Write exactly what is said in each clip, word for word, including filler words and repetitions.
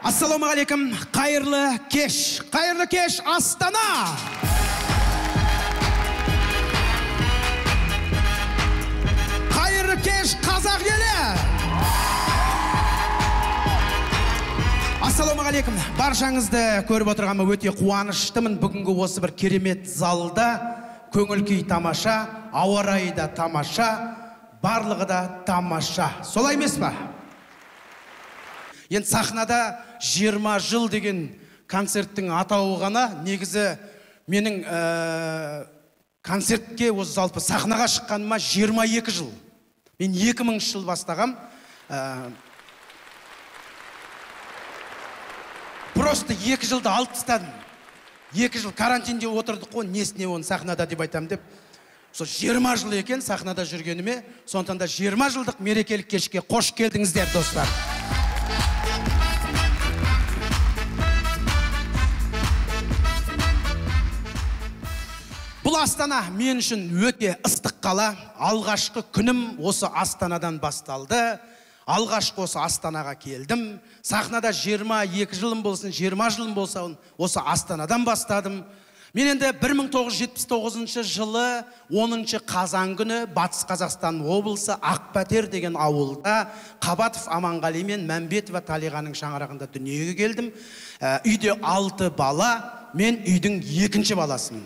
Ассалаумағалейкум, қайырлы кеш, қайырлы кеш Астана! Қайырлы кеш қазақ елі! Ассалаумағалейкум, баршаңызды көріп отырғаныма өте қуаныштымын. Бүгінгі осы бір керемет залда көңіл-күй тамаша, ауа райы да тамаша, барлығы да тамаша. Солай емес па? Енді сахнада жиырма жыл деген концерттің атауы ғана, негізі менің концертке осы жалпы сахнаға шыққаныма жиырма екі жыл. Мен екі мыңыншы жыл бастағам. Просто екі жылды алып тастадым. Екі жыл карантинде отырдық қой, несіне оны сахнада деп айтам деп. Сол жиырма жыл екен сахнада жүргеніме, сондықтан да жиырма жылдық мерекелік кешке қош келдіңіздер, достар. Бұл Астана мен үшін өте ыстық қала. Алғашқы күнім осы Астанадан басталды. Алғашқы осы Астанаға келдім. Сахнада жиырма екі жылым болсын, жиырма жылым болса, осы Астанадан бастадым. Мен енді бір мың тоғыз жүз жетпіс тоғызыншы жылы оныншы қазан күні Батыс Қазақстан облысы Ақбатер деген ауылда Қабатов Аманғали мен Мәмбетова Талиғаның шаңырағында дүниеге келдім. Үйде алты бала, мен үйдің екінші баласымын.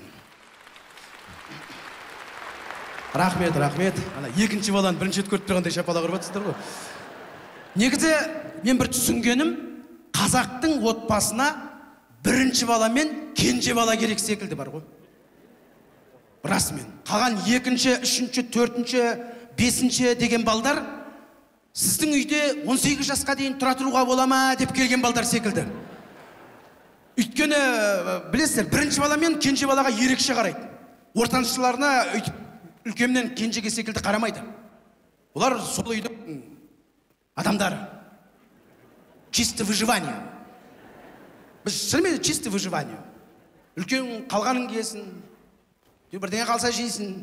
Рахмет, рахмет. Екінші баланы бірінші рет көріп тұрғандай шапалақ ұрып жатсыздар ғой. Негізі мен бір түсінгенім, қазақтың отбасына бірінші бала мен кенже бала керек секілді бар ғой. Расымен. Қалған екінші, үшінші, төртінші, бесінші деген балдар сіздің үйде он сегіз жасқа дейін тұра тұруға бола ма деп келген балдар секілді. Өйткені білесіздер, бірінші бала мен кенже балаға ерекше қарайды. Ортаншыларына өйтіп үлкемнен кенжеге секілді қарамайды. Олар сол үйдің адамдары. Чисто выживание. Біз шынымен чисто выживание. Үлкен қалғаның киесін, бірдеңе қалса жейсін.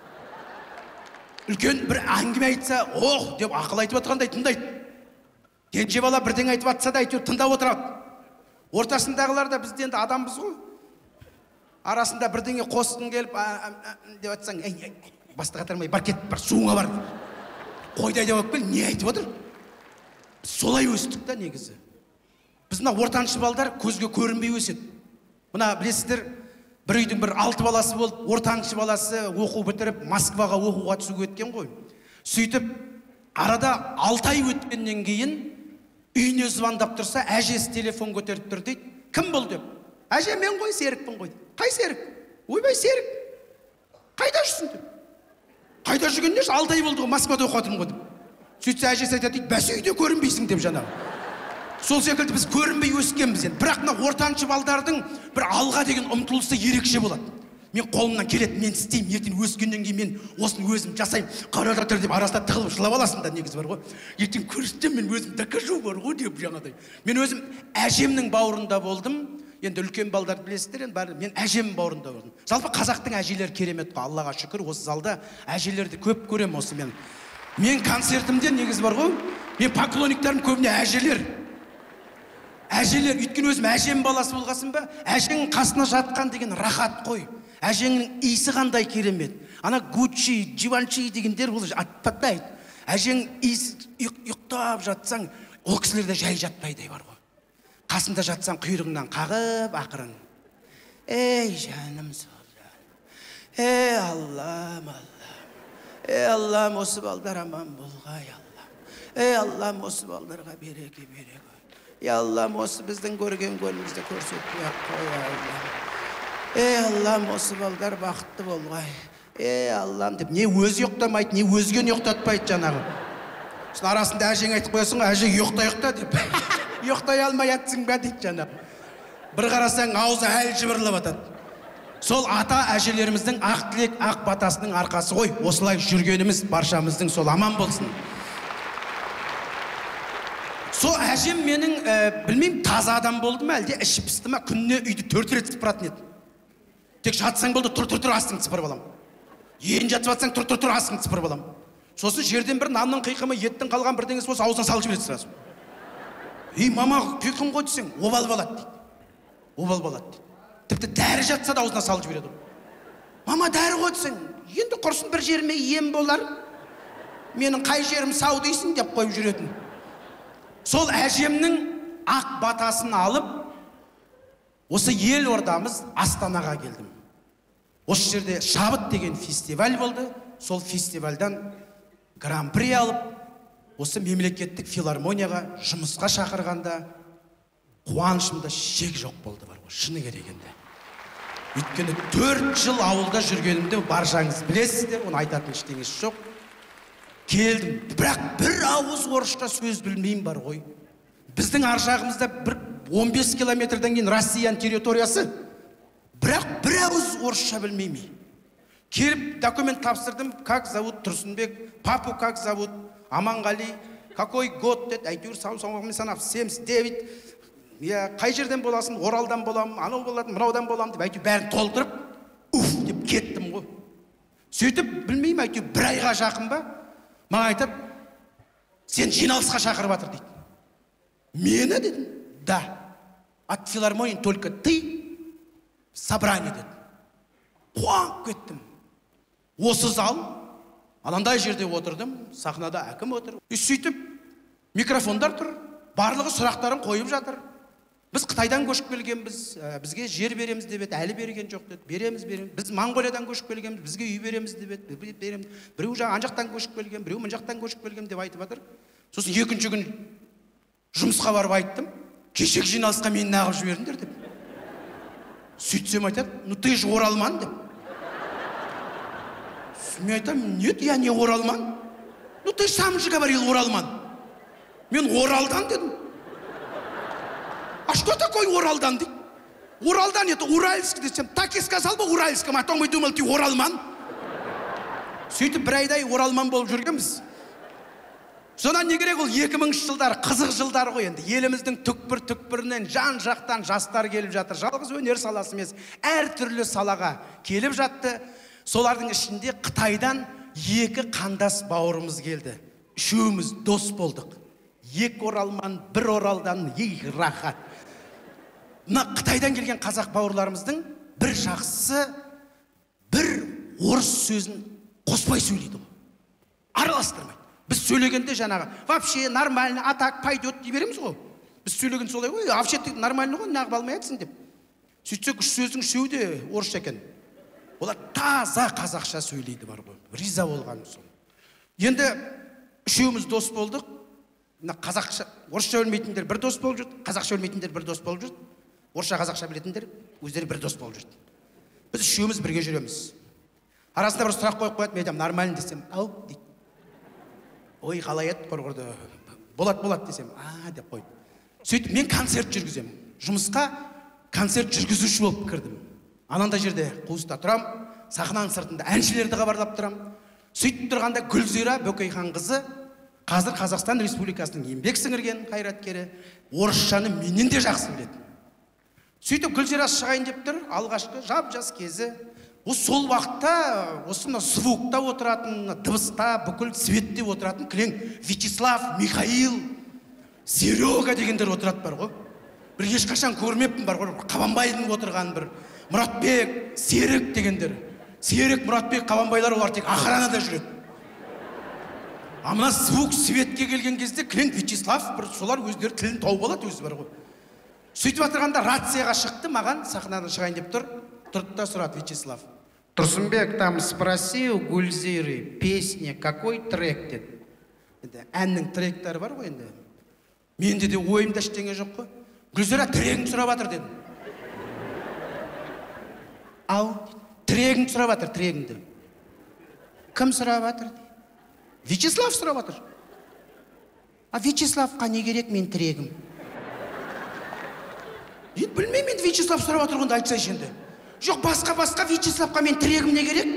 Үлкен бір әңгіме айтса, ох, деп ақыл айтып отырғандай тыңдайды. Кенже бала бірдеңе айтып атса да әйтеуір тыңдап отырады. Ортасындағылар да бізде енді адамбыз ғой. Арасында бірдеңе қосқың келіп деп атсаң, басты қатырмай, бар кет, бар суыңа бар. Қойдай деп өкпел, не айтып отыр? Солай өстік та негізі. Біз мына ортаншы балдар көзге көрінбей өседі. Мына білесіздер, бір үйдің бір алты баласы болып, ортаншы баласы оқу бітіріп, Москваға оқуға түсуге өткен ғой. Сөйтіп, арада алты ай өткеннен кейін үйіне звондап тұрса, әжесі телефон көтеріп тұр дейді. Кім бұл деп? Әже, мен ғой, Серікпін ғой. Қай Серік? Ойбай, Серік. Қайда жүрсің деп? Қайда жүрген неш? Алты ай болды ғой, Москвада оқыдым ғой деп. Сөйтсе әжесі айтады дейді, бәсе үйде көрінбейсің деп жаңағы. Сол секілді біз көрінбей өскенбіз енді. Бірақ мына ортаншы балдардың бір алға деген ұмтылысы ерекше болады. Мен қолымнан келеді, мен істеймін, ертең өскеннен кейін мен осыны өзім жасаймын, қарадатыр деп арасында тығылып жылап аласың да негізі бар ғой. Ертең көрсетем, мен өзім докажу бар ғой деп жаңағыдай. Мен өзім әжемнің бауырында болдым. Енді үлкен балдарды білесіздер, енді мен әжем бауырында болдым. Жалпы қазақтың әжелері керемет қой, Аллаға шүкір, осы залда әжелерді көп көрем осы мен. Мен концертімде негізі бар ғой, мен поклонниктарым көбіне әжелер. Әжелер, өйткені өзім әжем баласы болғасын ба, әжеңнің қасына жатқан деген рахат қой. Әжеңнің иісі қандай керемет. Ана Гуччи, Живанши дегендер ол атпатпайды. Әжең ұйықтап жатсаң, ол кісілерде жай жатпайды бар ғой. Қасында жатсаң құйрығыңнан қағып ақырын. Ей жаным сол жаным. Ей Аллам, Аллам. Ей Аллам, осы балдар аман болғай Аллам. Ей Аллам, осы балдарға береке бере қой. Ей Аллам, осы біздің көрген көнімізді көрсетпей ақ қой Аллам. Ей Аллам, осы балдар бақытты болғай. Ей Аллам деп не өзі ұйықтамайды, не өзген ұйықтатпайды жаңағы. Сосын арасында әжең айтып қоясың, әже ұйықта-ұйықта деп. Ұйықтай алмай атсың ба дейді жаңағы. Бір қарасаң аузы әлі жыбырлап атады. Сол ата әжелеріміздің ақ тілек, ақ батасының арқасы ғой. Осылай жүргеніміз баршамыздың сол аман болсын. Сол әжем менің білмеймін таза адам болды ма, әлде іші пысты ма, күніне үйді төрт рет сыпыратын еді. Тек жатсаң болды, тұр-тұр-тұр астыңды сыпырып алам. Ен жатып жатсаң тұр-тұр-тұр астыңды сыпырып алам. Сосын жерден бір нанның қиқымы, еттің қалған бірдеңесі болса аузына салып жібереді сразу. ей мама күйкім ғой десең обал болады дейді. Обал болады дейді. Тіпті дәрі жатса да аузына салып жібереді. Мама дәрі ғой десең, енді құрсын бір жеріме ем болар. Менің қай жерім сау дейсің деп қойып жүретін. Сол әжемнің ақ батасын алып, осы ел ордамыз Астанаға келдім. Осы жерде Шабыт деген фестиваль болды. Сол фестивальдан гран-при алып, осы мемлекеттік филармонияға жұмысқа шақырғанда қуанышымда шек жоқ болды бар ғой, шыны керек енді. Өйткені төрт жыл ауылда жүргенімді баршаңыз білесіздер, оны айтатын ештеңесі жоқ. Келдім, бірақ бір ауыз орысша сөз білмеймін бар ғой. Біздің ар жағымызда бір он бес километрден кейін Россияның территориясы, бірақ бір ауыз орысша білмеймін. Келіп документ тапсырдым, как зовут Тұрсынбек, папу как зовут, Аманғали, какой год деді, әйтеуір сау-сау санап, семьдесят девять, қай жерден боласың, Оралдан боламын, анау болатын, мынаудан боламын деп, әйтеуір бәрін толтырып, уф деп кеттім ғой. Сөйтіп, білмеймін, әйтеуір бір айға жақын ба, маған айтып, сен жиналысқа шақырып жатыр дейді. Мені дедім, да, от филармонии только ты собрание деді. Қуанып кеттім. Осы зал, анандай жерде отырдым, сахнада әкім отыр. Сөйтіп, микрофондар тұр, барлығы сұрақтарын қойып жатыр. Біз Қытайдан көшіп келгенбіз, бізге жер береміз деп еді, әлі берген жоқ деді. Береміз, береміз. Біз Монғолиядан көшіп келгенбіз, бізге үй береміз деп еді, береміз. Біреу ан жақтан көшіп келген, біреу мына жақтан көшіп келген деп айтып жатыр. Сосын екінші күн жұмысқа барып айттым, кешек жиналысқа мені нағып жібердіңдер деп. Сөйтсем айтады, ну ты же оралман деп. Мен айтам, нет, я не оралман. Ну ты сам же говорил оралман. Мен Оралдан дедім. А что такое Оралдан дейді? Оралдан это Уральск десем, так и сказал бы Уральском, а то мы думали, ты оралман. Сөйтіп бір айдай оралман болып жүргенбіз. Сонан не керек, ол екі мыңыншы жылдар, қызық жылдар ғой енді. Еліміздің түкпір-түкпірінен жан жақтан жастар келіп жатыр. Жалғыз өнер саласы емес, әр түрлі салаға келіп жатты. Солардың ішінде Қытайдан екі қандас бауырымыз келді. Үшеуміз дос болдық. Екі оралман, бір Оралдан, ей рахат. Мына Қытайдан келген қазақ бауырларымыздың бір жақсысы, бір орыс сөзін қоспай сөйлейді ғой. Араластырмайды. Біз сөйлегенде жаңағы, вообще нормально, а так пойдет дей береміз ғой. Біз сөйлеген солай ғой, вообще нормально ғой, нағып алмай айтсын деп. Сөйтсек, үш сөздің үшеуі де орысша екен. Олар таза қазақша сөйлейді бар ғой. Риза болғаным сол. Енді үшеуміз дос болдық. Қазақша, орысша өлмейтіндер бір дос болып жүрді, қазақша өлмейтіндер бір дос болып жүрді. Орысша, қазақша білетіндер өздері бір дос болып жүрді. Біз үшеуміз бірге жүреміз. Арасында бір сұрақ қойып қояды, мен айтамын, нормально десем, ау дейді. Ой, қалай еді құрғырды. Болады, болады десем, а деп қойды. Сөйтіп, мен концерт жүргіземін. Жұмысқа концерт жүргізуші болып кірдім. Ананда жерде қуыста тұрам, сахнаның сыртында әншілерді хабарлап тұрам. Сөйтіп тұрғанда Гүлзира Бөкейхан қызы, қазір Қазақстан Республикасының еңбек сіңірген қайраткері, орысшаны менен де жақсы біледі. Сөйтіп Гүлзира шығайын деп тұр, алғашқы жап-жас кезі. Осы сол уақытта, осы звукта отыратын, дыбыста, бүкіл светте отыратын кілең Вячеслав, Михаил, Серега дегендер отырады бар ғой. Бір ешқашан көрмеппін бар ғой, Қабанбайдың отырған бір Мұратбек, Серік дегендер. Серік, Мұратбек, Қабанбайлар олар тек охранада жүреді. А мына звук светке келген кезде кілең Вячеслав, бір солар өздері тілін тауып алады өзі бар ғой. Сөйтіп отырғанда рацияға шықты, маған сахнадан шығайын деп тұр. Тұрды да сұрады Вячеслав. Тұрсынбек, там спроси у Гүлзиры, песня, какой трек деді. Әннің тректары бар ғой енді. Менде де ойымда ештеңе жоқ қой. Гүлзира трегін сұрап жатыр деді. Ау, трегін сұрап жатыр, трегіңді. Кім сұрап жатыр? Вячеслав сұрап жатыр. А Вячеславқа не керек мен трегім? Енді білмеймін, енді Вячеслав сұрап жатыр ғында айтсайшы енді. Жоқ, басқа-басқа Вячеславқа мен трегім не керек?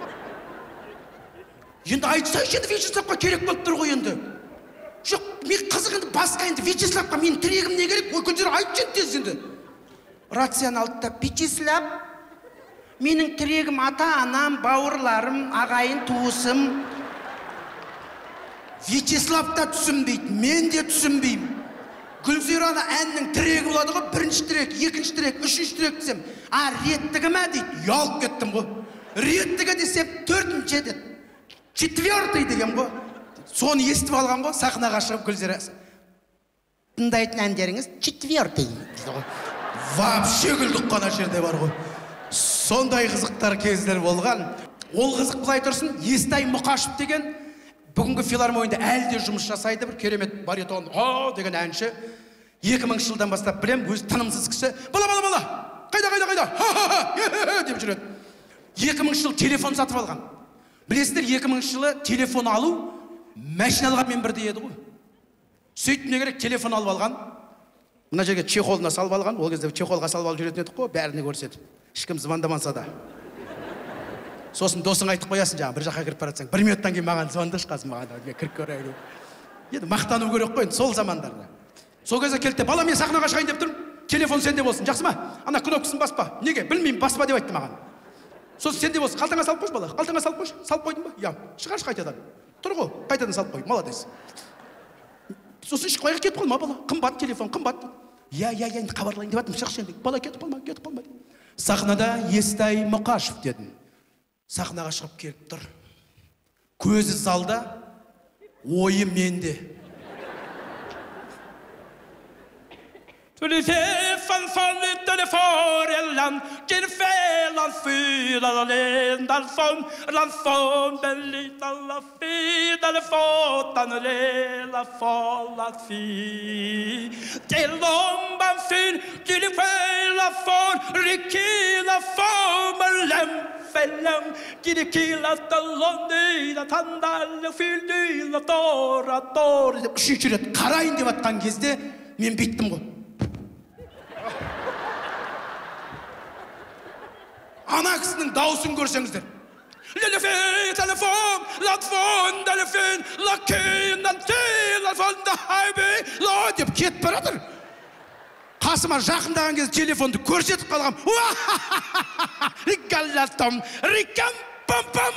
Енді айтсайшы енді Вячеславқа керек болып тұр ғой енді. Жоқ, мен қызық енді басқа енді Вячеславқа мен трегім не керек? Ой, Гүлзира айтшы тез енді. Рацияны алды да, Вячеслав, менің трегім ата-анам, бауырларым, ағайын, туысым. Вячеслав та түсінбейді, мен де түсінбеймін. Гүлзираны әннің тірегі болады ғой, бірінші тірек, екінші тірек, үшінші тірек десем, а реттігі ма дейді, ұялып кеттім ғой. Реттігі десем, төртінші деді, четвертый деген ғой. Соны естіп алған ғой, сахнаға шығып Гүлзира. Тыңдайтын әндеріңіз четвертый. Вообще күлдік қана жерде бар ғой. Сондай қызықтар кездер болған. Ол қызық былай тұрсын, Естай Мұқашев деген бүгінгі филармонияда әлі де жұмыс жасайды, бір керемет баритон о деген әнші. екі мыңыншы жылдан бастап білем, өзі тынымсыз кісі. Бала, бала, бала, қайда, қайда, қайда, ха-ха-ха деп жүреді. екі мыңыншы жылы телефон сатып алған. Білесіздер, екі мыңыншы жылы телефон алу машина алғанмен бірдей еді ғой. Сөйтіп не керек, телефон алып алған. Мына жерге чехолына салып алған. Ол кезде чехолға салып алып жүретін едік қой, бәріне көрсетіп. Ешкім звондамаса да. Сосын досың айтып қоясың, жаңа бір жаққа кіріп баратсаң, бір минуттан кейін маған звондаш қазір маған кіріп көрейін. Енді мақтану керек қой, сол замандарда. Сол кезде келді, бала мен сахнаға шығайын деп тұрмын, телефон сенде болсын, жақсы ма? Ана кнопкасын баспа. Неге? Білмеймін, баспа деп айтты маған. Сосын сенде болсын, қалтаңа салып қойшы бала, қалтаңа салып қойшы. Салып қойдың ба? Я, шығаршы қайтадан. Тұр ғой, қайтадан салып қой, молодец. Сосын іш қойға кетіп қалма бала, қымбат телефон, қымбат. Я, я, я, хабарлайын деп жатырмын, шықшы енді. Бала кетіп қалма, кетіп қалма. Сахнада Естай Мұқашев дедім. Сахнаға шығып келіп тұр. Көзі залда, ойы менде. Telefon fallit där det får en land, till fällan fyra ländar som land som den lilla fidare fåtan rela fallat fi. Till lomban fyr, till det fälla får, rikila får lem fällan, till det killa stallondyla tandalle fylldyla tora tora. Шүкірет, қарайын деп атқан кезде мен беттім ғой. Ана кісінің дауысын көрсеңіздер. Телефон, телефон, латфон, телефон, лакиндан телефон да хайбе, ла деп кетіп баратыр. Қасыма жақындаған кезде телефонды көрсетіп қалғам. Рикаллатам, рикам пам пам.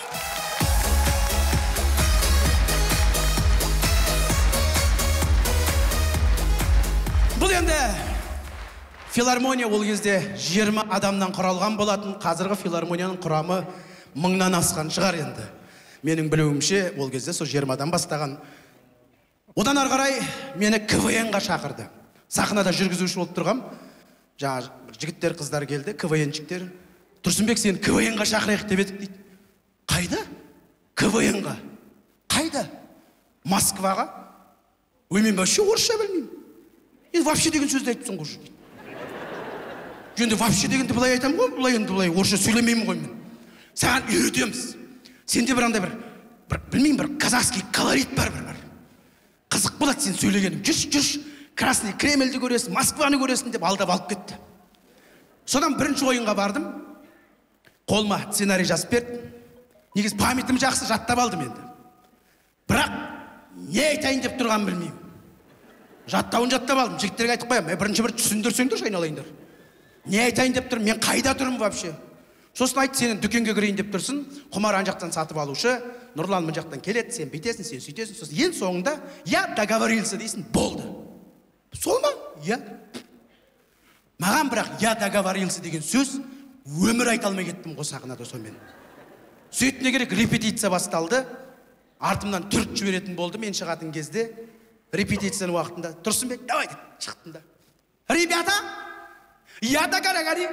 Бұл енді филармония ол кезде жиырма адамнан құралған болатын. Қазіргі филармонияның құрамы мыңнан асқан шығар енді. Менің білуімше ол кезде сол жиырмадан бастаған. Одан ары қарай мені КВН-ға шақырды. Сахнада жүргізуші болып тұрғам. Жаңа жігіттер, қыздар келді, КВН-шіктер. Тұрсынбек, сені КВН-ға шақырайық деп едік дейді. Қайда? КВН-ға. Қайда? Москваға? Ой, мен вообще орысша білмеймін. Енді вообще деген сөзді айтыпсың ғой дейді. Енді вообще дегенді бұлай айтам ғой, бұлай енді бұлай орысша сөйлемеймін ғой мен. Саған үйретеміз. Сенде бір андай бір, білмеймін, бір казахский колорит бар бір бар. Қызық болады сен сөйлегенің. Жүрш, жүрш, Красный Кремльді көресің, Москваны көресің деп алдап алып кетті. Содан бірінші ойынға бардым. Қолыма сценарий жазып берді. Негіз памятым жақсы, жаттап алдым енді. Бірақ не айтайын деп тұрған білмеймін. Жаттауын жаттап алдым. Жігіттерге айтып қоям, бірінші бір түсіндірсеңдер айналайындар. Не айтайын деп тұрмын, мен қайда тұрмын вообще? Сосын айтты, сенің дүкенге кірейін деп тұрсың, құмар ан жақтан сатып алушы, Нұрлан мын жақтан келеді, сен бүйтесің, сен сөйтесің. Сосын ең соңында я договорился дейсің, болды. Сол ма? Я. Маған бірақ я договорился деген сөз өмір айта алмай кеттім ғой сахнада сонымен. Сөйтіп не керек, репетиция басталды. Артымнан түрт жіберетін болды мен шығатын кезде. Репетицияның уақытында Тұрсынбек, давай деп шықтым да. Ребята, я договорился.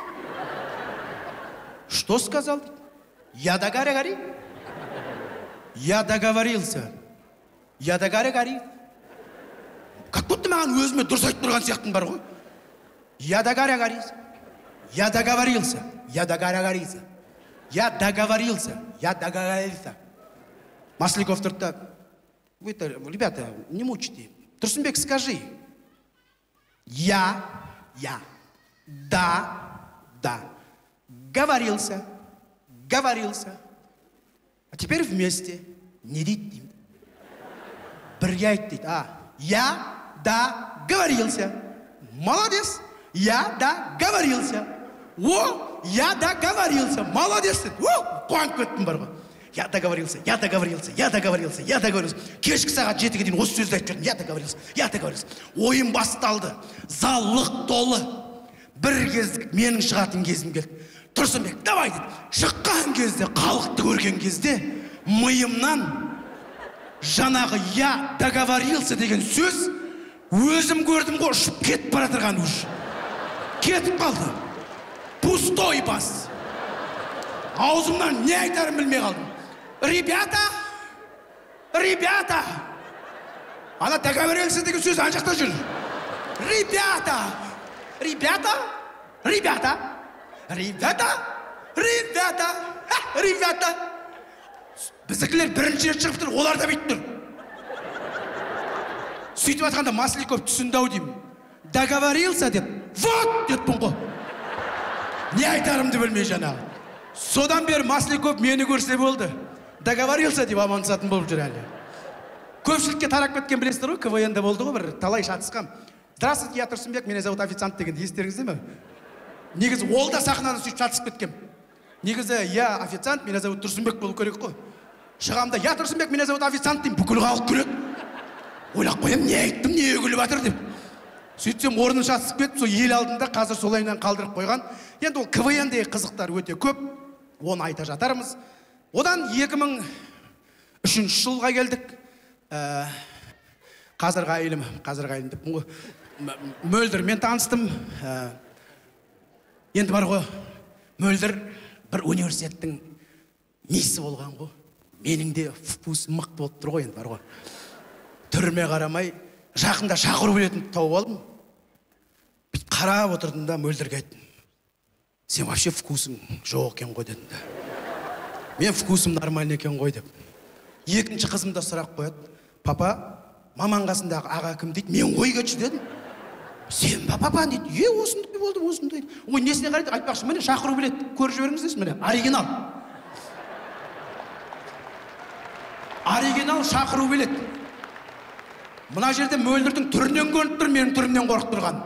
Что сказал? Я договорился. Я договорился. Я договорился. Как будто маған өзіме дұрыс айтып тұрған сияқтың бар ғой. Я договорился. Я договорился. Я договорился. Я договорился. Я договорился. Масликов тұрды. Вы, ребята, не мучите. Тұрсынбек, скажи. Я, я, да, да. Говорился, говорился. А теперь вместе. Не дейді. Бірге айт дейді. А, я, да, говорился. Молодец. Я, да, говорился. О, я, да, говорился. Молодец. О, қуанып кеттім бар ғой. я договорился, я договорился, я договорился, я договорился. Кешкі сағат жетіге дейін осы сөзді айтып жүрдім, я договорился, я договорился. Ойын басталды, зал лық толы. Бір кездік менің шығатын кезім келді. Тұрсынбек, давай деді. Шыққан кезде, халықты көрген кезде, миымнан жаңағы я договорился деген сөз өзім көрдім ғой, ұшып кетіп бара тұрған уж. Кетіп қалды. Пустой бас. Аузымнан не айтарым білмей қалдым. Ребята, ребята. Ана договорился деген сөз ана жақта жүр. Ребята, ребята, ребята, ребята, ребята, ребята. Біздікілер бірінші рет шығып тұр, олар да бүйтіп тұр. Сөйтіп атқанда Масликов түсінді-ау деймін. Договорился деп, вот деппін ғой. Не айтарымды білмей жаңағы. Содан бері Масликов мені көрсе болды. Договорился деп амандасатын болып жүр әлі. Көпшілікке тарап кеткен білесіздер ғой, КВН-де болды ғой, бір талай шатысқам. Здравствуйте, я Тұрсынбек, меня зовут официант деген естеріңізде ме? Негізі ол да сахнадан сөйтіп шатысып кеткен. Негізі я официант, меня зовут Тұрсынбек болу керек қой. Шығамда, я Тұрсынбек, меня зовут официант деймін, бүкіл халық күледі. Ойлап қоям, не айттым, не күліп жатыр деп. Сөйтсем орнын шатысып кетіп, сол ел алдында қазір солайынан қалдырып қойған. Енді ол КВН-де қызықтар өте көп. Оны айта жатармыз. Одан екі мың үшінші жылға келдік. Қазіргі айлым, қазіргі айлым деп. Мөлдір мен таныстым. Енді бар ғой, Мөлдір бір университеттің несі болған ғой. Менің де вкус мықты болып тұр ғой, енді бар ғой. Түріме қарамай, жақында шақыру білетін тауып алдым. Бүйтіп қарап отырдым да Мөлдірге айттым. Сен вообще вкусың жоқ екен ғой дедім да. Мен вкусым нормальный екен ғой деп. Екінші қызым да сұрақ қояды. Папа, маман қасындағы аға кім дейді? Мен ой кетші дедім. Сен ба папа дейді. Е, осындай болдым, осындай. Ой, несіне қарайды? Айтпақшы, міне шақыру білет. Көріп жіберіңіз десін, міне, оригинал. Оригинал шақыру білет. Мына жерде Мөлдірдің түрінен көрініп тұр, менің түрімнен қорқып тұрған.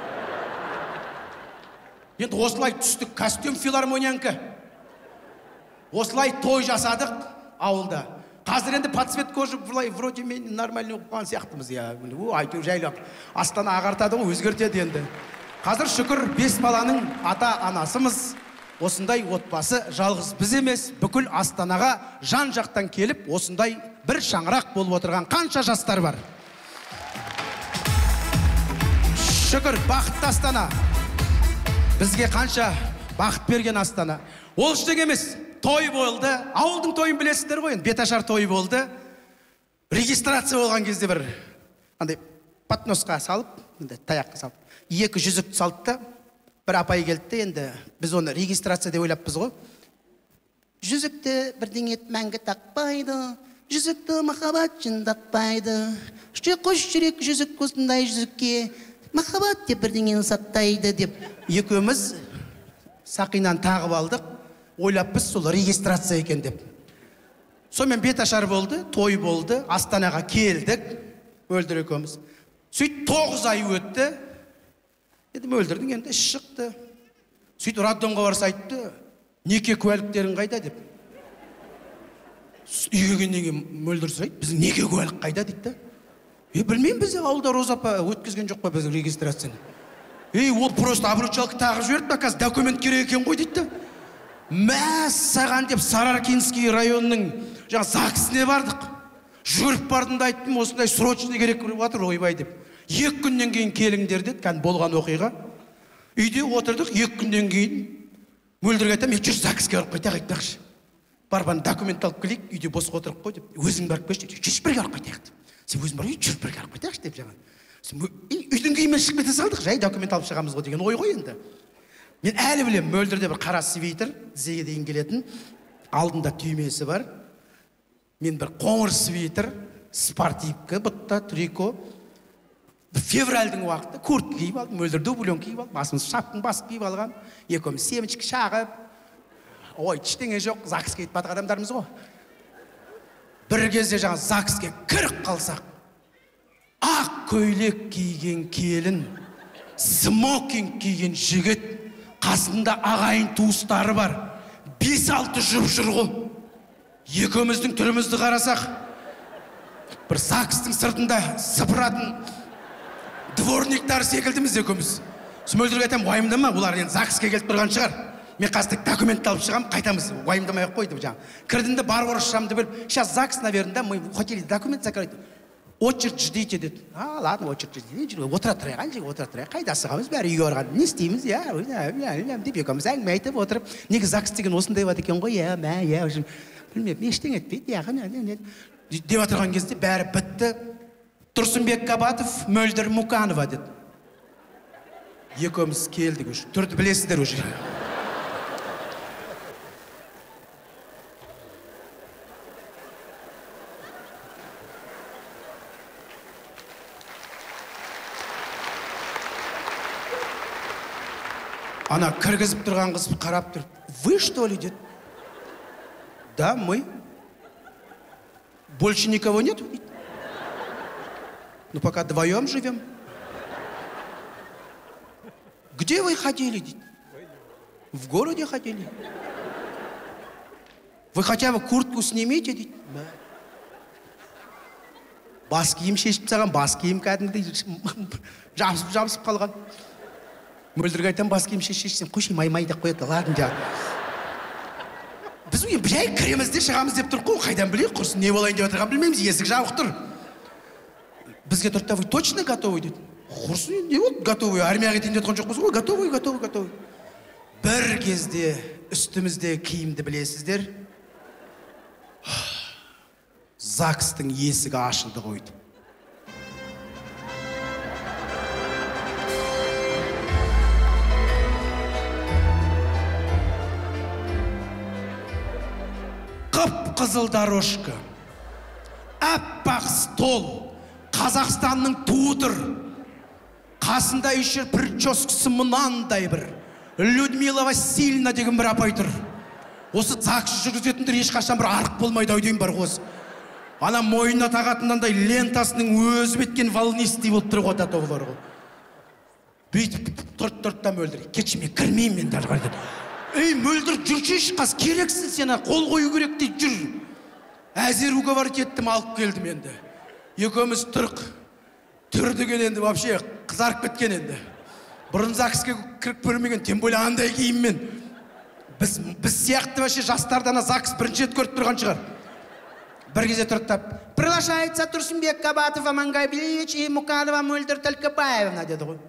Енді осылай түстік, костюм филармониянкі. Осылай той жасадық ауылда. Қазір енді подсветка уже вроде мен нормальный оқыған сияқтымыз. Айту жайлап. Астана ағартады ғой, өзгертеді енді. Қазір шүкір бес баланың ата-анасымыз. Осындай отбасы жалғыз біз емес, бүкіл Астанаға жан жақтан келіп, осындай бір шаңырақ болып отырған қанша жастар бар. Шүкір, бақытты Астана. Бізге қанша бақыт берген Астана. Ол іштек емес, той болды. Ауылдың тойын білесіздер ғой, беташар той болды. Регистрация болған кезде бір андай патносқа салып, таяққа салып, екі жүзікті салды да, бір апай келді, енді біз оны регистрация деп ойлаппыз ғой. Жүзікті бірдеңет мәңгі тақпайды, жүзікті махаббат жындатпайды. Үште қош жүрек жүзік осындай жүзікке, махаббат деп бірдеңені саттайды деп. Екеуміз сақинан тағып алдық, ойлаппыз сол регистрация екен деп. Сонымен беташар болды, той болды, Астанаға келдік, Мөлдір екеуміз. Сөйт тоғыз ай өтті. Енді Мөлдірдің енді іш шықты. Сөйт роддомға барса айтты, неке куәліктерін қайда деп. Үйге келгеннен Мөлдір сұрайды, біздің неке куәлік қайда дейді. Е, білмеймін, бізде ауылда Роза апа өткізген жоқ па біздің регистрацияны. Ей, ол просто обручалка тағып жіберді, қазір документ керек екен ғой дейді. Мәссаған деп Сараркинский районның жаңа ЗАГСіне бардық. Жүріп бардым да айттым, осындай срочный керек жатыр, ойбай деп. Екі күннен кейін келіңдер деді, кән болған оқиға. Үйде отырдық, екі күннен кейін Мөлдірге айтам, жүр ЗАГСке барып қайтайық айтпақшы. Барбан документ алып келейік, үйде бос отырып қой деп. Өзің барып келші, жүр бірге барып қайтайық деп. Сен өзің бар, жүр бірге барып қайтайықшы деп жаңа. Үйдің киіммен шығып кете салдық, жай документ алып шығамыз ғой деген ой ғой енді. Мен әлі білем, Мөлдірде бір қара свитер, тізеге дейін келетін, алдында түймесі бар. Мен бір қоңыр свитер, спортивка, бұтта, трико. Февральдің уақыты куртка киіп алдым, Мөлдір дублен киіп алдым, басымыз шапкың басып киіп алған. Екеуміз семечкі шағып, ой, ештеңе жоқ, ЗАГСке кетіп батық адамдармыз ғой. Бір кезде жаңа ЗАГСке кіріп қалсақ, ақ көйлек киген келін, смокинг киген жігіт, қасында ағайын туыстары бар, бес алты жұп жүр ғой. екеуміздің түрімізді қарасақ, бір ЗАГСтың сыртында сыпыратын дворниктар секілдіміз екеуміз. Мөлдірге айтамын, уайымдама, олар енді ЗАГСке келіп тұрған шығар. Мен қазір документті алып шығамын, қайтамыз, уайымдамай ақ қойды жаңа. Кірдім де бар орысшамды біліп, сейчас ЗАГС, наверное, мы хотели документ закрыть. Очередь ждите деді. А, ладно, очередь ждите. Отыра тұрайық, анжеге отыра тұрайық. Қайда сығамыз, бәрі үйге барған. Не істейміз, иә, деп екеуміз әңгіме айтып отырып, неге ЗАГС деген осындай бат екен ғой, иә, мә, иә, білмеймін, ештеңе етпейді, яғын, деп отырған кезде бәрі бітті. Тұрсынбек Қабатов, Мөлдір Мұқанова деді. Екеуміз келдік уже, түрді білесіздер уже. Ана кіргізіп тұрған қыз қарап тұрып, вы что ли, деді. Да, мы. Больше никого нет? Ну, пока вдвоем живем. Где вы ходили, деді? В городе ходили. Вы хотя бы куртку снимите, деді. Бас киім шешіп тастаған, бас киім кәдімгідей жабысып қалған. Мөлдірге айтам, бас киім шешсем, қойшы май-май деп қояды, ладно жа. Біз үйен білей кіреміз де шығамыз деп тұр қой, қайдан білейік, құрсын не болайын деп отырған білмейміз, есік жабық тұр. Бізге тұртта, вы точно готовы деді. Құрсын, не болды, готовы, армияға кетейін деп тұрған жоқпыз ғой, готовы, готовы, готовы. Бір кезде үстімізде киімді білесіздер, ЗАГСтың есігі ашылды қойды. Қып-қызыл дорожка, әппақ стол, Қазақстанның туы тұр. Қасында еще прическасы мынандай бір. Людмила Васильевна деген бір апай тұр. Осы ЗАГС жүргізетіндер ешқашан бір арық болмайды ойдайын бар қоз. Ана мойнына тағатындай лентасының өзі беткен волнистый болып тұр ғой татовлар ғой. Бүйтіп тұрт-тұрттан Мөлдір. Кетші, мен кірмеймін мен дәл қарды. Ей, Мөлдір, жүршеш қас, керексін сені, қол қою керек дейді, жүр. Әзер уговарить еттім, алып келдім енді. Екеуміз тұрық, түрдіген енді, вообще қызарып кеткен енді. Бұрын ЗАГСке кіріп көрмеген, тем более андай киіммен. Біз сияқты вообще жастардан ЗАГС бірінші рет көріп тұрған шығар. Бір кезде тұрттап, приглашается Тұрсынбек Қабатов, Амангай Билевич и Мұқанова Мөлдір Талкабаевна, деді ғой.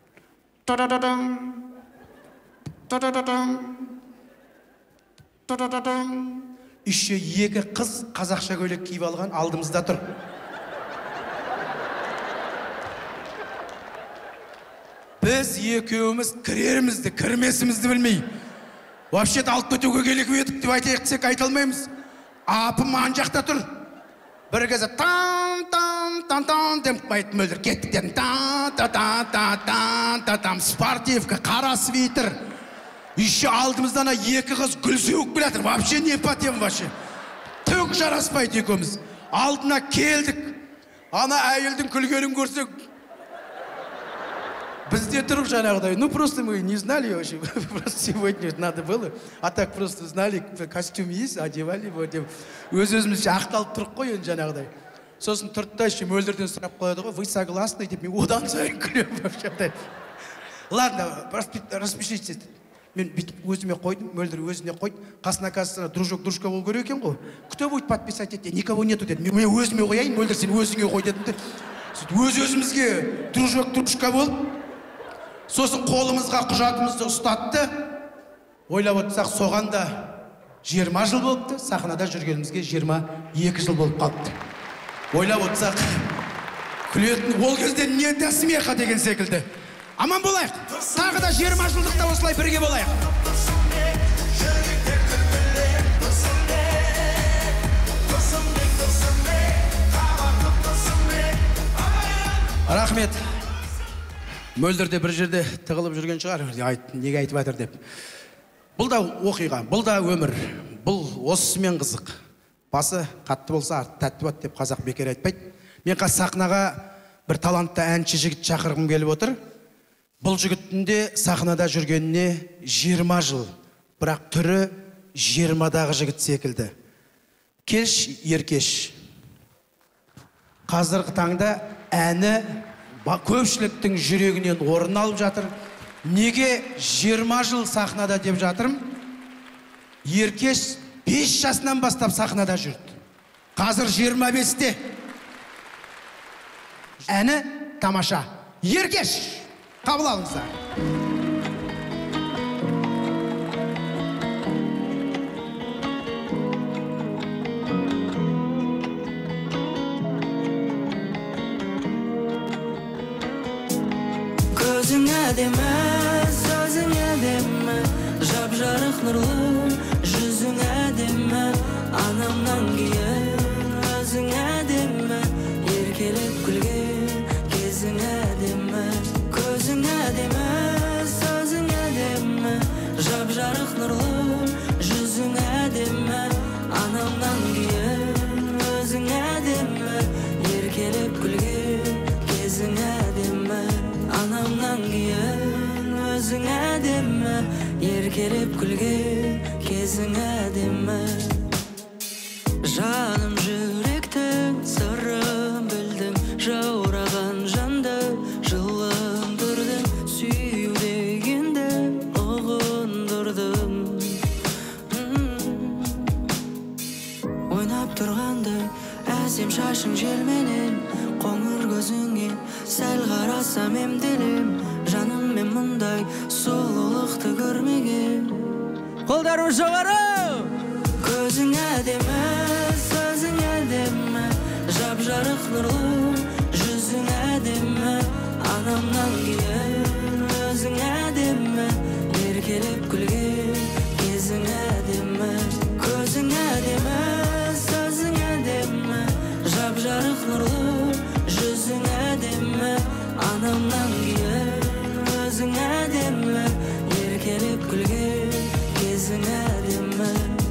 Еще екі қыз қазақша көйлек киіп алған алдымызда тұр. Біз екеуміз кірерімізді, кірмесімізді білмей. Вообще-то алып кетуге келек едік деп айтайық десек айта алмаймыз. Апым ан жақта тұр. Бір кезде там-там-там-там деп айтып Мөлдір кеттік дедім. Там-там-там-там-там спортивка, қара свитер. Еще алдымыздан екі қыз гүл сеуіп келатыр. Вообще не по тем вообще. Түк жараспайды екеуміз. Алдына келдік. Ана әйелдің күлгенін көрсек. Бізде тұрып жаңағыдай. Ну просто мы не знали вообще. Просто сегодня надо было. А так просто знали, костюм есть, одевали его. Өз-өзімізше ақталып тұрып қой енді жаңағыдай. Сосын тұртта еще Мөлдірден сұрап қояды ғой. Вы согласны деп мен одан сайын күлем вообще. Ладно, распишитесь. Мен бүйтіп өзіме қойдым, Мөлдір өзіне қойды. Қасына қасына дружок-дружка ол көру екен ғой. Кто будет подписать ете? Никого нету деді. Мен өзіме қояйын, Мөлдір сен өзіңе қой дедім. Өз-өзімізге дружок-дружка болып, сосын қолымызға құжатымызды ұстатты. Ойлап отырсақ, соған да жиырма жыл болыпты, сахнада жүргенімізге жиырма екі жыл болып қалыпты. Ойлап отырсақ, күлетін ол кезде не де смеха деген секілді. Аман болайық. Тағы да жиырма жылдықта осылай бірге болайық. Рахмет. Мөлдірде бір жерде тығылып жүрген шығар, неге айтып жатыр деп. Бұл да оқиға, бұл да өмір. Бұл осысымен қызық. Басы қатты болса арты тәтті болады деп қазақ бекер айтпайды. Мен қазір сахнаға бір талантты әнші жігіт шақырғым келіп отыр. Бұл жігіттің де сахнада жүргеніне жиырма жыл, бірақ түрі жиырмадағы жігіт секілді. Кеш Еркеш. Қазіргі таңда әні көпшіліктің жүрегінен орын алып жатыр. Неге жиырма жыл сахнада деп жатырым? Еркеш бес жасынан бастап сахнада жүрді. Қазір жиырма бесте. Әні тамаша. Еркеш, қабыл алыңыздар. Көзің әдемі, сөзің әдемі, жап-жарық нұрлы, жүзің әдемі, анамнан кейін өзің әдемі, еркелеп күлген кезің әдемі. Көзің әдемі, сөзің әдемі, жап-жарық нұрлы, жүзің әдемі, анамнан кейін өзің әдемі, еркелеп күлген кезің әдемі. Анамнан кейін өзің әдемі, еркелеп күлген кезің әдемі. Жаным жүректің сырын білдің, жаураған жанды жылындырдың, сүю дегенді ұғындырдың. Ойнап тұрғандай әсем шашың желменен, қоңыр көзіңе сәл қарасам емделем, жаным мен мұндай сұлулықты көрмеген. Қолдарым жоғары! Көзің әдемі, сөзің әдемі, жап-жарық нұрлы, жүзің әдемі, анамнан кейін өзің әдемі, еркелеп күлген кезің әдемі. Көзің әдемі, сөзің әдемі, жап-жарық нұрлы, жүзің әдемі, анамнан кейін өзің әдемі, еркелеп күлген кезің әдемі.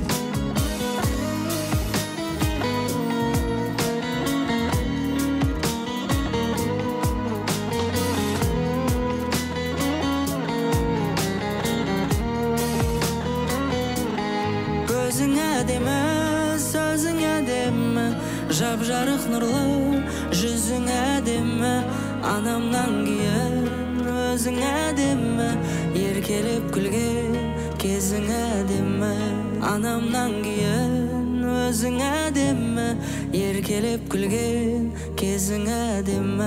Көзің әдемі, сөзің әдемі, жап-жарық нұрлы, жүзің әдемі, анамнан кейін өзің әдемі, еркелеп күлген кезің әдемі. Анамнан кейін өзің әдемі, еркелеп күлген кезің әдемі.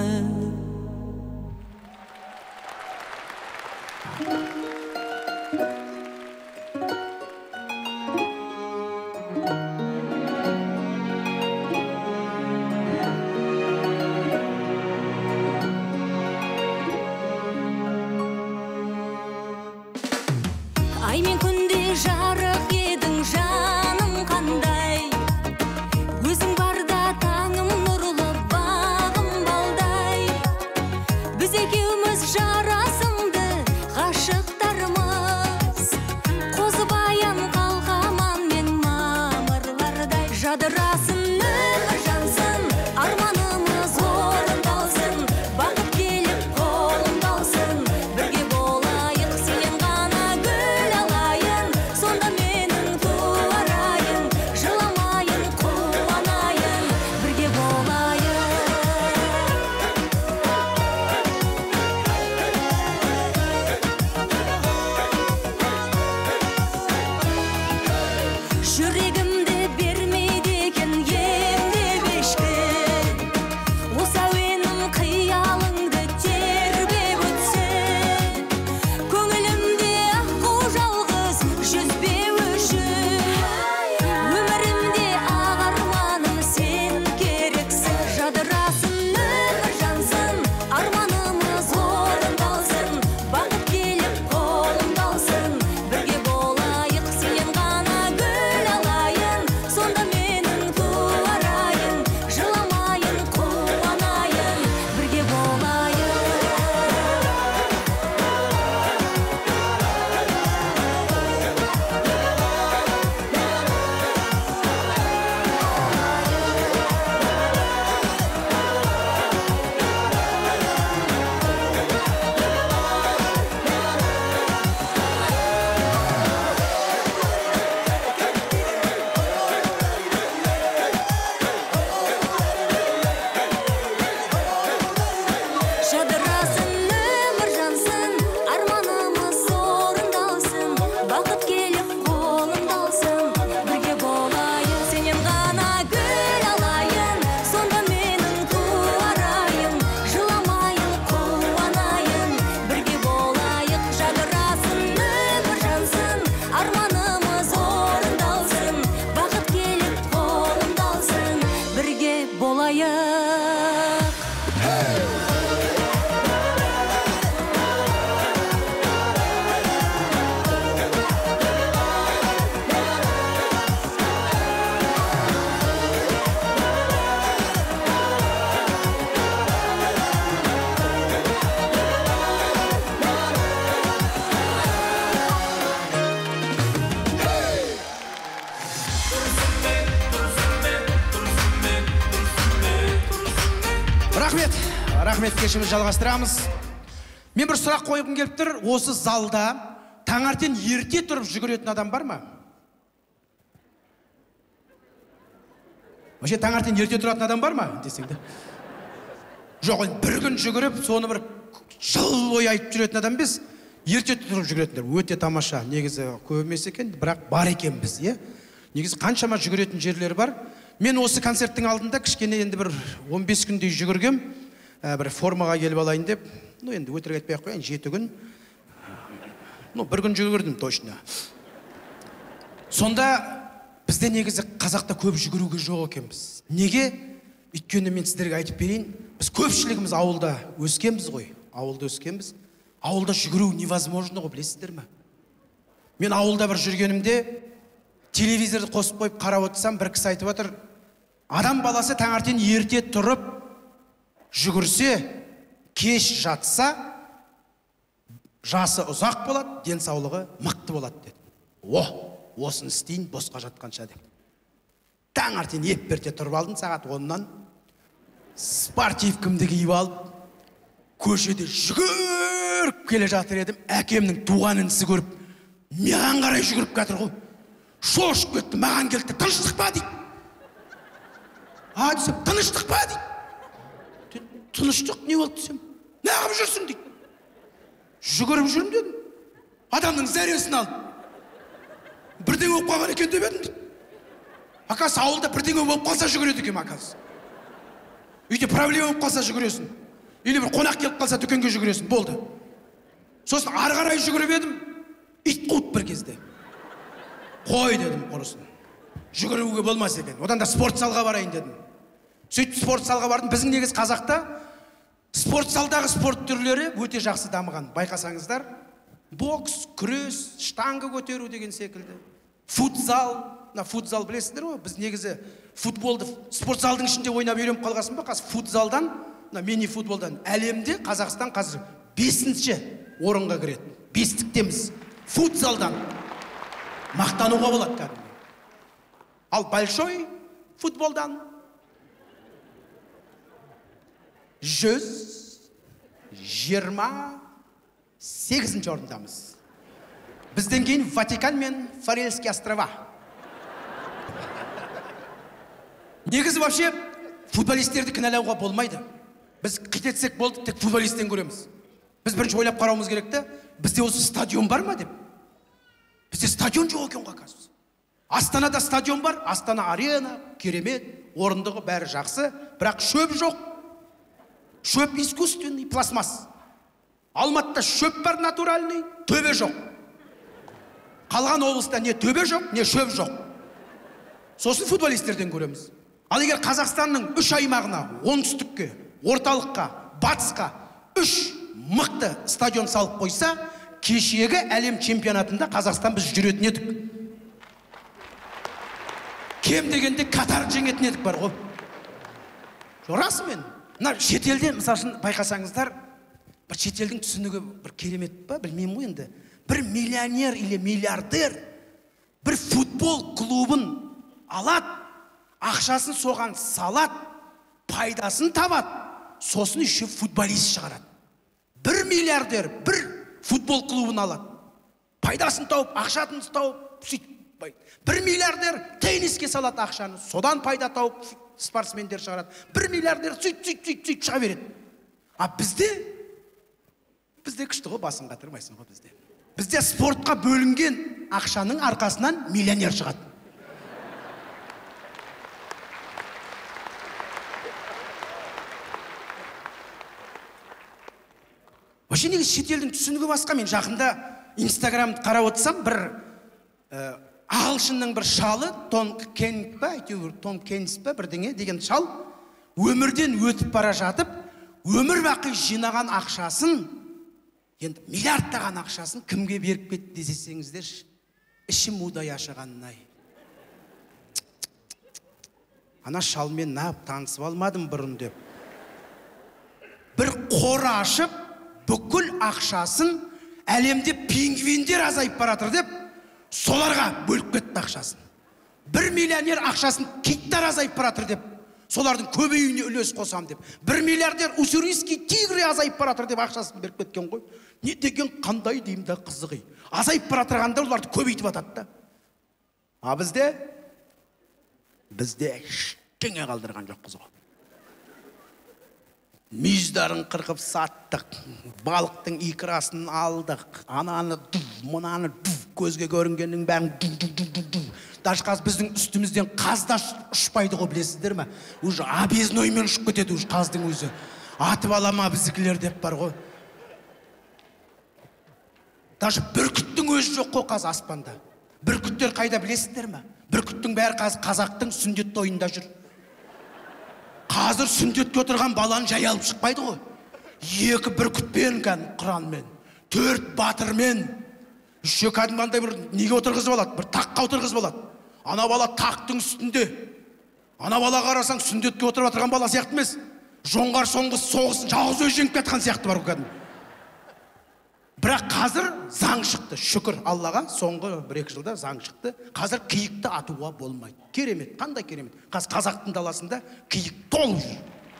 Ай мен күнде жарық едің, жаным қандай, өзің барда таңым нұрлы, бағым балдай. Біз екеуміз жарасымды ғашықтарымыз, қозыбаян қалқаман мен мамырлардай. Жадырасын өмір жансын, арманымыз орындалсын, бақыт келіп қолымда алсын, бірге болайық сенен ғана гүл алайын, сонда менің туарайын, жыламайын, қуанайын, бірге болайын. Жүрегімді бермейді екен Рахмет. Рахмет, кешіміз жалғастырамыз. Мен бір сұрақ қойғым келіп тұр. Осы залда таңертең ерте тұрып жүгіретін адам бар ма? Вообще таңертең ерте тұратын адам бар ма десең де? Жоқ, бір күн жүгіріп, соны бір жыл бойы айтып жүретін адам біз. Ерте тұрып жүгіретіндер. Өте тамаша. Негізі көп емес екен, бірақ бар екен біз, е? Негізі қаншама жүгіретін жерлер бар. Мен осы концерттің алдында кішкене енді бір он бес күндей жүгіргем, бір формаға келіп алайын деп. Ну, енді өтірік айтпай ақ қояйын, жеті күн. Ну, бір күн жүгірдім точно. Сонда бізде негізі қазақта көп жүгіруге жоқ екенбіз. Неге? Өйткені мен сіздерге айтып берейін. Біз көпшілігіміз ауылда өскенбіз ғой. Ауылда өскенбіз. Ауылда жүгіру невозможно ғой, білесіздер ме? Мен ауылда бір жүргенімде телевизорды қосып қойып қарап отырсам, бір кісі айтып отыр, адам баласы таңертең ерте тұрып жүгірсе, кеш жатса, жасы ұзақ болады, денсаулығы мықты болады деді. О, осын істейін босқа жатқанша деп. Таңертең епперте тұрып алдым, сағат оннан спортивкімді киіп алып, көшеде жүгіріп келе жатыр едім. Әкемнің туған інісі көріп, маған қарай жүгіріп жатыр ғой. Шошып кетті, маған келді, тыныштық па дейді. А десем, тыныштық па дейді. Тыныштық не болды десем, не қылып жүрсің дейді. Жүгіріп жүрмін дедім. Адамның зәресін алып. Бірдеңе болып қалған екен деп едім дейді. Акасы ауылда бірдеңе болып қалса жүгіреді екен акасы. Үйде проблема болып қалса жүгіресің. Или бір қонақ келіп қалса дүкенге жүгіресің, болды. Сосын ары қарай жүгіріп едім, ит қуып бір кезде. Қой дедім, құрысын. Жүгіруге болмас екен. Одан да спорт залға барайын дедім. Сөйтіп спорт залға бардым. Біздің негіз қазақта спорт залдағы спорт түрлері өте жақсы дамыған. Байқасаңыздар, бокс, күрес, штанга көтеру деген секілді. Футзал, на футзал білесіздер ғой? Біз негізі футболды спорт залдың ішінде ойнап үйреніп қалғасын ба? Қазір футзалдан, мини футболдан әлемде Қазақстан қазір бесінші орынға кіреді. Бестіктеміз. Футзалдан мақтануға болады кәдімгі. Ал большой футболдан жүз жиырма сегізінші орындамыз. Бізден кейін Ватикан мен Фарерские острова. Негізі вообще футболистерді кінәлауға болмайды. Біз қитетсек болды, тек футболисттен көреміз. Біз бірінші ойлап қарауымыз керекті, бізде осы стадион бар ма деп. Бізде стадион жоқ екен ғой қазір. Астанада стадион бар, Астана арена, керемет, орындығы бәрі жақсы, бірақ шөп жоқ. Шөп искусственный, пластмасс. Алматыда шөп бар натуральный, төбе жоқ. Қалған облыста не төбе жоқ, не шөп жоқ. Сосын футболистерден көреміз. Ал егер Қазақстанның үш аймағына, оңтүстікке, орталыққа, батысқа үш мықты стадион салып қойса, кешегі әлем чемпионатында Қазақстан біз жүретін едік. Кем дегенде Катар жеңетін едік бар ғой. Расымен. Мына шетелде, мысалы үшін байқасаңыздар, бір шетелдің түсінігі бір керемет па, білмеймін ғой енді. Бір миллионер или миллиардер бір футбол клубын алады, ақшасын соған салады, пайдасын табады, сосын еще футболист шығарады. Бір миллиардер бір футбол клубын алады, пайдасын тауып, ақшасын тауып, сөйтіп. Бір миллиардер тенниске салады ақшаны, содан пайда тауып, спортсмендер шығарады. Бір миллиардер сөйт-сөйт-сөйт шыға береді. А бізде, бізде күшті ғой, басын қатырмайсың ғой бізде. Бізде спортқа бөлінген ақшаның арқасынан миллионер шығады. Вообще негіз шетелдің түсінігі басқа. Мен жақында Инстаграмды қарап отырсам, бір ағылшынның бір шалы, Том Кеннис па, әйтеуір Том Кеннис па, бірдеңе деген шал, өмірден өтіп бара жатып, өмір бақи жинаған ақшасын, енді миллиардтаған ақшасын кімге беріп кетті десеңіздер, ішім удай ашығаннай. Ана шалмен нап танысып алмадым бұрын деп. Бір қор ашып, бүкіл ақшасын әлемде пингвиндер азайып баратыр деп, соларға бөліп кетті ақшасын. Бір миллионер ақшасын киттар азайып баратыр деп, солардың көбеюіне үлес қосам деп. Бір миллиардер уссурийский тигры азайып баратыр деп ақшасын беріп кеткен ғой. Не деген қандай деймін да қызығы. Азайып баратырғанда оларды көбейтіп атады да. А бізде бізде ештеңе қалдырған жоқпыз ғой. Мүйіздарын қырқып саттық, балықтың икрасын алдық, ананы дув, мұнаны дув, көзге көрінгеннің бәрін дув, дув, дув, дув, дув. Даже қаз біздің үстімізден қазда ұшпайды ғой, білесіздер ме? Уже объездноймен ұшып кетеді уже қаздың өзі. Атып алама біздікілер деп бар ғой. Даже бүркіттің өзі жоқ қой қаз аспанда. Бүркіттер қайда білесіздер ме? Бүркіттің бәрі қаз қазақтың сүндет тойында жүр. Қазір сүндетке отырған баланы жай алып шықпайды ғой. Екі бүркітпен құранмен, төрт батырмен, үші кәдімгандай бір неге отырғызып алады, бір таққа отырғызып алады. Ана бала тақтың үстінде. Ана бала қарасаң сүндетке отырып отырған бала сияқты емес. Жоңғар соңғы соғысын жалғыз өзі жеңіп кеткен сияқты бар кәдімгі. Бірақ қазір заң шықты, шүкір Аллаға, соңғы бір-екі жылда заң шықты. Қазір қиықты атуға болмайды. Керемет, қандай керемет. Қазір қазақтың даласында қиық толып жүр.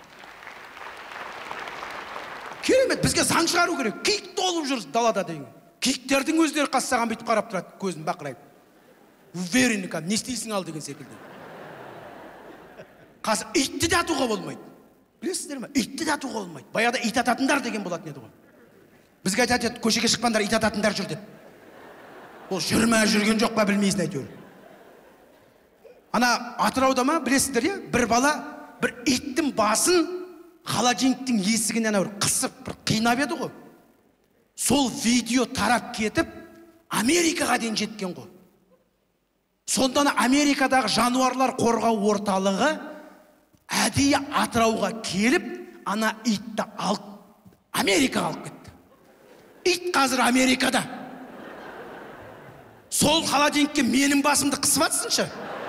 Керемет, бізге заң шығару керек. Қиық толып жүр далада деген. Қиықтердің өздері қассаған бүйтіп қарап тұрады, көзін бақырайып. Уверенный, не істейсің ал деген секілді. Қазір итті де атуға болмайды. Білесіздер ме? Итті де атуға болмайды. Баяғыда ит ататындар деген болатын еді ғой. Бізге айтады, көшеге шықпаңдар, ит ататындар жүр деп. Ол жүрме жүрген жоқ па білмейсің әйтеуір. Ана Атырауда ма білесіздер е, бір бала бір иттің басын холодильниктің есігінен әуір қысып бір қинап еді ғой. Сол видео тарап кетіп Америкаға дейін жеткен ғой. Сондан Америкадағы жануарлар қорғау орталығы әдейі Атырауға келіп, ана итті алып Америкаға алып кетті. Ит қазір Америкада. Сол холодильникке менің басымды қысып атсыншы.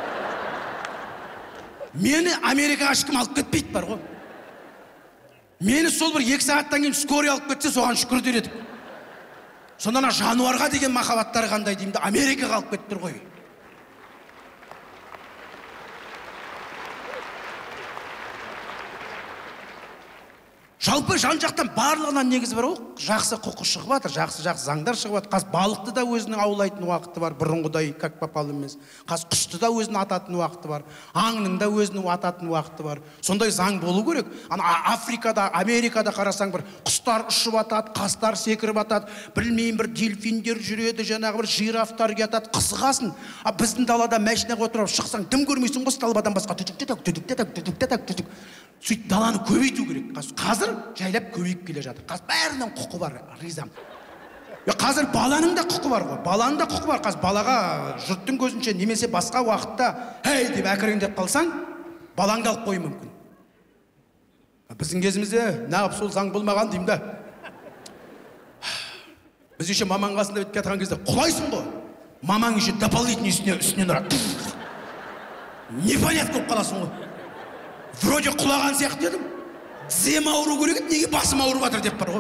Мені Америкаға ешкім алып кетпейді бар ғой. Мені сол бір екі сағаттан кейін скорый алып кетсе, соған шүкір дер едік. Сонда жануарға деген махаббаттары қандай деймді, Америкаға алып кетті ғой. Жалпы жан-жақтан барлығынан негізі бар ғой, жақсы құқы шығып жатыр, жақсы-жақсы заңдар шығып жатыр. Қаз балықты да өзінің аулайтын уақыты бар, бұрынғыдай как попало емес. Қаз құсты да өзінің ататын уақыты бар, аңның да өзінің ататын уақыты бар. Сондай заң болу керек. Ана Африкада, Америкада қарасаң бір құстар ұшып атады, қастар секіріп атады, білмеймін бір дельфиндер жүреді, жаңағы бір жирафтар кетады, қысқасын. А біздің далада машинаға отырып шықсаң, дым көрмейсің ғой, столбадан басқа түтік-түтік, түтік-түтік, түтік-түтік, түтік. Сөйтіп даланы көбейту керек. Қазір жайлап көбейіп келе жатыр. Қазір бәрінің құқы бар, ризам. Қазір баланың да құқы бар ғой. Баланың да құқы бар. Қазір балаға жұрттың көзінше немесе басқа уақытта «Хей!» деп әкірен деп қалсаң, балаңды алып қою мүмкін. Біздің кезімізде неғып сол заң болмаған деймін да. Біз еще мамаң қасында өтіп кеткен кезде құлайсың ғой. Мамаң еще дополнительный үстінен ұрады. Непонятно болып қаласың ғой. Вроде құлаған сияқты дедім. Тізем ауру керек еді, неге басым ауырып жатыр деп бар ғой.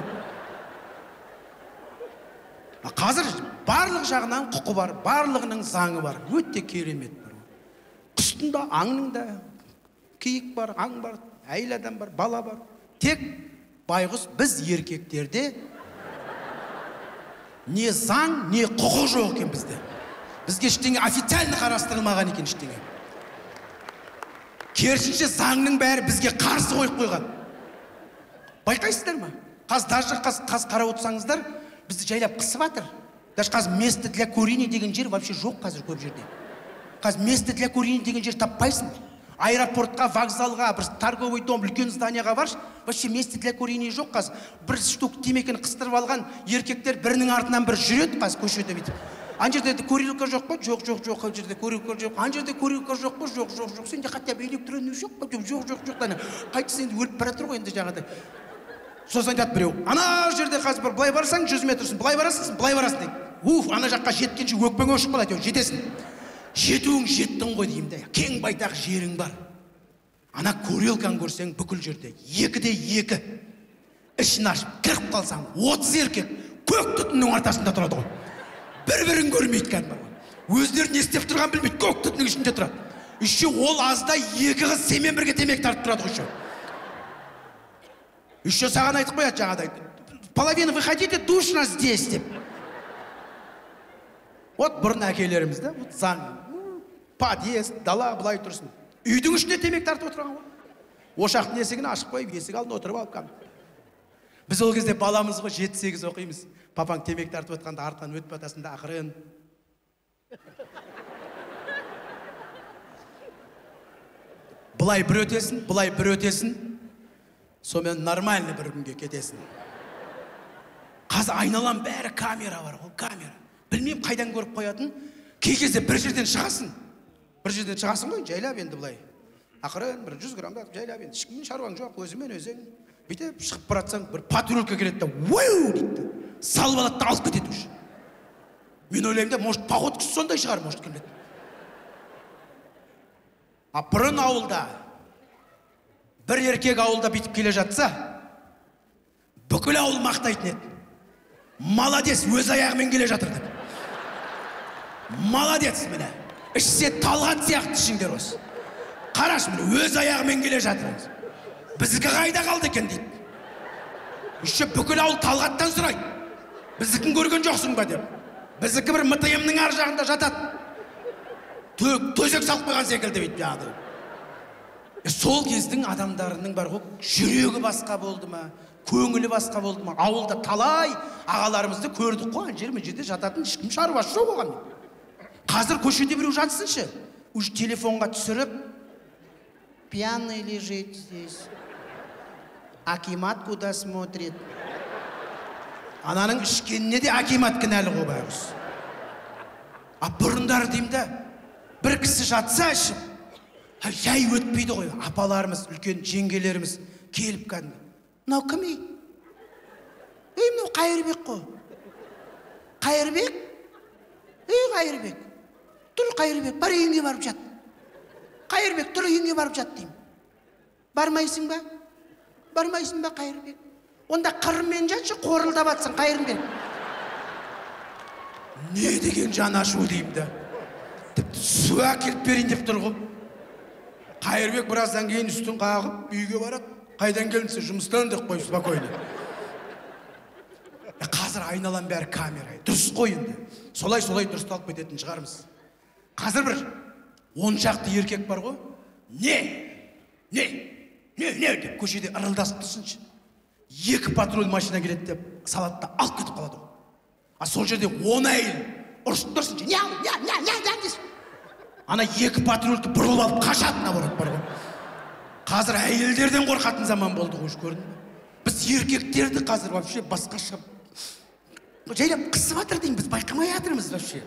Қазір барлық жағынан құқы бар, барлығының заңы бар. Өте керемет бар. Құстың да, аңның да, киік бар, аң бар, әйел адам бар, бала бар. Тек байғұс біз еркектерде не заң, не құқы жоқ екен бізде. Бізге ештеңе официально қарастырылмаған екен ештеңе. Керісінше заңның бәрі бізге қарсы қойып қойған. Байқайсыздар ма? Қаз даже қаз қарап отырсаңыздар, бізді жайлап қысып жатыр. Даже қаз место для курения деген жер вообще жоқ қазір көп жерде. Қаз место для курения деген жер таппайсың. Аэропортқа, вокзалға, бір торговый дом, үлкен зданияға барш, вообще место для курения жоқ қаз. Бір штук темекені қыстырып алған еркектер бірінің артынан бір жүреді қаз көшеде бүйтіп. Ан жерде курилка жоқ па? Жоқ, жоқ, жоқ. Ан жерде курилка жоқ. Ан жерде курилка жоқ па? Жоқ, жоқ, жоқ. Сенде хотя бы электронный жоқ па? Жоқ, жоқ, жоқ. Қайтыс енді өліп бара тұр ғой енді жаңағыдай. Сосын айтады біреу. Ана жерде қазір бір былай барсаң жүз метрсің, былай барасың, былай барасың дейді. Уф, ана жаққа жеткенше өкпең өшіп қалады, жетесің. Жетуің жеттің ғой деймін де. Кең байтақ жерің бар. Ана курилканы көрсең бүкіл жерде екіде екі. Ішін ашып кіріп қалсаң, отыз еркек көк түтіннің ортасында тұрады ғой. Бір-бірін көрмейді кәдімгі. Өздері не істеп тұрған білмейді, көк түтіннің ішінде тұрады. Еще ол аздай екі қыз семен бірге темек тартып тұрады ғой еще. Еще саған айтып қояды жаңадай. Половина вы хотите душно здесь деп. Вот бұрын әкелеріміз да, вот заң, подъезд, дала былай тұрсын. Үйдің ішінде темек тартып отырған ғой. Ошақтың есігін ашып қойып, есік алдына отырып алып қалды. Біз ол кезде баламыз ғой, жеті сегіз оқимыз. Папаң темек тартып отқанда артынан өтіп атасың да ақырын. Былай бір өтесің, былай бір өтесің. Сонымен нормальный бір күнге кетесің. Қазір айналам бәрі камера бар ғой, камера. Білмеймін қайдан көріп қоятын. Кей кезде бір жерден шығасың. Бір жерден шығасың ғой, жайлап енді былай. Ақырын бір жүз грамдап жайлап енді. Ешкімнің шаруаң жоқ, өзімен өзің. Бүйтіп шығып баратсаң, бір патрулька келеді да, «Уау!» дейді. Салып алады да алып кетеді уже. Мен ойлаймын да, может, походкасы сондай шығар, может, келмеді. А бұрын ауылда, бір еркек ауылда бүйтіп келе жатса, бүкіл ауыл мақтайтын еді. Молодец, өз аяғымен келе жатыр деп. Молодец, міне. Ішсе талғат сияқты ішіңдер осы. Қараш, міне, өз аяғымен келе жатыр. Біздікі қайда қалды екен дейді. Үші бүкіл ауыл талғаттан сұрайды. Біздікін көрген жоқсың ба деп. Біздікі бір МТМ-нің ар жағында жатады. Төсек салып қойған секілді дейді яғды. Сол кездің адамдарының бар ғой, жүрегі басқа болды ма, көңілі басқа болды ма. Ауылда талай ағаларымызды көрдік қой, жерме жерде жататын ешкім шаруасы жоқ оған. Қазір көшеде біреу жатсыншы. Уж телефонға түсіріп, пьяный лежит здесь. Акимат куда смотрит. Ананың ішкеніне де акимат кінәлі ғой байғыз. А бұрындар деймді, бір кісі жатса ішіп, жай өтпейді ғой. Апаларымыз, үлкен жеңгелеріміз келіп кәдімгі. Мынау кім ей? Ей, мынау Қайырбек қой. Қайырбек? Ей, Қайырбек. Тұр Қайырбек, бар үйіңе барып жат. Қайырбек, тұр үйіңе барып жат деймін. Бармайсың ба? Бармайсың ба, Қайырбек? Онда қырымен жатшы, қорылдап атсың, Қайырбек. Не деген жан ашу деймін да. Тіпті су әкеліп берейін деп тұр ғой. Қайырбек біраздан кейін үстін қағып, үйге барады. Қайдан келінсе жұмыстан деп қойып, спокойно. Қазір айналан бәрі камера. Дұрыс қой енді. Солай-солай дұрысталып кететін шығармыз. Қазір бір он шақты еркек бар ғой. Не? Не? Не? Не? Деп көшеде ырылдасып тұрсыншы. Екі патруль машина келеді деп салады да алып кетіп қалады. А сол жерде он әйел ұрысып тұрсыншы. Няу, няу, няу, няу, няу десін. Ана екі патрульді бұрылып алып қашатына барады бар ғой. Қазір әйелдерден қорқатын заман болды ғой, көрдің бе? Біз еркектерді қазір вообще басқаша жайлап қысып жатыр деймін, біз байқамай жатырмыз вообще.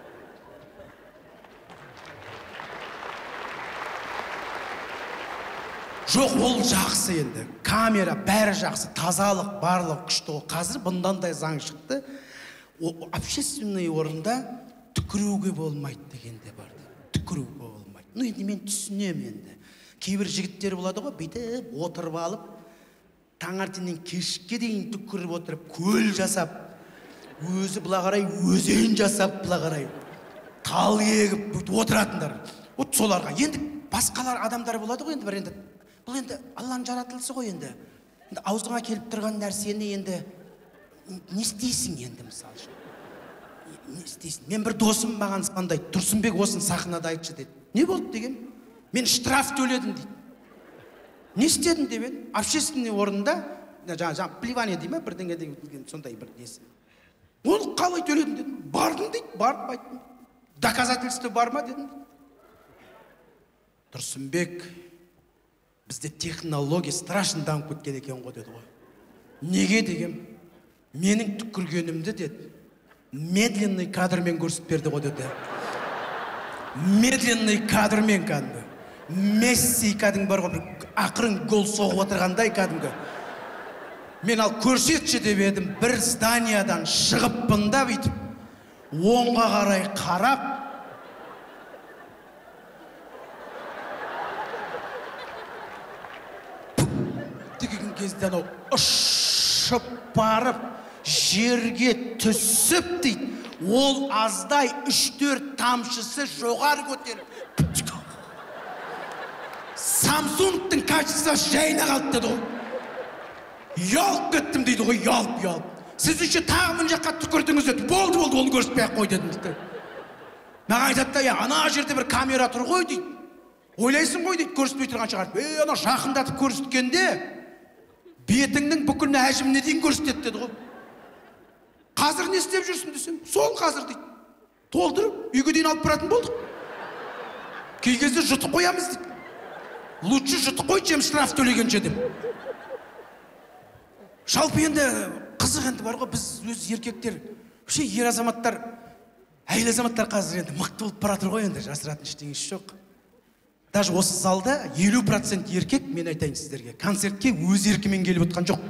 Жоқ, ол жақсы енді. Камера бәрі жақсы, тазалық, барлық күшті. Қазір бұндандай заң шықты. Общественный орында түкіруге болмайды дегенде бар. Түкіруге болмайды. Ну енді мен түсінем енді. Кейбір жігіттер болады ғой, бүйтіп отырып алып, таңертеңнен кешке дейін түкіріп отырып, көл жасап, өзі бұла қарай, өзен жасап бұла қарай, тал егіп отыратындар. Вот соларға. Енді басқалар адамдар болады ғой енді бір енді. Бұл енді Алланың жаратылысы ғой енді. Аузыңа келіп тұрған нәрсені енді не істейсің енді мысалы үшін? Не істейсің? Мен бір досым маған звондайды, Тұрсынбек осын сахнада айтшы деді. Не болды деген? Мен штраф төледім дейді. Не істедің деп еді? Общественный орында, жаңа плевание дейді ме, бірдеңе деген сондай бір несі. Ол қалай төледім дедім. Бардым дейді, бардым айттым. Доказательство бар ма дедім. Тұрсынбек, бізде технология страшно дамып кеткен екен ғой деді ғой. Неге деген? Менің түкіргенімді деді. Медленный кадрмен көрсіп берді ғой деді. Медленный кадрмен кәдімгі. Месси кәдімгі бар ғой, ақырын гол соғып отырғандай кәдімгі. Мен ал көрсетші деп едім, бір зданиядан шығып бұнда бүйтіп, оңға қарай қарап, деген кезде анау ұшып барып, жерге түсіп дейді, ол аздай үш төрт тамшысы жоғары көтеріп, Samsung'тың качествосы жайына қалды деді ғой. Ұялып кеттім дейді ғой, ұялып, ұялып. Сіз үшін тағы мына жаққа түкірдіңіз деді. Болды, болды, оны көрсетпей ақ қой дедім дейді. Маған айтады да, ана жерде бір камера тұр ғой дейді. Ойлайсың ғой дейді, көрсетпей тұрған шығар. Е, ана жақындатып көрсеткенде бетіңнің бүкіл әжіміне дейін көрсетеді деді ғой. Қазір не істеп жүрсің десем, сол қазір дейді. Толтырып, үйге дейін алып баратын болдық. Кей кезде жұтып қоямыз дейді. Лучше жұтып қой, чем штраф төлегенше деп. Жалпы енді қызық енді бар ғой, біз өз еркектер, вообще ер азаматтар, әйел азаматтар қазір енді мықты болып бара жатыр ғой, енді жасыратын ештеңесі жоқ. Даже осы залда елу процент еркек, мен айтайын сіздерге, концертке өз еркімен келіп отқан жоқ.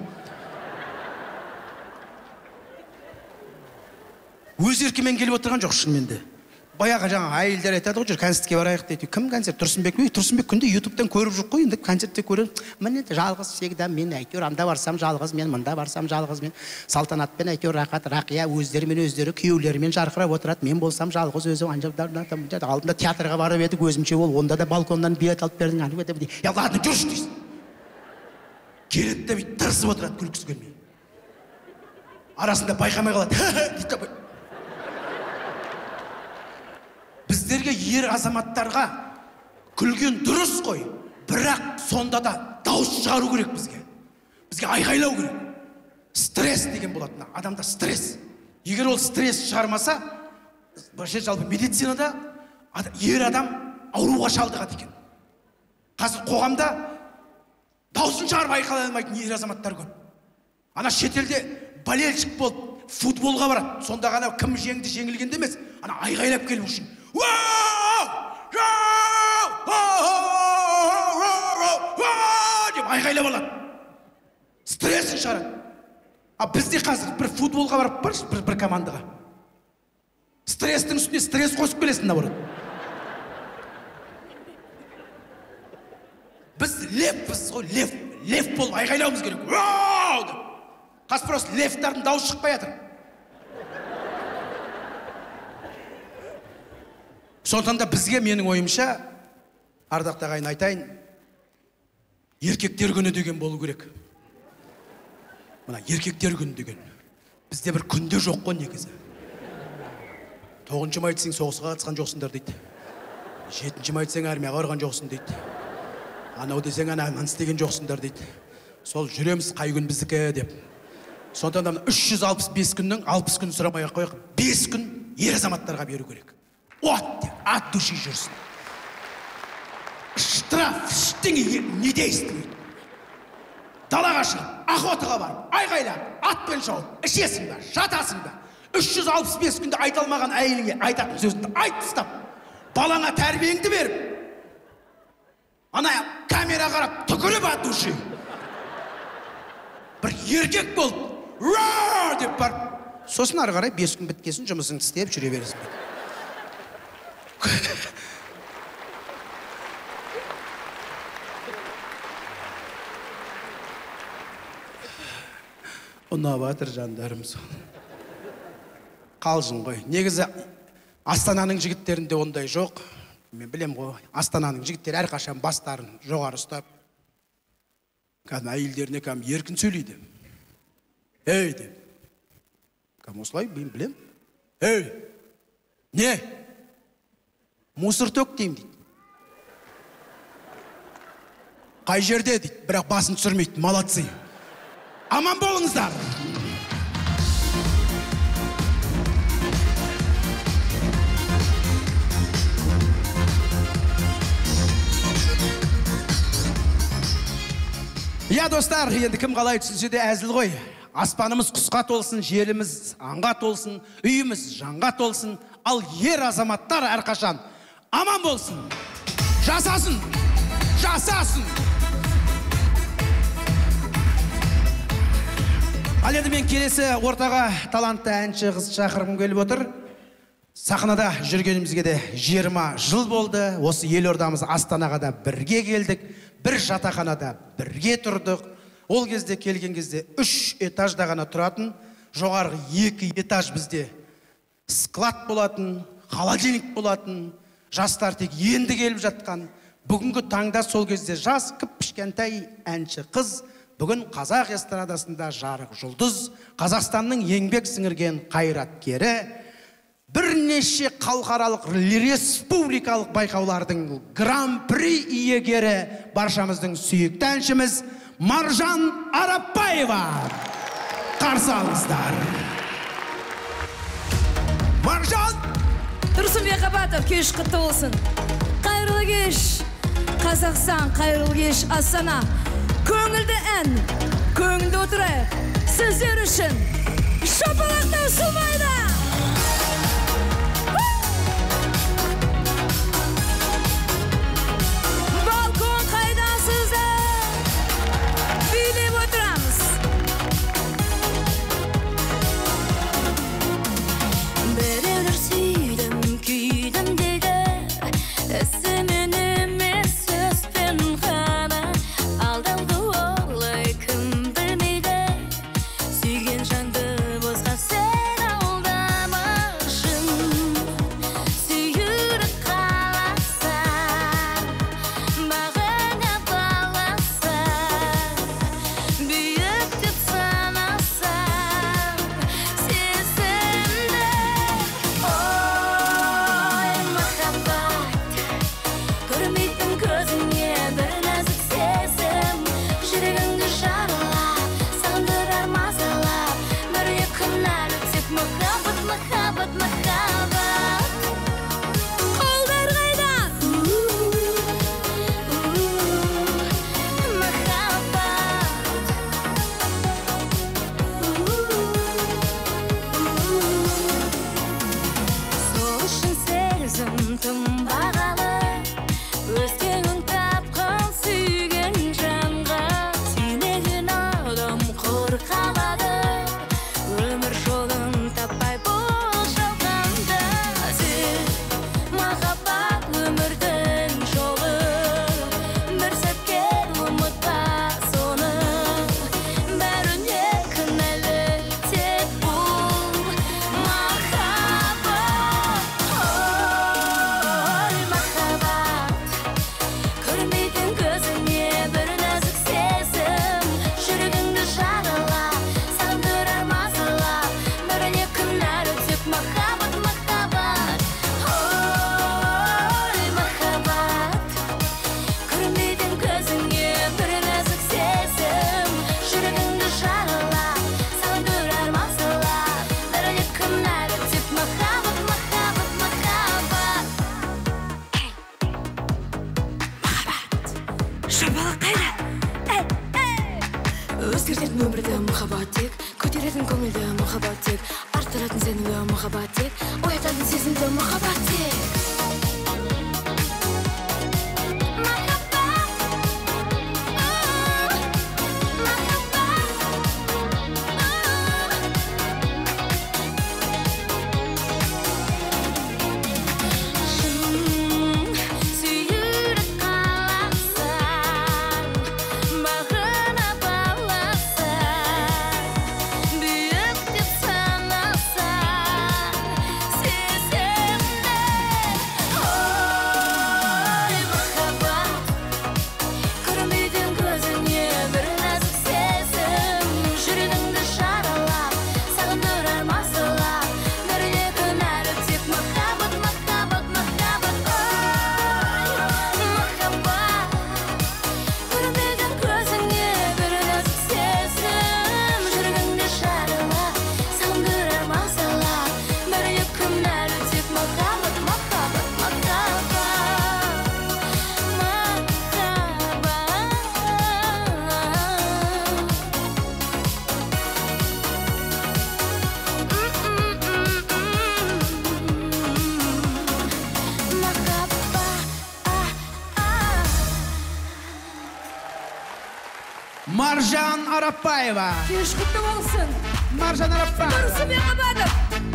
Өз еркімен келіп отырған жоқ шынымен де. Баяғы жаңа әйелдер айтады ғой, концертке барайық дейді. Кім концерт? Тұрсынбек. Тұрсынбек күнде ютубтан көріп жүр ғой, енді концертте көріп. Міне жалғыз всегда мен әйтеуір анда барсам жалғыз, мен мында барсам жалғыз, мен салтанатпен әйтеуір рақат, рақия өздерімен өздері күйеулерімен жарқырап отырады. Мен болсам жалғыз өзім анжақтардан алдында театрға барып едік, өзімше ол онда да балконнан билет алып бердің. Я ладно, жүрші дейсің. Келеді де бүйтіп тырысып отырады, күлкісі келмей. Арасында байқамай қалады. Дейді. Біздерге ер азаматтарға күлген дұрыс қой, бірақ сонда да дауыс шығару керек бізге. Бізге айғайлау керек. Стресс деген болады. Адамда стресс. Егер ол стресс шығармаса, жалпы медицинада ер адам ауруға шалдығады екен. Қазір қоғамда дауысын шығарып айқайлай алмайтын ер азаматтар көп. Ана шетелде болельщик болып футболға барады. Сонда ғана кім жеңді, жеңілгенде емес, ана айғайлап келу үшін. Деп айғайлап алады. Стресsin шығарады. А бізде қазір бір футболға барып баршы, бір, бір командаға. Стресстің үстіне стресс қосып келесін наоборот. Біз левпіз ғой, лев. Лев болып айғайлауымыз керек. Қазір просто левтардың дауысы шықпай жатыр. Сондықтан да бізге, менің ойымша, ардақты ағайын айтайын, еркектер күні деген болу керек. Мына еркектер күні деген. Бізде бір күнде жоқ қой негізі. Тоғызыншы май десең соғысқа қатысқан жоқсыңдар дейді. Жетінші май десең армияға барған жоқсың дейді. Анау десең ана анан істеген жоқсыңдар дейді. Сол жүреміз қай күн біздікі деп. Сондықтан да үш жүз алпыс бес күннің алпыс күн сұрамай ақ қояйық. бес күн ер азаматтарға беру керек. От деп, от души жүрсін. Штраф, ештеңе не действует. Далаға шығып, охотаға барып, айғайлап, атпен шауып, ішесің бе, жатасың бе. үш жүз алпыс бес күнде айта алмаған әйеліңе айтатын сөзіңді айт тастап, балаңа тәрбиеңді беріп, ана камера қарап, түкіріп от души. Бір еркек болып, ра деп барып, сосын ары қарай бес күн біткесін жұмысыңды істеп жүре бересің. Ұнап атыр жандарым сол. Қалжың ғой. Негізі Астананың жігіттерінде ондай жоқ. Мен білем ғой, Астананың жігіттері әрқашан бастарын жоғары ұстап, кәдімгі әйелдеріне кәдімгі еркін сөйлейді. Ей деп. Кәдімгі осылай, мен білем. Ей, не? Мусор төк деймін дейді. Қай жерде дейді, бірақ басын түсірмейді, молодцы. Аман болыңыздар. Я, достар, енді кім қалай түсінсе де әзіл ғой. Аспанымыз құсқа толсын, жеріміз аңға толсын, үйіміз жанға толсын, ал ер азаматтар әрқашан аман болсын. Жасасын, жасасын. Ал енді мен келесі ортаға талантты әнші қыз шақырғым келіп отыр. Сахнада жүргенімізге де жиырма жыл болды. Осы елордамыз Астанаға да бірге келдік. Бір жатақханада бірге тұрдық. Ол кезде келген кезде үш этажда ғана тұратын, жоғарғы екі этаж бізде склад болатын, холодильник болатын. Жастар тек енді келіп жатқан. Бүгінгі таңда сол кезде жас кіп-кішкентай әнші қыз, бүгін қазақ эстрадасында жарық жұлдыз, Қазақстанның еңбек сіңірген қайраткері, бірнеше халықаралық республикалық байқаулардың гран-при иегері, баршамыздың сүйікті әншіміз Маржан Арапбаева. Қарсы алыңыздар. Маржан! Тұрсынбек Абатов, кеш құтты болсын. Қайырлы кеш, Қазақстан, қайырлы кеш, Астана. Көңілді ән, көңілді отырайық. Сіздер үшін шапалақтау сумайды. Балкон қайдасыздар? Билеп отырамыз. Біреулер сүйдім, күйдім дейді, ісімен емес сөзбен ғана. Алдауды олай кім білмейді, сүйген жанды босқа сен алдамашын. Сүйіріп қаласаң, бағыңа баласаң, бүйік деп санасаң, сезімді. Ой, махаббат, көрмейтін көзіңе бір нәзік сезім, жүрегіңді жаралап, сағындырар мазалап, бір екі күн тек махаббат, махаббат, махаббат. Қолдар қайда? Сол үшін сезім тым бағалы, өзгенің тапқан сүйген жанға. Сүймеген адам құр қалады, өмір жолын таппай бұл жалғанда. Махаббат өмірдің жолы, бір сәтке ұмытпа соны. Бәріне кінәлі тек бұл махаббат. Ой, махаббат, көрмейтін көзіңе бір нәзік сезім, жүрегіңді жаралап, сағындырар мазалап, бәріне кінәлі тек махаббат, махаббат. Ой, махаббат, көрмейтін көзіңе бір нәзік сезім, жүрегіңді жаралап, сағындырар мазалап, бәріне кінәлі тек махаббат, махаббат, махаббат. Шапалақ қайда? Әй, әй! Өзгертетін өмірді махаббат тек, көтеретін көңілді махаббат тек, арттыратын сенімді махаббат тек, оятатын сезімді махаббат тек. Сүйіріп қаласаң, бағына баласаң, бүйік деп санасаң, сезімді. Ой, махаббат, көрмейтін көзіңе бір нәзік сезім, жүрегіңді жаралап, сағындырар мазалап, бәріне кінәлі тек махаббат, махаббат, махаббат. Ой, махаббат, көрмейтін көзіңе бір нәзік сезім, жүрегіңді жаралап, сағындырар мазалап, бәріне кінәлі тек махаббат, махаббат, махаббат, Маржан Арапбаева. Кеш құтты болсын. Маржан Арапбаева. Тұрсынбек Абатов.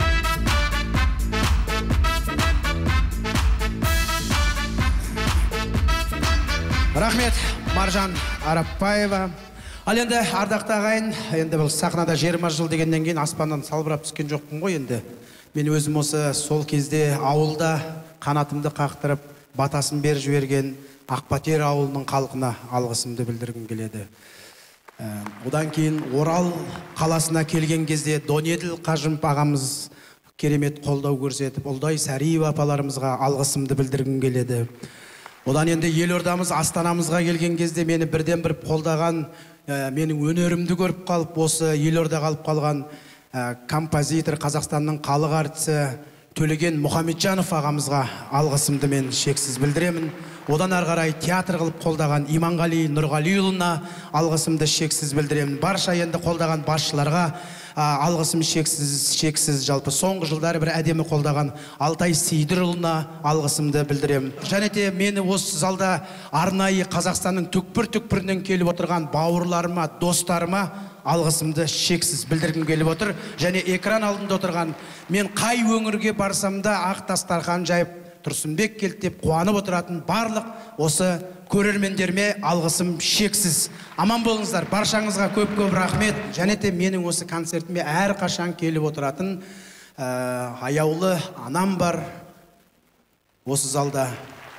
Рахмет, Маржан Арапбаева. Ал енді ардақты ағайын, енді бұл сахнада жиырма жыл дегеннен кейін аспаннан салбырап түскен жоқпын ғой енді. Мен өзім осы сол кезде ауылда қанатымды қақтырып, батасын беріп жіберген, Ақбатер ауылының халқына алғысымды білдіргім келеді. Одан кейін Орал қаласына келген кезде Донеділ Қажымов ағамыз керемет қолдау көрсетіп, Ұлдай Сәриева апаларымызға алғысымды білдіргім келеді. Одан енді елордамыз Астанамызға келген кезде мені бірден бір қолдаған, менің өнерімді көріп қалып, осы елорда қалып қалған композитор, Қазақстанның халық артисі Төлеген Мұхамеджанов ағамызға алғысымды мен шексіз білдіремін. Одан ары қарай театр қылып қолдаған Иманғали Нұрғалиұлына алғысымды шексіз білдіремін. Барша енді қолдаған басшыларға алғысым шексіз, шексіз. Жалпы соңғы жылдары бір әдемі қолдаған Алтай Сейдірұлына алғысымды білдіремін. Және де мені осы залда арнайы Қазақстанның түкпір-түкпірінен келіп отырған бауырларыма, достарыма алғысымды шексіз білдіргім келіп отыр. Және экран алдында отырған, мен қай өңірге барсам да ақ дастархан жайып Тұрсынбек келді деп қуанып отыратын барлық осы көрермендеріме алғысым шексіз. Аман болыңыздар, баршаңызға көп-көп рахмет. Және де менің осы концертіме әр қашан келіп отыратын аяулы анам бар осы залда.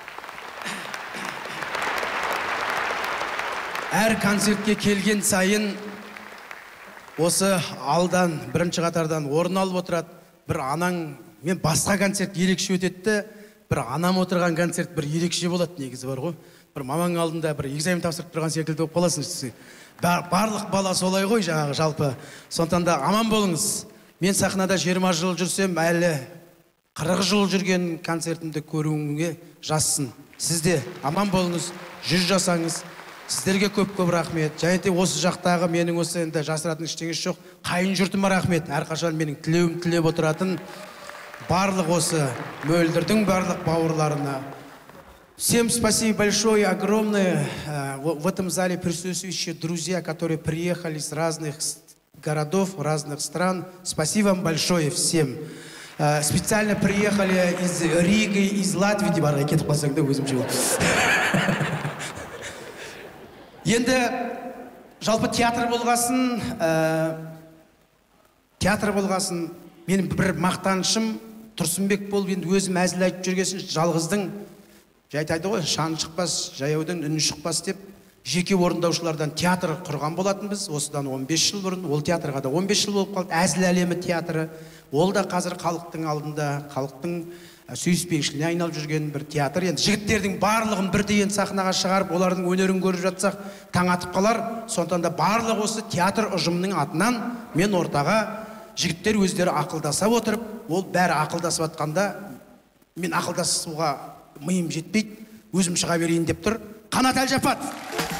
Әр концертке келген сайын осы алдан, бірінші қатардан орын алып отырады. Бір анаң, мен басқа концерт ерекше өтетті, бір анам отырған концерт бір ерекше болады негізі бар ғой. Бір мамаң алдында бір экзамен тапсырып тұрған секілді болып қаласың. Барлық бала солай ғой жаңағы жалпы. Сондықтан да аман болыңыз. Мен сахнада жиырма жыл жүрсем, әлі қырық жыл жүрген концертімді көруіңе жазсын. Сізде аман болыңыз, жүз жасаңыз. Сіздерге көп-көп рахмет. Және де осы жақтағы менің осы енді жасыратын ештеңесі жоқ. Қайын жұртыма рахмет. Әрқашан менің тілеуім тілеп отыратын барлық осы мөлдірдің барлық бауырларына. Всем спасибо большое, огромное. В этом зале присутствующие друзья, которые приехали с разных городов, разных стран. Спасибо вам большое всем. Специально приехали из Риги, из Латвии. Енді жалпы театр болғасын, театр болғасын, менің бір мақтанышым Тұрсынбек болып, енді өзім әзіл айтып жүргесін, жалғыздың, жайт айтты ғой, шаны шықпас, жаяудан үні шықпас деп, жеке орындаушылардан театр құрған болатын біз, осыдан он бес жыл бұрын, ол театрға да он бес жыл болып қалды, әзіл әлемі театры, ол да қазір халықтың алдында, халықтың сүйіспеншілігіне айналып жүрген бір театр. Енді жігіттердің барлығын бірден сахнаға шығарып, олардың өнерін көріп жатсақ, таң атып қалар. Сондықтан да барлық осы театр ұжымының атынан мен ортаға жігіттер өздері ақылдаса отырып, ол бәрі ақылдасып атқанда, мен ақылдасуға миым жетпейді, өзім шыға берейін деп тұр. Қанат Әлжаппаров.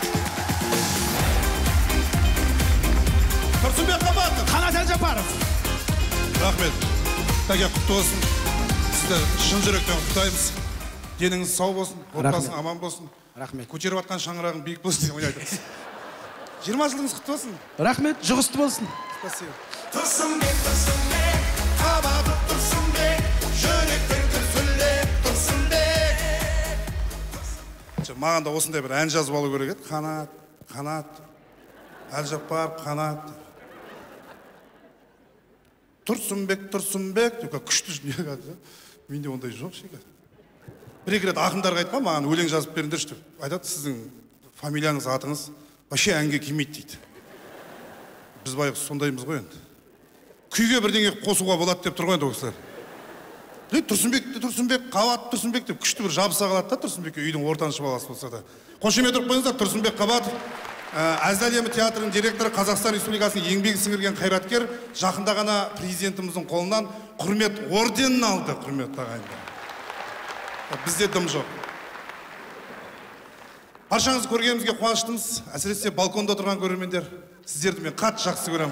Тұрсынбек Қабатов. Қанат Әлжаппаров. Рахмет. Тәке құтты болсын. Шын жүректен құттықтаймыз. Деніңіз сау болсын, отбасың аман болсын. Рахмет. Көтеріп атқан шаңырағың биік болсын деп ойлайды. жиырма жылыңыз құтты болсын. Рахмет, жұғысты болсын. Спасибо. Тұрсынбек, Тұрсынбек, Қабатов Тұрсынбек, жүректен дүрсілдеп Тұрсынбек. Маған да осындай бір ән жазып алу керек еді. Қанат, Қанат, Әлжаппаров, Қанат. Тұрсынбек, Тұрсынбек, күшті менде ондай жоқ шеке. Бір-екі рет ақындарға айтқан, маған өлең жазып беріңдерші деп. Айтады, сіздің фамилияңыз, атыңыз вообще әнге келмейді дейді. Біз байғыз сондаймыз ғой енді. Күйге бірдеңе қосуға болады деп тұрған енді оқысылар. Тұрсынбек, Тұрсынбек, Қабатов Тұрсынбек деп күшті бір жабыса қалады да Тұрсынбекке, үйдің ортаншы баласы болса да. Қошемет ұрып қойыңыздар, Тұрсынбек Қабатов. Әзіл әлемі театрының директоры, Қазақстан Республикасының еңбек сіңірген қайраткер, жақында ғана президентіміздің қолынан құрмет орденін алды, құрмет ағайындар. Бізде дым жоқ. Баршаңызды көргенімізге қуаныштымыз, әсіресе балконда отырған көрермендер, сіздерді мен қатты жақсы көремін.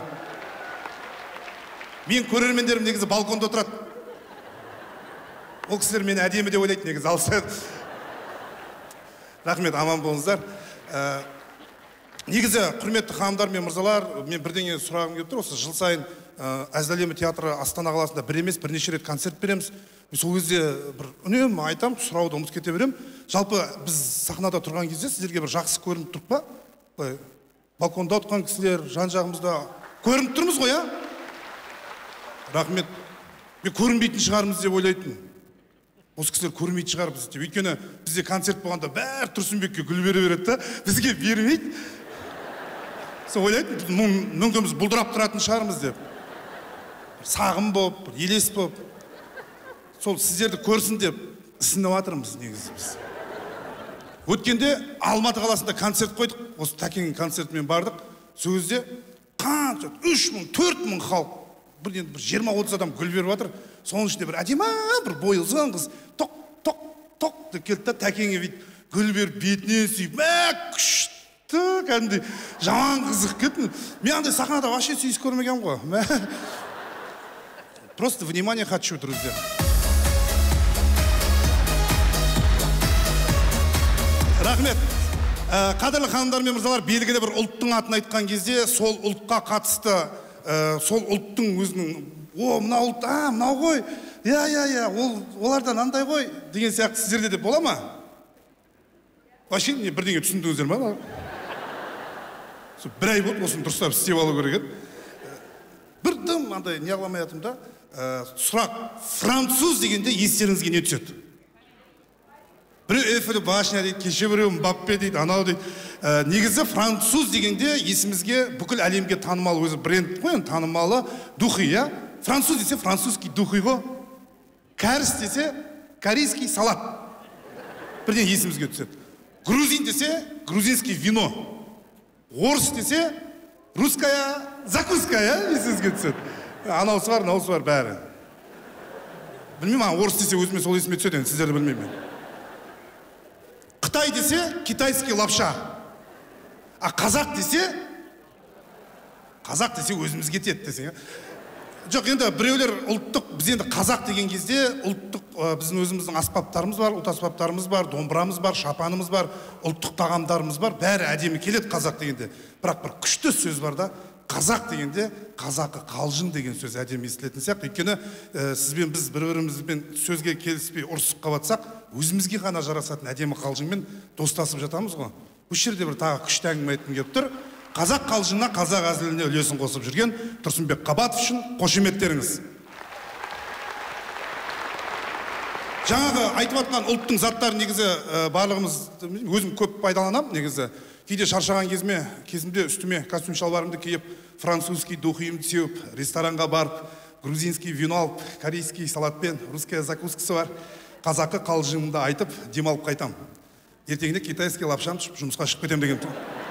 Мен көрермендерім негізі балконда отырады. Ол кісілер мені әдемі деп ойлайды негізі, алса. Рахмет, аман болыңыздар. Негізі, құрметті ханымдар мен мырзалар, мен бірдеңе сұрағым келіп тұр. Осы жыл сайын Әзіл әлемі театры Астана қаласында бір емес, бірнеше рет концерт береміз. Сол кезде бір үнемі айтам, сұрауды ұмытып кете берем. Жалпы біз сахнада тұрған кезде сіздерге бір жақсы көрініп тұрып па? Балконда отырған кісілер, жан-жағымызда көрініп тұрмыз ғой, а? Рахмет. Мен көрінбейтін шығармыз деп ойлайтын. осы кісілер көрмейтін шығар бізді деп. Өйткені бізде концерт болғанда бәрі Тұрсынбекке гүл бере береді да, бізге бермейді. Сол ойлайтын, мүмкін біз бұлдырап тұратын шығармыз деп. Сағым болып, елес болып. Сол сіздерді көрсін деп ісініп жатырмыз негізі біз. Өткенде Алматы қаласында концерт қойдық. Осы Тәкеңнің концертімен бардық. Сол кезде қанша үш мың, төрт мың халық, бірден бір жиырма отыз адам гүл беріп жатыр. Соның ішінде бір әдемі бір бойы ұзын қыз тоқ тоқ тоқ деп келді да Тәкеңе бүйтіп гүл беріп бетінен сүйіп, мә күшті, кәдімгідей жаман қызық кетті. Мен андай сахнада вообще сүйіс көрмеген ғой. Просто внимание хочу, друзья. Рахмет. Қадірлі ханымдар мен мырзалар, белгілі бір ұлттың атын айтқан кезде сол ұлтқа қатысты, сол ұлттың өзінің, о, мына ұлт, а, мынау ғой, я, я, я, олардан андай ғой деген сияқты сіздерде де бола ма? Вообще бірдеңе түсіндіңіздер ма? Бір ай болды, осыны дұрыстап істеп алу керек еді. Бірдім андай не қыламай жатырмын да, сұрақ, француз дегенде естеріңізге не түседі? Біреу Эйфель башня дейді, кеше біреу Мбаппе дейді, анау дейді. Негізі француз дегенде есімізге бүкіл әлемге танымал өзі бренд қой, танымалы духи, я? Француз десе французский духи ғой. Кәріс десе корейский салат. Бірден есімізге түседі. Грузин десе грузинский вино. Орыс десе русская закуска, я? Есімізге түседі. Анаусы бар, анаусы бар бәрі. Білмеймін, орыс десе өзіме сол есіме түседі, сіздерді білмеймін. Қытай десе китайский лапша. А қазақ десе қазақ десе өзіміз кетеді десең. Жоқ, енді біреулер ұлттық, біз енді қазақ деген кезде ұлттық біздің өзіміздің аспаптарымыз бар, ұлт аспаптарымыз бар, домбырамыз бар, шапанымыз бар, ұлттық тағамдарымыз бар, бәрі әдемі келеді қазақ дегенде. Бірақ бір күшті сөз бар да, қазақ дегенде қазақы қалжың деген сөз әдемі естілетін сияқты. Өйткені сізбен біз бір-бірімізбен сөзге келіспей ұрсып қалатсақ, өзімізге ғана жарасатын әдемі қалжыңмен достасып жатамыз ғой. Осы жерде бір тағы күшті әңгіме айтқым келіп тұр. Қазақ қалжыңына, қазақ әзіліне үлесін қосып жүрген Тұрсынбек Қабатов үшін қошеметтеріңіз. Жаңағы айтып жатқан ұлттың заттары негізі барлығымыз өзім көп пайдаланамын негізі. Кейде шаршаған кезіме, кезімде үстіме костюм шалбарымды киіп, французский духиымды сеуіп, ресторанға барып, грузинский вино алып, корейский салатпен, русская закускасы бар, қазақы қалжыңымды айтып, демалып қайтам. Ертеңінде китайский лапшам түсіп, жұмысқа шығып кетем деген.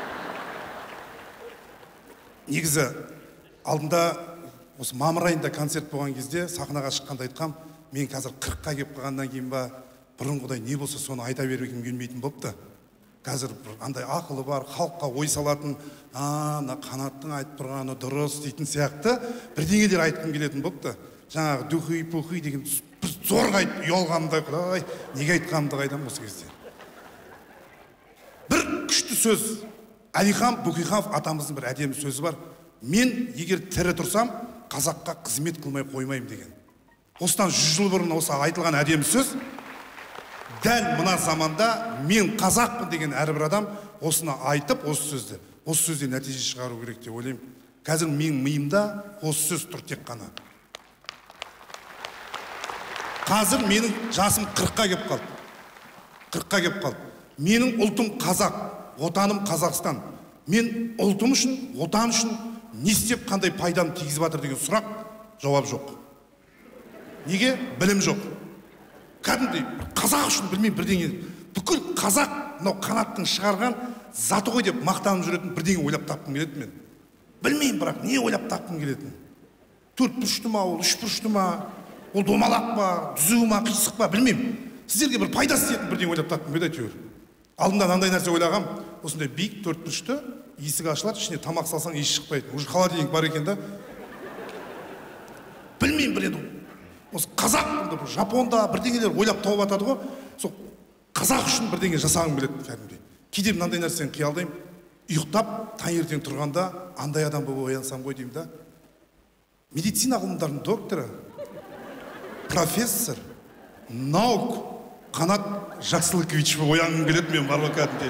Негізі алдында осы мамыр айында концерт болған кезде сахнаға шыққанда айтқам, мен қазір қырыққа келіп қалғаннан кейін ба, бұрынғыдай не болса соны айта бергім келмейтін болыпты. Қазір андай ақылы бар, халыққа ой салатын, ана қанаттың айтып тұрғаны дұрыс дейтін сияқты бірдеңелер айтқым келетін болыпты. Жаңағы духи-пухи деген бір зорға айтып ұялғанымдай, құдай, неге айтқанымды қайдам осы кезде. Бір күшті сөз, Әлихан Бөкейханов атамыздың бір әдемі сөзі бар. Мен егер тірі тұрсам, қазаққа қызмет қылмай қоймайым деген. Осыдан жүз жыл бұрын осы айтылған әдемі сөз. Дәл мына заманда мен қазақпын деген әрбір адам осыны айтып, осы сөзді, осы сөзде нәтиже шығару керек деп ойлаймын. Қазір мен миымда осы сөз тұр тек қана. Қазір менің жасым қырыққа кеп қалды. қырыққа кеп қалды. Менің ұлтым қазақ, отаным Қазақстан. Мен ұлтым үшін, отан үшін не істеп қандай пайдам тигізіп жатыр деген сұрақ, жауап жоқ. Неге? Білім жоқ. Кәдімгідей қазақ үшін білмеймін бірдеңе. Бүкіл қазақ мынау қанаттың шығарған заты ғой деп мақтанып жүретін бірдеңе ойлап тапқым келеді мен. Білмеймін, бірақ не ойлап тапқым келетін. Төрт бұрышты ма, ол үш бұрышты ма, ол домалақ па, түзу ма, қисық па, білмеймін. Сіздерге бір пайдасы тиетін бірдеңе ойлап тапқым келеді әйтеуір. Алдымда андай нәрсе ойлағам, осындай биік төрт бұрышты, есік ашылады, ішіне тамақ салсаң еш шықпайды. Уже холодильник бар екен да. Білмеймін бір енді. Осы қазақ, Жапонда бірдеңелер ойлап тауып атады ғой. Сол қазақ үшін бірдеңе жасағым келеді кәдімгідей. Кейде мынандай нәрсені қиялдаймын. Ұйықтап, таңертең тұрғанда андай адам болып оянсам ғой деймін да. Медицина ғылымдарының докторы, профессор, наук Қанат Жақсылыкович болып оянғым келеді мен бар ғой кәдімгідей.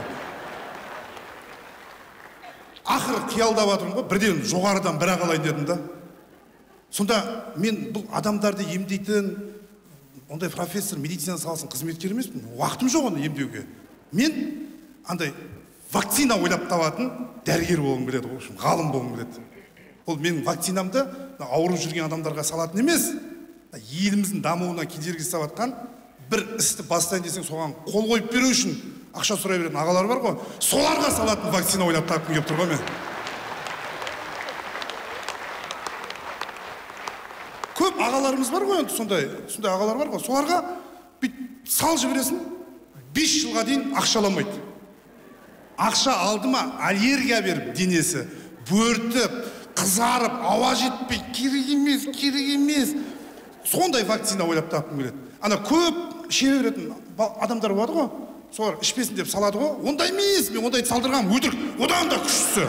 Ақыры қиялдап жатырмын ғой, бірден жоғарыдан бір ақ алайын дедім да. Сонда мен бұл адамдарды емдейтін, ондай профессор, медицина саласының қызметкері емеспін. Уақытым жоқ оны емдеуге. Мен андай вакцина ойлап табатын дәрігер болғым келеді, в общем, ғалым болғым келеді. Ол менің вакцинамды ауырып жүрген адамдарға салатын емес, еліміздің дамуына кедергі жасап жатқан бір істі бастайын десең, соған қол қойып беру үшін ақша сұрай беретін ағалар бар ғой, соларға салатын вакцина ойлап тапқым келіп тұр ғой мен. Көп ағаларымыз бар ғой, сондай, сондай ағалар бар ғой, соларға бүйтіп сал жібересің, бес жылға дейін ақша аламайды. Ақша алды ма, аллергия беріп денесі, бөртіп, қызарып, ауа жетпей, керек емес, керек емес. Сондай вакцина ойлап тапқым келеді. Ана көп іше беретін адамдар болады ғой, солар ішпесін деп салады ғой, ондай емес, мен ондайды салдырғам, өтірік, одан да күштісі.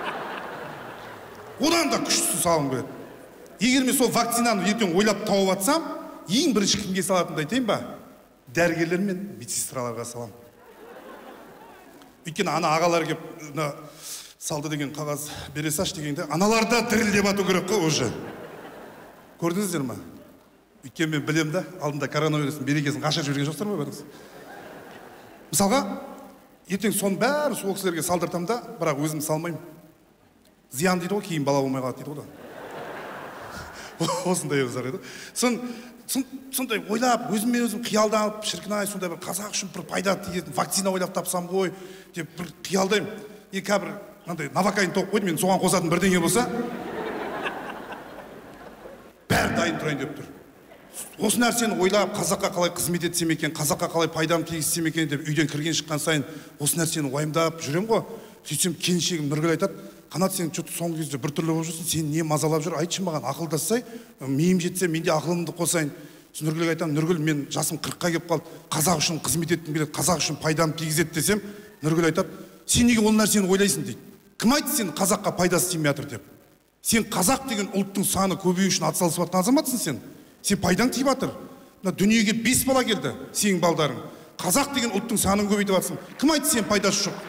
Одан да күштісі салғым келеді. Егер мен сол вакцинаны ертең ойлап тауып атсам, ең бірінші кімге салатынды айтайын ба? Дәрігерлер мен медсестраларға салам. Өйткені ана ағалар кеп, салды деген қағаз бере саш дегенде, аналарда дірілдеп ату керек қой уже. Көрдіңіздер ма? Өйткені мен білем да, алдында коронавирустың берекесін қашап жүрген жоқсыздар ма бәріңіз? Мысалға, ертең соның бәрі сол кісілерге салдыртам да, бірақ өзім салмаймын. Зиян дейді ғой, кейін бала болмай қалады дейді ғой да. Осындай өзар еді. Сондай ойлап, өзіме өзім қиялданып, шіркін-ай, сондай бір қазақ үшін бір пайда тиетін вакцина ойлап тапсам ғой деп бір қиялдаймын. Е, кәбір новокаин тоқ қойды, мен соған қосатын бірдеңе болса, бәрі дайын тұрайын деп тұр. Осы нәрсені ойлап, қазаққа қалай қызмет етсем екен, қазаққа қалай пайдам тигізсем екен деп үйден кірген шыққан сайын осы нәрсені уайымдап жүрем ғой. Сөйтсем келіншегім Нұргүл айтады, Қанат, сен что-то соңғы кезде бір түрлі болып жүрсің, сен не мазалап жүр, айтшы маған, ақылдассай, миым жетсе, мен де ақылымды қосайын. Нұргүлге айтамын, Нұргүл, мен жасым қырыққа келіп қалды, қазақ үшін қызмет еткім келеді, қазақ үшін пайдам тигізеді десем, Нұргүл айтады, сен неге ол нәрсені ойлайсың дейді. Кім айтты сен қазаққа пайдасы тимей жатыр деп? Сен қазақ деген ұлттың саны көбею үшін атсалысып жатқан азаматсың сен. Сен пайдаң тиіп жатыр. Дүниеге бес бала келді, сенің балдарың. Қазақ деген ұлттың санын көбейтіп жатсың. Кім айтты сен пайдасы жоқ?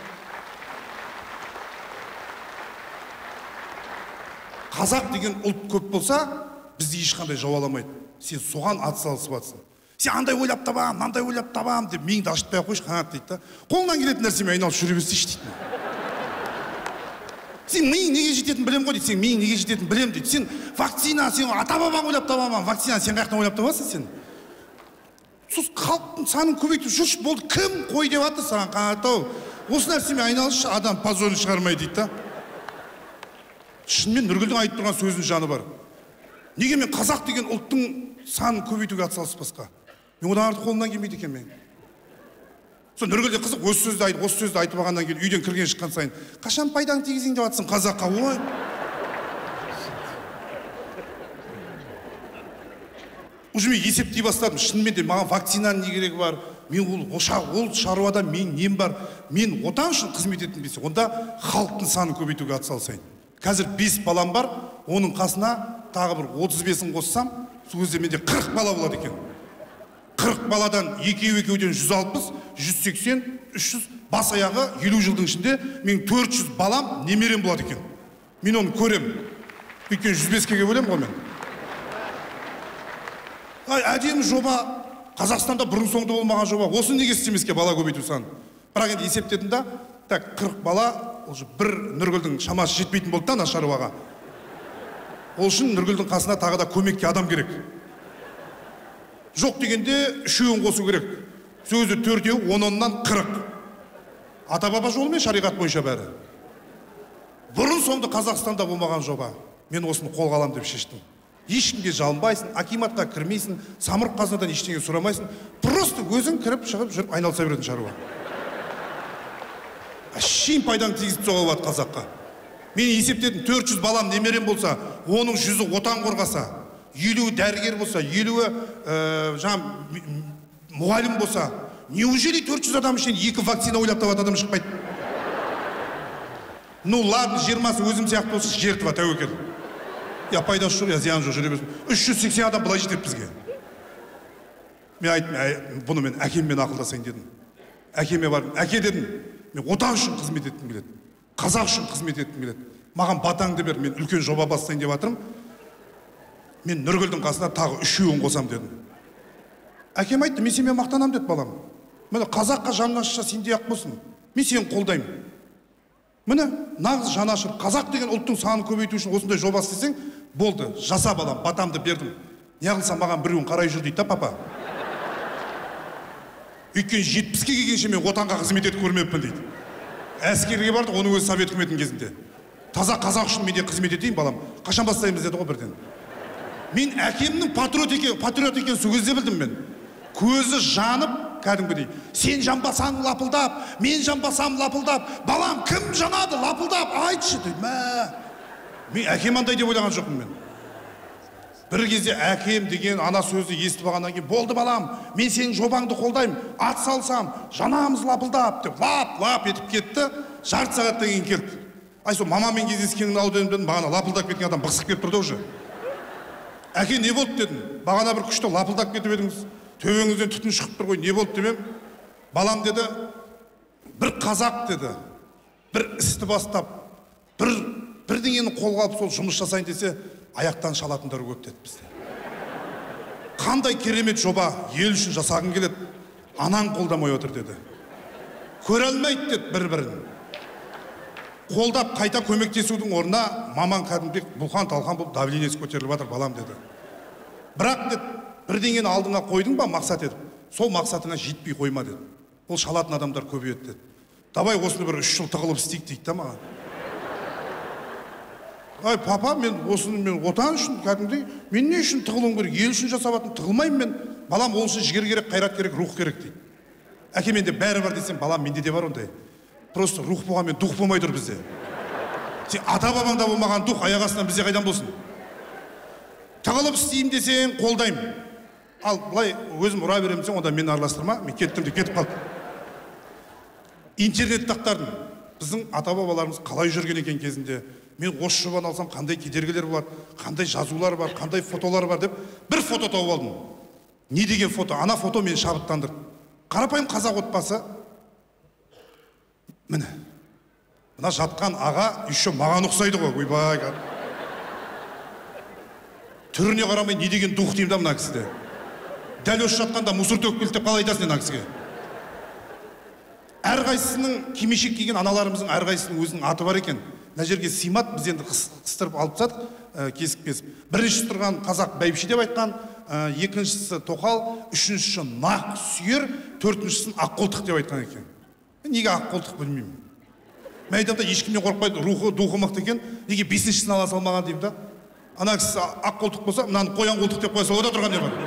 Қазақ деген ұлт көп болса, бізді ешқандай жау аламайды. Сен соған атсалысып жатсың. Сен андай ойлап табам, мынандай ойлап табам деп миыңды ашытпай ақ қойшы, Қанат дейді да. Қолынан келетін нәрсемен айналып жүре берсейші дейді. Сен миың неге жететін білем ғой дейді, сен миың неге жететін білем дейді. Сен вакцина, сен ата-бабаң ойлап табаман, вакцина сен қаяқтан ойлап табасың сен? Сіз халықтың санын көбейтіп жүрші, болды, кім қой деп жатыр саған, Қанат-ау? Осы нәрсемен айналысшы, адам позорын шығармай дейді да. Шынымен Нұргүлдің айтып тұрған сөзінің жаны бар. Неге мен қазақ деген ұлттың санын көбейтуге атсалыспасқа? Мен одан артық қолымнан келмейді екен мен. Сол Нұргүлде қызық, осы сөзді айтып, осы сөзді айтып алғаннан кейін үйден кірген шыққан сайын, қашан пайдаң тигізейін деп жатсың қазаққа, ой. Уже мен есептей бастадым, шынымен де маған вакцинаның не керегі бар? Мен ол ол шаруада мен нем бар? Мен отан үшін қызмет еттім десе, онда халықтың санын көбейтуге атсалысайын. Қазір бес балам бар, оның қасына тағы бір отыз бесін қоссам, сол кезде менде қырық бала болады екен. қырық баладан екеу-екеуден жүз алпыс, жүз сексен, үш жүз, бас аяғы елу жылдың ішінде мен төрт жүз балам немерем болады екен. Мен оны көрем. Өйткені жүз беске бөлем ғой мен. Әдемі жоба, Қазақстанда бұрын соңды болмаған жоба. Осы неге істемеске бала көбейту санын? Бірақ енді есептедім да, так қырық бала, ол бір Нұргүлдің шамасы жетпейтін болды да ана шаруаға. Ол үшін Нұргүлдің қасына тағы да көмекке адам керек. Жоқ дегенде үшеуін қосу керек. Сөзі төртеу, он-оннан қырық. Ата-баба жолымен шариғат бойынша бәрі. Бұрын соңды Қазақстанда болмаған жоба. Мен осыны қолға алам деп шештім. Ешкімге жалынбайсың, акиматқа кірмейсің, самұрық қазынадан ештеңе сұрамайсың. Просто өзің кіріп, шығып, жүріп, айналыса беретін шаруа. Шейін пайдаң тигізіп соғылады қазаққа. Мен есептедім, төрт жүз балам немерем болса, оның жүзі отан қорғаса, елуі дәрігер болса, елуі мұғалім болса, неужели төрт жүз адам үшін екі вакцина ойлап табады адам шықпайды? Ну ладно, жиырмасы өзім сияқты болса, жертва, тәуекел. Я пайдасы жоқ, я зиян жоқ, жүре берсін. үш жүз сексен адам былай жетеді бізге. Мен айттым, бұны мен әкеммен ақылдасайын дедім. Әкеме бардым, әке дедім, мен отан үшін қызмет еткім келеді. Қазақ үшін қызмет еткім келеді. Маған батаңды бер, мен үлкен жоба бастайын деп жатырмын. Мен Нұргүлдің қасына тағы үшеуін қосам дедім. Әкем айтты, мен сенімен мақтанам деді балам. Міне қазаққа жаны ашыса сендей ақ болсын. Мен сені қолдаймын. Міне нағыз жаны ашыр. Қазақ деген ұлттың санын көбейту үшін осындай жоба істесең, болды. Жаса балам, батамды бердім. Не қылсам маған біреуін қарай жүр дейді, папа. Өйткені жетпіске келгенше мен отанға қызмет етіп көрмеппін дейді. Әскерге барды, оның өзі совет үкіметінің кезінде. Таза қазақ үшін мен де қызмет етейін балам. Қашан бастаймыз деді ғой бірден. Мен әкемнің патриот екен, патриот екен сол кезде білдім мен. Көзі жанып, кәдімгідей. Сен жанбасаң лапылдап, мен жанбасам лапылдап. Балам кім жанады лапылдап? Айтшы дейді. Мә. Мен әкем андай деп ойлаған жоқпын мен. Бір кезде әкем деген ана сөзді естіп алғаннан кейін, болды балам, мен сенің жобаңды қолдаймын, ат салсам, жанамыз лапылдап деп, лап-лап етіп кетті, жарты сағаттан кейін келді. Ай сол мамамен кездескенін алып едім, бағана лапылдап кеткен адам бықсып кетіп тұрды уже. Әке, не болды дедім, бағана бір күшті лапылдап кетіп едіңіз, төбеңізден түтін шығып тұр ғой, не болды демем. Балам деді, бір қазақ деді, бір істі бастап, бір бірдеңені қолға алып сол жұмыс жасайын десе, аяқтан шалатындар көп деді бізде. Қандай керемет жоба, ел үшін жасағың келеді, анаң қолдамай отыр деді. Көре алмайды деді бір-бірін. Қолдап қайта көмектесудің орнына маман кәдімгідей бұлқан талқан болып давлениесі көтеріліп жатыр балам деді. Бірақ деді, бірдеңені алдыңа қойдың ба мақсат етіп, сол мақсатыңа жетпей қойма деді. Ол шалатын адамдар көбейеді деді. Давай осыны бір үш жыл тығылып істейік дейді да маған. Ай, папа, мен осыны мен отан үшін кәдімгідей, мен не үшін тығылуым керек, ел үшін жасап жатырмын, тығылмаймын мен. Балам, ол үшін жігер керек, қайрат керек, рух керек дейді. Әке, менде бәрі бар десем, балам, менде де бар ондай. Просто рух болғанмен дух болмай тұр бізде. Сен ата бабаңда болмаған дух аяқ астынан бізде қайдан болсын? Тығылып істеймін десең, қолдаймын. Ал былай өзім ұра беремін десең, онда мені араластырма, мен кеттім де кетіп қалдым. Интернет тақтардың біздің ата бабаларымыз қалай жүрген екен кезінде, мен осы жобаны алсам қандай кедергілер болады, қандай жазулар бар, қандай фотолар бар деп бір фото тауып алдым. Не деген фото? Ана фото мені шабыттандырды. Қарапайым қазақ отбасы. Міне, мына жатқан аға еще маған ұқсайды ғой, ойбай. Түріне қарамай не деген дух деймін да мына кісіде. Дәл осы жатқанда мусор төгіп келді деп қалай айтасың ана кісіге? Әрқайсысының кимешек киген аналарымыздың әрқайсысының өзінің аты бар екен. Мына жерге симат біз енді қыстырып алып тастадық, кесіп-кесіп. Біріншісі тұрған қазақ бәйбіше деп айтқан, екіншісі тоқал, үшіншісі нақ сүйер, төртіншісін ақ қолтық деп айтқан екен. Неге ақ қолтық білмеймін. Мен айтамын да ешкімнен қорықпайды, рухы, духы мықты екен, неге бесіншісін ала салмаған деймін да. Ана кісі ақ қолтық болса, мынаны қоян қолтық деп қоя салуда тұрған не бар.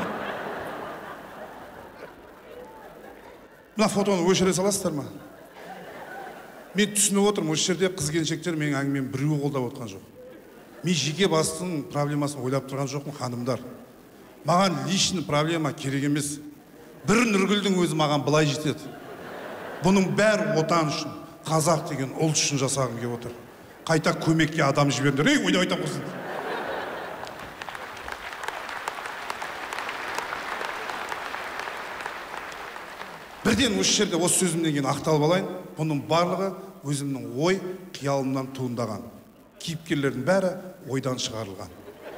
Мына фотоны өшіре саласыздар ма? Мен түсініп отырмын, осы жерде қыз келіншектер менің әңгімені біреуі қолдап отқан жоқ. Мен жеке бастың проблемасын ойлап тұрған жоқпын, ханымдар. Маған личный проблема керек емес. Бір Нұргүлдің өзі маған былай жетеді. Бұның бәрі отан үшін, қазақ деген ұлт үшін жасағым келіп отыр. Қайта көмекке адам жіберіңдер. Ей, ойда айтам қосын. Бірден осы жерде осы сөзімнен кейін ақталып алайын. Бұның барлығы өзімнің ой, қиялымнан туындаған. Кейіпкерлердің бәрі ойдан шығарылған.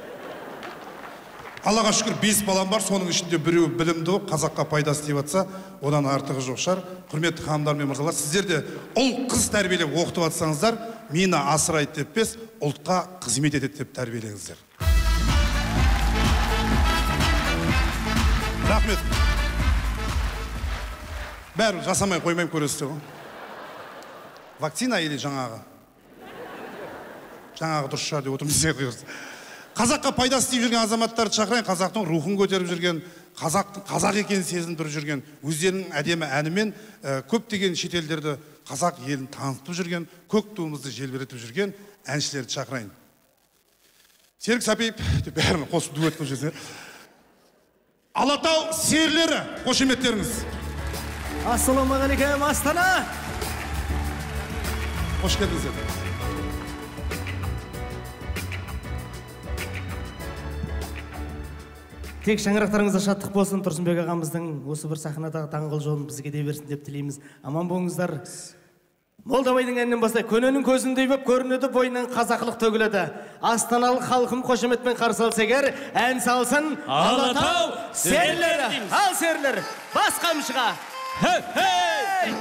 Аллаға шүкір бес балам бар, соның ішінде біреу білімді болып, қазаққа пайдасы тиіп жатса, одан артығы жоқ шығар. Құрметті ханымдар мен мырзалар, сіздер де ұл қыз тәрбиелеп оқытып жатсаңыздар, мені асырайды деп емес, ұлтқа қызмет етеді деп тәрбиелеңіздер. Рахмет. Бәрі жасамай қоймайым көресіздер ғой. Вакцина или жаңағы? Жаңағы дұрыс шығар деп отырмыз. Қазаққа пайдасы тиіп жүрген азаматтарды шақырайын, қазақтың рухын көтеріп жүрген, қазақтың қазақ екенін сезіндіріп жүрген, өздерінің әдемі әнімен көптеген шетелдерді қазақ елін танытып жүрген, көк туымызды желбіретіп жүрген әншілерді шақырайын. Серік Сәпиев деп бәрін қосып дуэт қылып жүрсін. Алатау серлері, қошеметтеріңіз. Ассалаумағалейкум, Астана. Қош келдіңіздер. Тек шаңырақтарыңызда шаттық болсын, Тұрсынбек ағамыздың осы бір сахнадағы таңғыл жолын бізге де берсін деп тілейміз. Аман болыңыздар. Молдабайдың әнінен бастай, көненің көзіндей бөп көрінеді, бойынан қазақылық төгіледі. Астаналық халқым қошеметпен қарсы алса егер, ән салсын Алатау серлері. Ал серлер, бас қамшыға. Хей!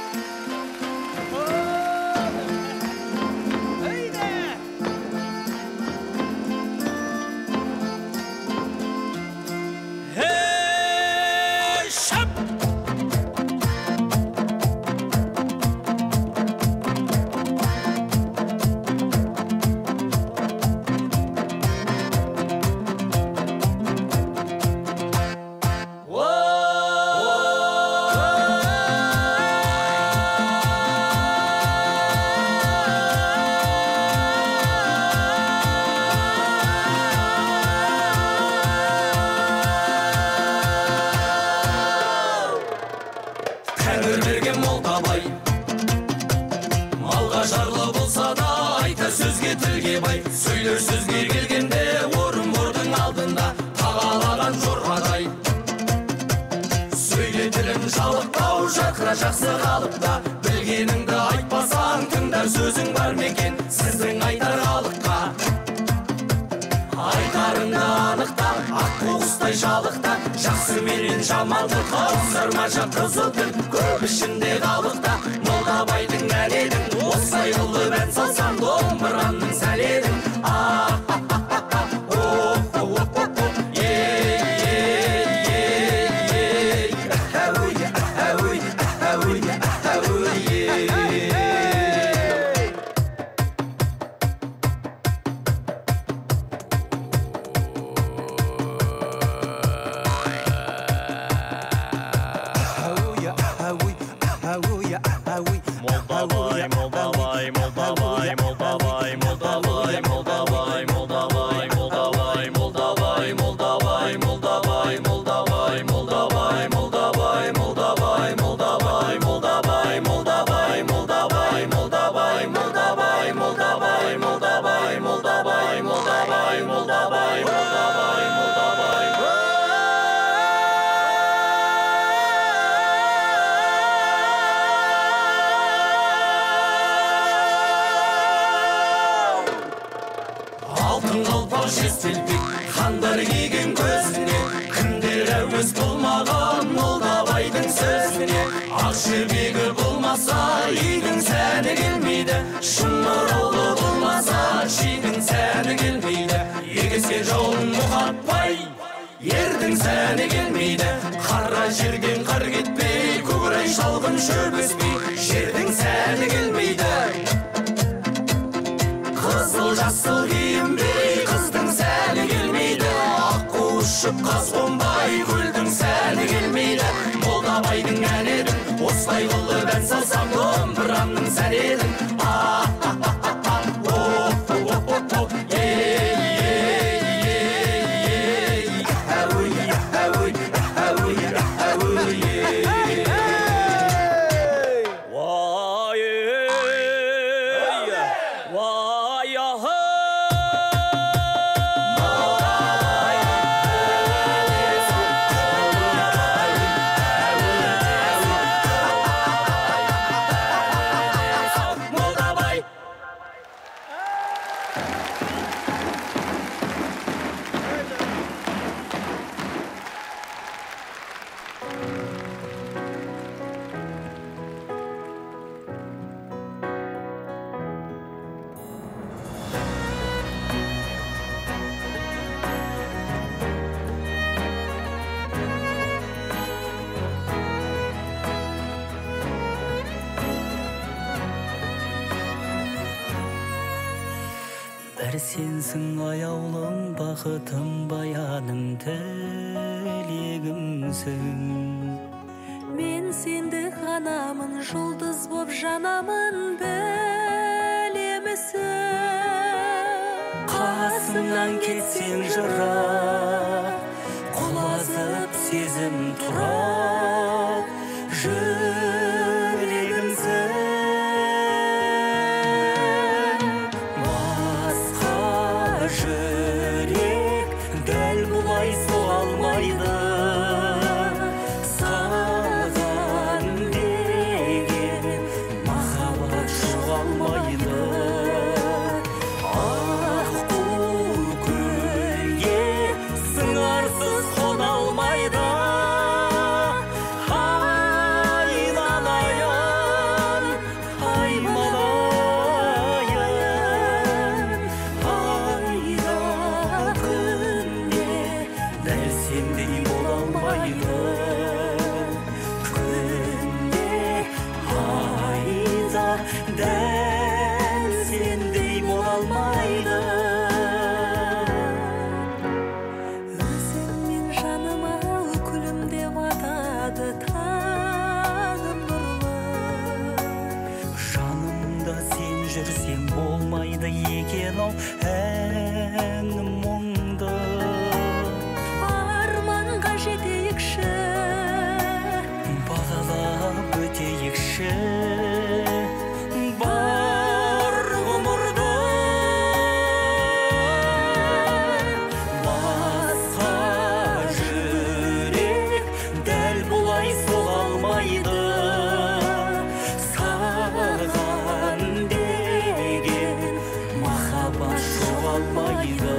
Сөйлер сөзге келгенде орынбордың алдында тағалаған жорғадай. Сөйлетілім жалықтау жақыра жақсы қалыпта, білгеніңді айтпасаң тыңдар сөзің бар мекен сіздің айтар халыққа. Айтарыңды анықта, ақ қоқыстай жалықта, жақсы менен жамалды қаусырма жақ қызыл тіл көп ішінде қалықта. Молдабайдың ән едің, осылай қылып ән салсам домбырамның сәл едің. Хандар киген көзіне, кімдер әуес болмаған Молдабайдың сөзіне. Ақ жібегі болмаса, үйдің сәні келмейді, шымыраулы болмаса, шидің сәні келмейді. Егесе жолын мұқатпай, ердің сәні келмейді. Қара жерден қар кетпей, көкірай шалғын шөп өспей, жердің сәні келмейді. Қызыл жасыл киінбей, қыздың сәні келмейді. Аққу ұшып қаз қонбай, көлдің сәні келмейді. Молдабайдың ән едің, осылай қылып ән салсам домбырамның сәл едің. Бір сенсің аяулым, бақытым, баяным, тілегімсің. Мен сенді ғанамын, жұлдыз боп жанамын, білемісің? Қасымнан кетсең жырақ, құлазып сезім тұрап, жүрегімсің. Жүрек дәл бұлай соғалмайды, саған деген махаббат жүрсем болмайды екен ау ән мұңды. Арманға жетейікші, бағалап өтейікші бар ғұмырды. Басқа жүрек дәл бұлай соға алмайды, саған деген махаббат жоғалмайды.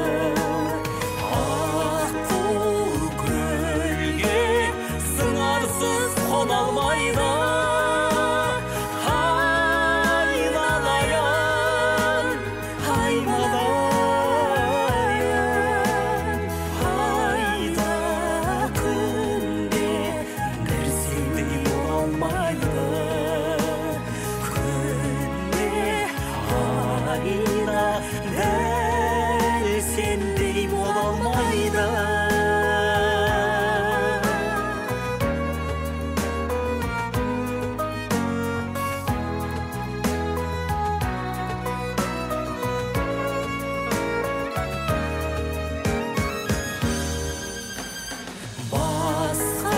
Аққу көлге сыңарсыз қона алмайды. Айналайын, айналайын, айда күнде бір сендей бола алмайды. Күнде айда дәл сендей бола алмайды. Басқа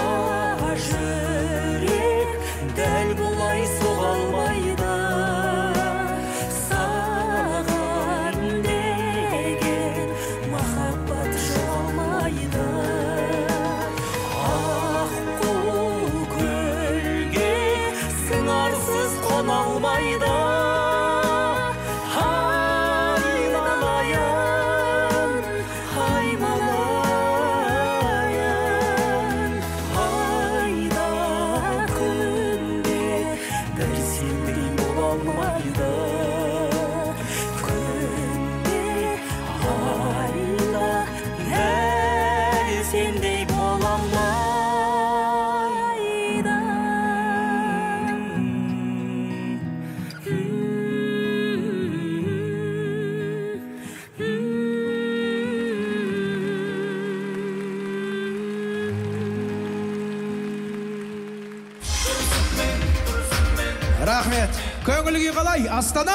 жүрек дәл бұлай соға алмайды, саған деген махаббат жоғалмайды. Аққу көлге сыңарсыз қона алмайды. Айналайын, айналайын, айда күнде бір сендей бола алмайды. Күнде айда дәл сендей бола алмайды. Рахмет. Көңілге қалай, Астана?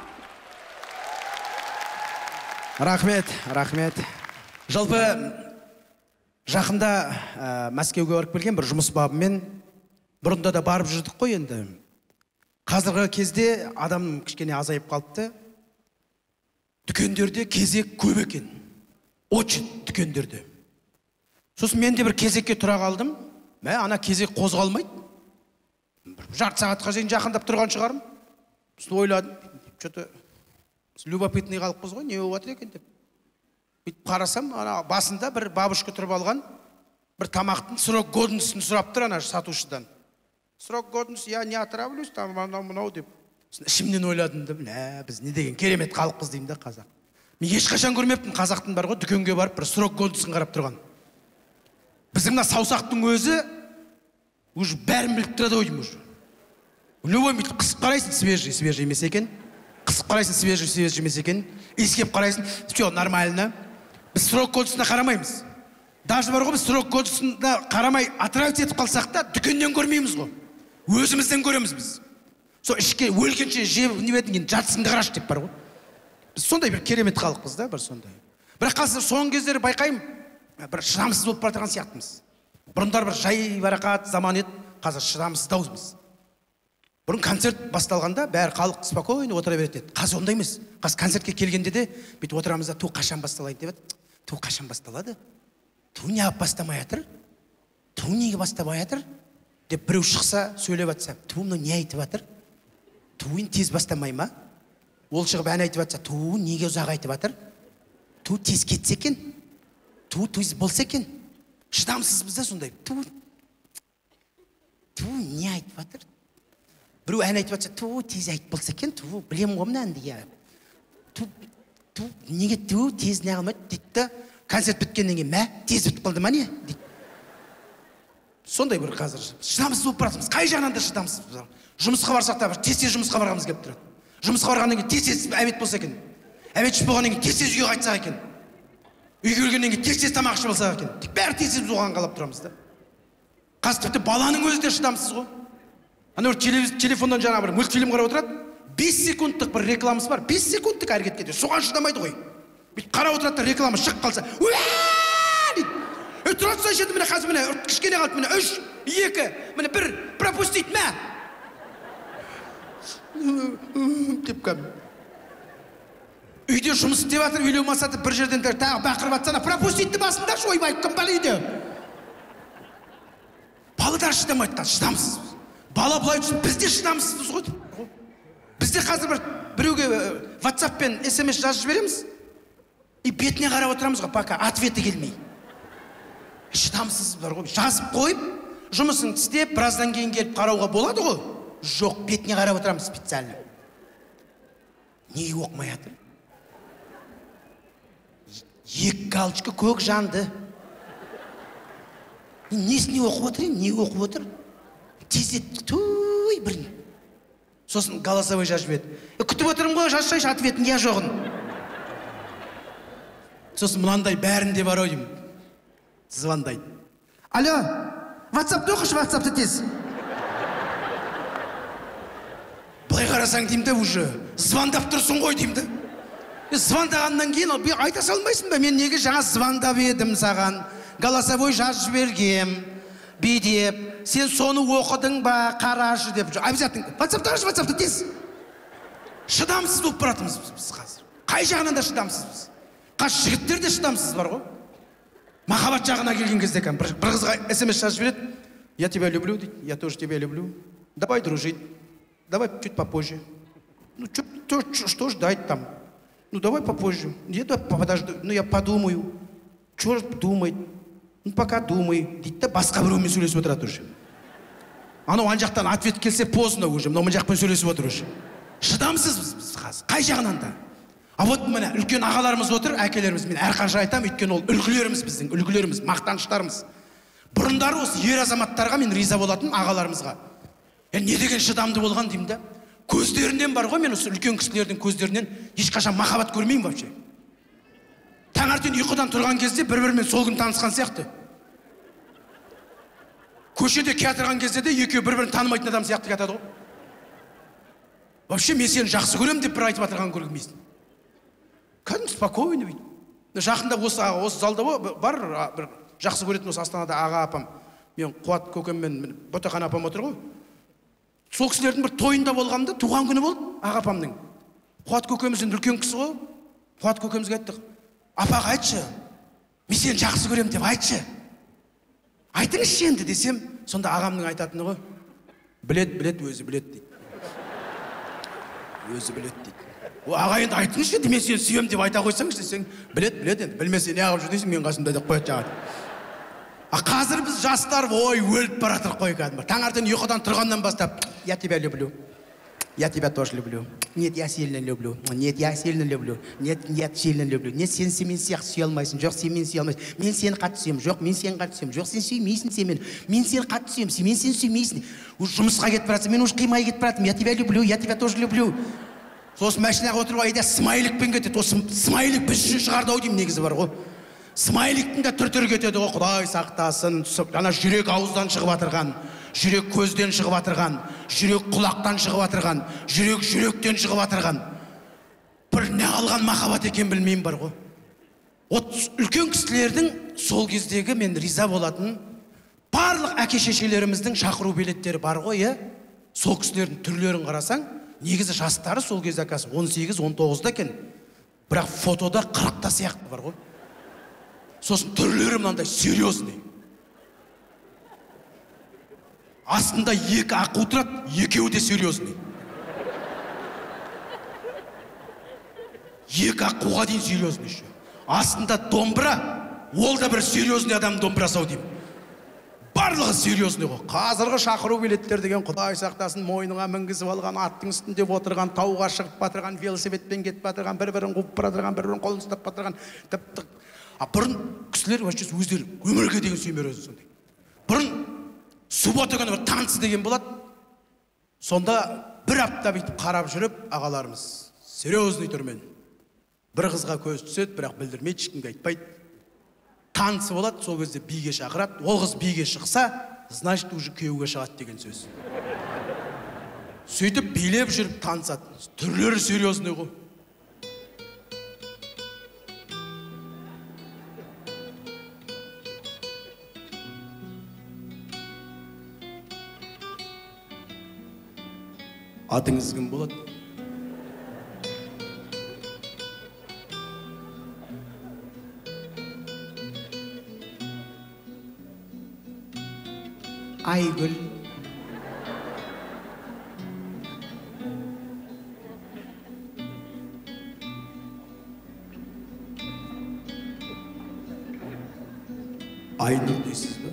Рахмет, рахмет. Жалпы жақында ә, Мәскеуге барып келген бір жұмыс бабымен бұрында да барып жүрдік қой енді. Қазіргі кезде адам кішкене азайып қалыпты. Дүкендерде кезек көп екен. Очередь дүкендерде. Сосын мен де бір кезекке тұра қалдым. Мә, ана кезек қозғалмайды. Бір жарты сағатқа дейін жақындап тұрған шығарым. Сосын ойладым, что-то любопытный қалыппыз ғой, не болып жатыр екен деп. Бүйтіп қарасам, ана басында бір бабушка тұрып алған, бір тамақтың срок годностьін сұрап тұр ана сатушыдан. Срок годность, я не отравлюсь, там мынау деп. Ішімнен ойладым да, ә, біз не деген керемет халықпыз деймін да, қазақ. Мен ешқашан көрмеппін қазақтың бар ғой, дүкенге барып бір срок годностьін қарап тұрған. Біздің мына саусақтың өзі уже бәрін біліп тұрады ойым уже. Любой бүйтіп қысып қарайсың, свежий, свежий емес екен. Қысып қарайсың, свежий, свежий емес екен. Иіскеп қарайсың, все нормально. Біз срок годностьына қарамаймыз. Даже бар ғой, біз срок годностьына қарамай отравить етіп қалсақ та, дүкеннен көрмейміз ғой. Өзімізден көреміз біз. Сол ішке өлгенше жеп не бетін, жатысыңды қарашы деп бар ғой. Біз сондай бір керемет халықпыз да, бір сондай. Бірақ қазір соңғы кездері байқаймын, бір шыдамсыз болып бара жатқан сияқтымыз. Бұрындар бір жай барақат заман еді, қазір шыдамсыздаумыз. Бұрын концерт басталғанда бәрі халық спокойно отыра береді. Қазір ондай емес. Қазір концертке келгенде де бүйтіп отырамыз да, ту қашан басталайды деп еді. Ту қашан басталады? Ту неғып бастамай жатыр? Ту неге бастамай жатыр? Деп біреу шықса, сөйлеп жатса, ту мынау не айтып жатыр? Туын тез бастамай ма? Ол шығып ән айтып жатса, ту неге ұзақ айтып жатыр? Ту тез кетсе екен? Ту тез болса екен? Шыдамсыз бізде сондай. Ту Ту не айтып жатыр? Біреу ән айтып жатса, ту тез айтып болса екен, ту білем ғой мына әнді. Ту ту неге ту тез не қылмайды дейді да, концерт біткеннен кейін, мә, тез бітіп қалды ма не? дейді. Сондай бір қазір шыдамсыз болып баратырмыз. Қай жағынан да шыдамсыз. Жұмысқа барсақ та тез-тез жұмысқа барғымыз келіп тұрады. Жұмысқа барғаннан кейін тез-тез әбет болса екен. Әбет ішіп болғаннан кейін тез-тез үйге қайтсақ екен. Үйге келгеннен кейін тез-тез тамақ ішіп алсақ екен. Тек бәрі тез-тез оған қалап тұрамыз да. Қазір тіпті баланың өзі де шыдамсыз ғой. Ана бір телефоннан жаңа бір мультфильм қарап отырады. бес секундтық бір рекламасы бар, бес секундтық әрекет кетеді, соған шыдамайды ғой. Бүйтіп қарап отырады да реклама шығып қалса, уаа дейді. Е, тұра тұрсай шеді, міне қазір міне кішкене қалды, міне үш, екі, міне бір, пропустить, мә. Деп кәм. Үйде жұмыс істеп жатыр, үйлеу масаты бір жерден тағы бақырып атсана, пропуститті басында шоймай, кім бала үйде. Баладар шыдамайды, шыдамсыз. Бала бұлай түсін, бізде шыдамсыз ғой. Бізде қазір бір біреуге WhatsApp-пен смс жазып жібереміз. И бетіне қарап отырамыз ғой, пока ответі келмей. Шыдамсыз бар ғой. Жазып қойып, жұмысын істеп, біраздан кейін келіп қарауға болады ғой. Жоқ, бетіне қарап отырамыз специально. Не оқымай жатыр? Екі галочка көк жанды. Несіне оқып отыр, не оқып отыр? Тезет, туй, бірін. Сосын голосовой жазып еді. Күтіп отырым ғой, жазсайшы ответін, я жоғын. Сосын мұнандай бәрінде бар ойым. Звондайды. Алло, WhatsApp-ты оқышы, WhatsApp-ты тез. Бұлай қарасаң деймді уже, звондап тұрсын ғой деймді. Звондағаннан кейін айта салмайсың ба, мен неге жаңа звондап едім саған, голосовой жазып жібергем, бейдеп, сен соны оқыдың ба, қарашы деп. Обязательно, WhatsApp-ты қарашы, WhatsApp-ты тез. Шыдамсыз болып бұратымыз біз қазір. Қай жағынан да шыдамсыз біз. Қаш жігіттер де шыдамсыз бар ғой. Махаббат жағына келген кезде кәм, бір қызға смс жазып жібереді. Я тебя люблю, дейді, я тоже тебя люблю. Давай дружить, давай чуть попозже. Ну, что ждать там? Ну, давай попозже. Я подожду, ну, я подумаю. Что ж думать? Ну, пока думай. Дейді да, басқа біреумен сөйлесіп отырады уже. Анау ан жақтан ответ келсе поздно уже, мынау мына жақпен сөйлесіп отыр уже. Шыдамсыз біз қазір, қай жағынан да. А вот міне үлкен ағаларымыз отыр, әкелеріміз, мен әрқанша айтам, өйткені ол үлгілеріміз біздің, үлгілеріміз, мақтаныштарымыз. Бұрындары осы ер азаматтарға мен риза болатын ағаларымызға. Я не деген шыдамды болған деймін да. Көздерінен бар ғой, мен осы үлкен кісілердің көздерінен ешқашан махаббат көрмеймін вообще. Таңертең ұйқыдан тұрған кезде бір-бірімен сол күн танысқан сияқты. Көшеде кетірған кезде де екеуі бір-бірін танымайтын адам сияқты кетеді ғой. Вообще мен сені жақсы көрем деп бір айтып отырған көрмейсің. Кәдімгі спокойно дейді. Жақында осы осы залда бар бір жақсы көретін осы Астанада аға апам, мен Қуат көкем мен Ботақан апам отыр ғой. Сол кісілердің бір тойында болғанда, туған күні болды аға апамның. Қуат көкеміздің үлкен кісі ғой. Қуат көкемізге айттық. Апаға айтшы, мен сені жақсы көрем деп айтшы. Айтыңызшы енді десем, сонда ағамның айтатыны ғой. Білет, білет, өзі білет дейді. Өзі білет дейді. О, аға енді айтыңызшы еді, мен сені сүйем деп айта қойсаңшы десең, білет, білет енді, білмесе не ағып жүрдейсің, мен қасымда деп қояды жағады. А қазір біз жастар, ой, өліп баратыр қой кәдімгі. Таңертең ұйқыдан тұрғаннан бастап, я тебя люблю. Я тебя тоже люблю. Нет, я сильно люблю. Нет, я сильно люблю. Нет, нет, сильно люблю. Нет, сен сен мен сияқты сүйе алмайсың. Жоқ, сен мен сүйе алмайсың. Мен сені қатты сүйемін. Жоқ, мен сені қатты сүйемін. Жоқ, сен сүймейсің сен мен. Мен сені қатты сүйемін. Мен сені сүймейсің. Уж жұмысқа кетіп барасың. Мен уж қимай кетіп баратырмын. Я тебя люблю. Я тебя тоже люблю. Сосын машинаға отырып айда смайликпен кетеді. Осы смайлик біз үшін шығарды ау деймін, негізі бар ғой. Смайликтің де түр-түр кетеді ғой. Құдай сақтасын. Ана жүрек ауыздан шығып атырған, жүрек көзден шығып атырған, жүрек құлақтан шығып атырған, жүрек жүректен шығып атырған. Бір не алған махаббат екен білмеймін бар ғой. От үлкен кісілердің сол кездегі мен риза болатын барлық әке-шешелеріміздің шақыру билеттері бар ғой, е? Сол кісілердің түрлерін қарасаң, негізі жастары сол кезде акасы он сегіз он тоғызда екен. Бірақ фотода қырықта сияқты бар ғой. Сосын түрлері мынандай серьезный. Астында екі аққу тұрады, екеуі де серьезный. Екі аққуға дейін серьезный еще. Астында домбыра, ол да бір серьезный адам домбырасау деймін. Барлығы серьезный ғой. Қазіргі шақыру билеттер деген Құдай сақтасын, мойныңа мінгізіп алған, аттың үстінде отырған, тауға шығып батырған, велосипедпен кетіп батырған, бір-бірін қуып батырған, бір-бірін қолын ұстап батырған. Тіпті а бұрын кісілер вообще өздері өмірге деген сүймер өзі сондай. Бұрын суббота күні бір танцы деген болады. Сонда бір апта бүйтіп қарап жүріп, ағаларымыз серьезный түрмен бір қызға көз түседі, бірақ білдірмейді, ешкімге айтпайды. Танцы болады, сол кезде биге шақырады. Ол қыз биге шықса, значит уже күйеуге шығады деген сөз. сөйтіп билеп жүріп танысады. Түрлері серьезный ғой. Атыңыз кім болады? Айгүл. Айнұр дейсіз бе?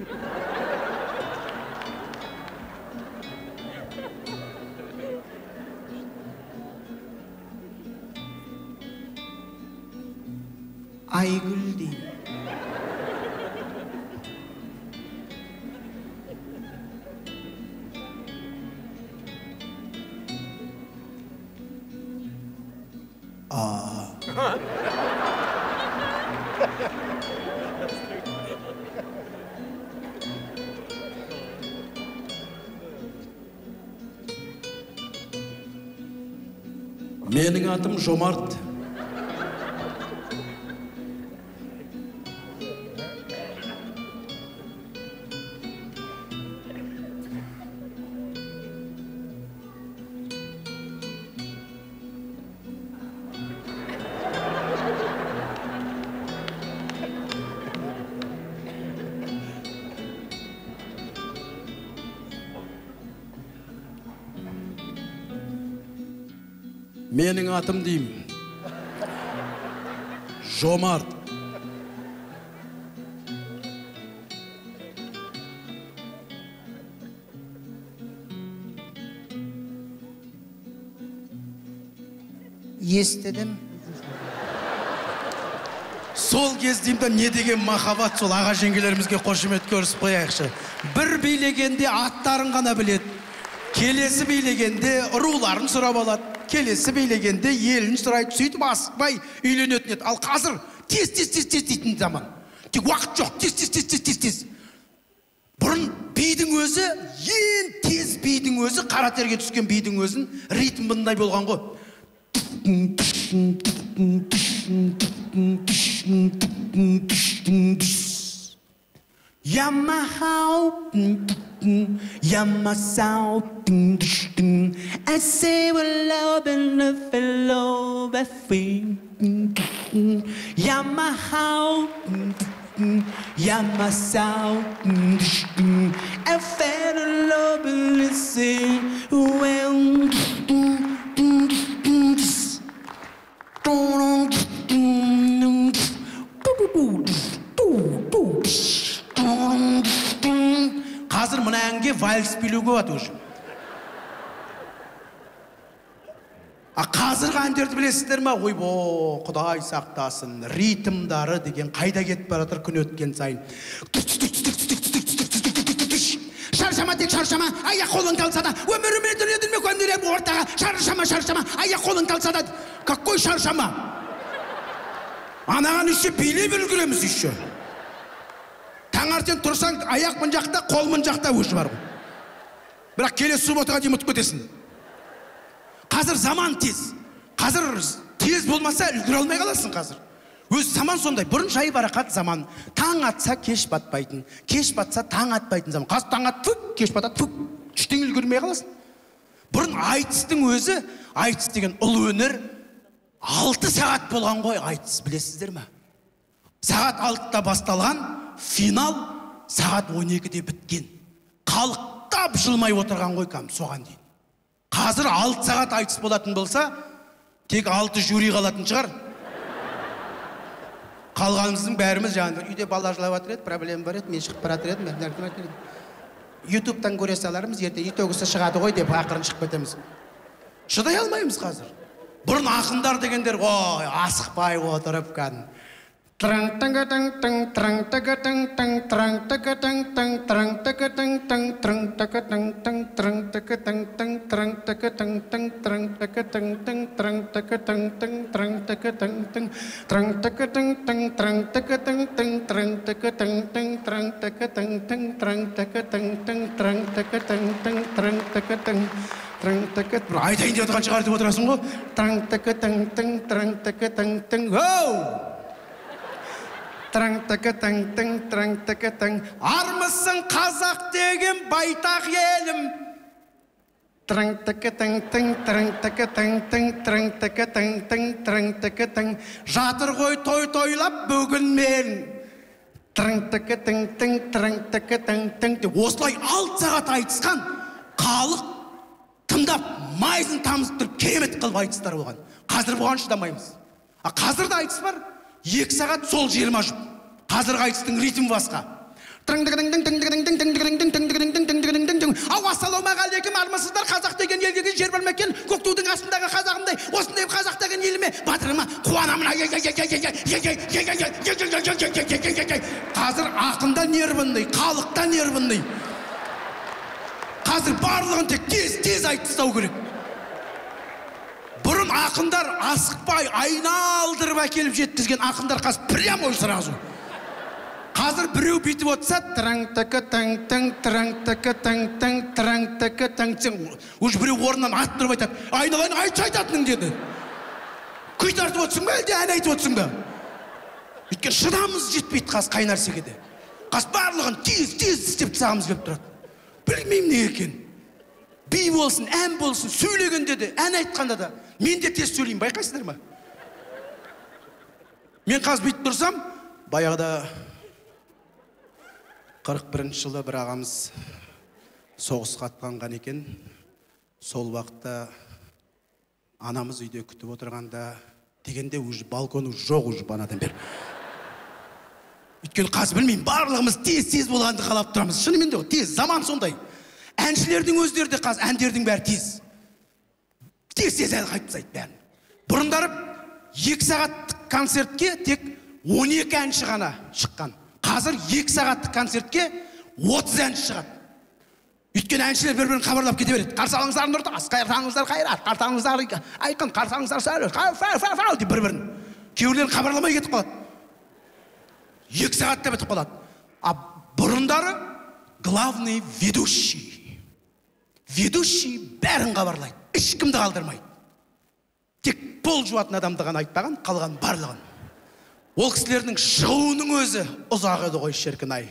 Айгүл деймін. Менің атым Жомарт. Менің атым деймін. Жомарт. Естідім. Сол кездеймді не деген махаббат, сол аға жеңгелерімізге қошемет көрсіп қояйықшы. Bir билегенде аттарын ғана біледі. Келесі билегенде руларын сұрап алады. Келесі билегенде елін сұрайды, сөйтіп асықпай үйленетін еді. Ал қазір тез тез тез тез дейтін заман. Тек уақыт жоқ, тез тез тез тез тез тез. Бұрын бидің өзі, ең тез бидің өзі, қара терге түскен бидің өзін ритм бұндай болған ғой. Yamaha, Yamasau, I say we're love and love and love and free. Yamaha, Yamasau, I fell in love and listen well. Қазір мына әнге вальс билеуге болады уже. А қазіргі әндерді білесіздер ме? Ойбо, Құдай сақтасын, ритмдары деген қайда кетіп бара жатыр күн өткен сайын. Шаршама тек шаршама, аяқ қолың талса да, өміріме дүниеділме көндірем ортаға. Шаршама, шаршама, аяқ қолың талса да. Какой шаршама? Анаған еще билеп үлгіреміз еще. Таңертең тұрсаң, аяқ мын жақта, қол мын жақта өші бар ғой. Бірақ келесі субботаға дейін ұмытып кетесің. Қазір заман тез. Қазір тез болмаса үлгіре алмай қаласың қазір. Өз заман сондай. Бұрын жай барақат заман. Таң атса кеш батпайтын, кеш батса таң атпайтын заман. Қазір таң атты, кеш батады, түк, түштен үлгірмей қаласың. Бұрын айтыстың өзі, айтыс деген ұлы өнер, алты сағат болған ғой айтыс, білесіздер ме? Сағат алтыда басталған, финал сағат он екіде біткен. Қалықтап жылмай отырған ғой кәм соған дейін. Қазір алты сағат айтыс болатын болса, тек алты жюри қалатын шығар. Қалғанымыздың бәріміз жаңағы үйде бала жылап жатыр еді, проблема бар еді, мен шығып бара жатыр едім. ютубтан көре салармыз, ерте итогысы шығады ғой деп ақырын шығып кетеміз. Шыдай алмаймыз қазір. Бұрын ақындар дегендер, ой, асықпай отырып кәдімгі. Трang tanga tang tang trang taga tang tang trang taga tang tang trang taga tang tang trang taga tang tang trang taga tang tang trang taga tang tang trang taga tang tang trang taga tang tang trang taga tang tang trang taga tang tang trang taga tang tang trang taga tang tang trang taga tang tang trang taga tang tang trang taga tang tang trang taga tang тың тікі бір айтайын деп отырған шығар деп отырасың ғой. Тың тікі тың тың тың тікі тың тың оу. Тың тікі тың тың тың тікі тың армысың қазақ деген байтақ елім. Тың тікі тың тың тың тікі тың тың тың тікі тың тың тың тікі тың жатыр ғой той тойлап бүгін мен. Тың тікі тың тың тың тікі тың тың деп осылай алты сағат айтысқан халық тыңдап майсын тамызып тұрып керемет қылып айтыстар болған. Қазір бұған шыдамаймыз. А қазір де айтыс бар. Екі сағат сол жиырма жұп. Қазіргі айтыстың ритмі басқа. Ау, ассалаумағалейкум, армысыздар, қазақ деген елге жер бермеген, көк тудың астындағы қазағымдай, осындай қазақ деген еліме батырыма қуанамын. Қазір ақында нервындай, халықта нервындай. Қазір барлығын тек тез-тез айтыстау керек. Бұрын ақындар асықпай, айналдырып әкеліп жеткізген ақындар қазір прямо сразу. Қазір біреу бүйтіп отырса, тырың-тікі-тің-тің, тырың-тікі-тің-тің, тырың-тікі-тің-тің. Уже біреу орнынан ат тұрып айтады. Айналайын, айтшы айтатының деді. Күй тартып отырсың ба, әлде ән айтып отырсың ба? Өйткені шыдамыз жетпейді қазір қай нәрсеге де. Қазір барлығын тез-тез істеп тастағымыз келіп тұрады. Білмеймін не екен. Би болсын, ән болсын, сөйлегенде де, ән айтқанда да. Мен де тез сөйлеймін, байқайсыздар ма? Мен қазір бүйтіп тұрсам, баяғыда қырық бірінші жылы бір ағамыз соғысқа аттанған екен. Сол уақытта анамыз үйде күтіп отырғанда дегенде уже балконы жоқ уже банадан бері. Өйткені қазір білмеймін, барлығымыз тез-тез болғанды қалап тұрамыз. Шынымен де тез, заман сондай. Әншілердің өздері де қазір әндердің бәрі тез. Тез-тез ән айтып тастайды бәрін. Бұрындары екі сағаттық концертке тек он екі әнші ғана шыққан. Қазір екі сағаттық концертке отыз әнші шығады. Өйткені әншілер бір-бірін хабарлап кете береді. Қарсаңыздар нұртас, қарсаңыздар қайрат, қарсаңыздар айқын, қарсаңыздар сәулет, фау-фау-фау деп бір-бірін. Кейбіреулерін хабарламай кетіп қалады. Екі сағатта бітіп қалады. А бұрындары главный ведущий. Ведущий бәрін хабарлайды. Ешкімді қалдырмайды. Тек пол жуатын адамды ғана айтпаған, қалған барлығын. Ол кісілердің шығуының өзі ұзақ еді ғой шіркін-ай.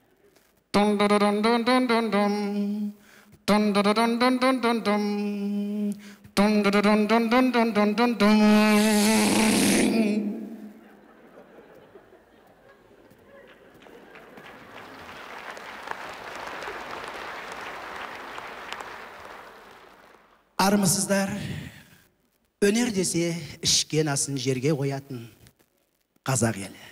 Армысыздар, өнер десе ішкен асын жерге қоятын қазақ елі.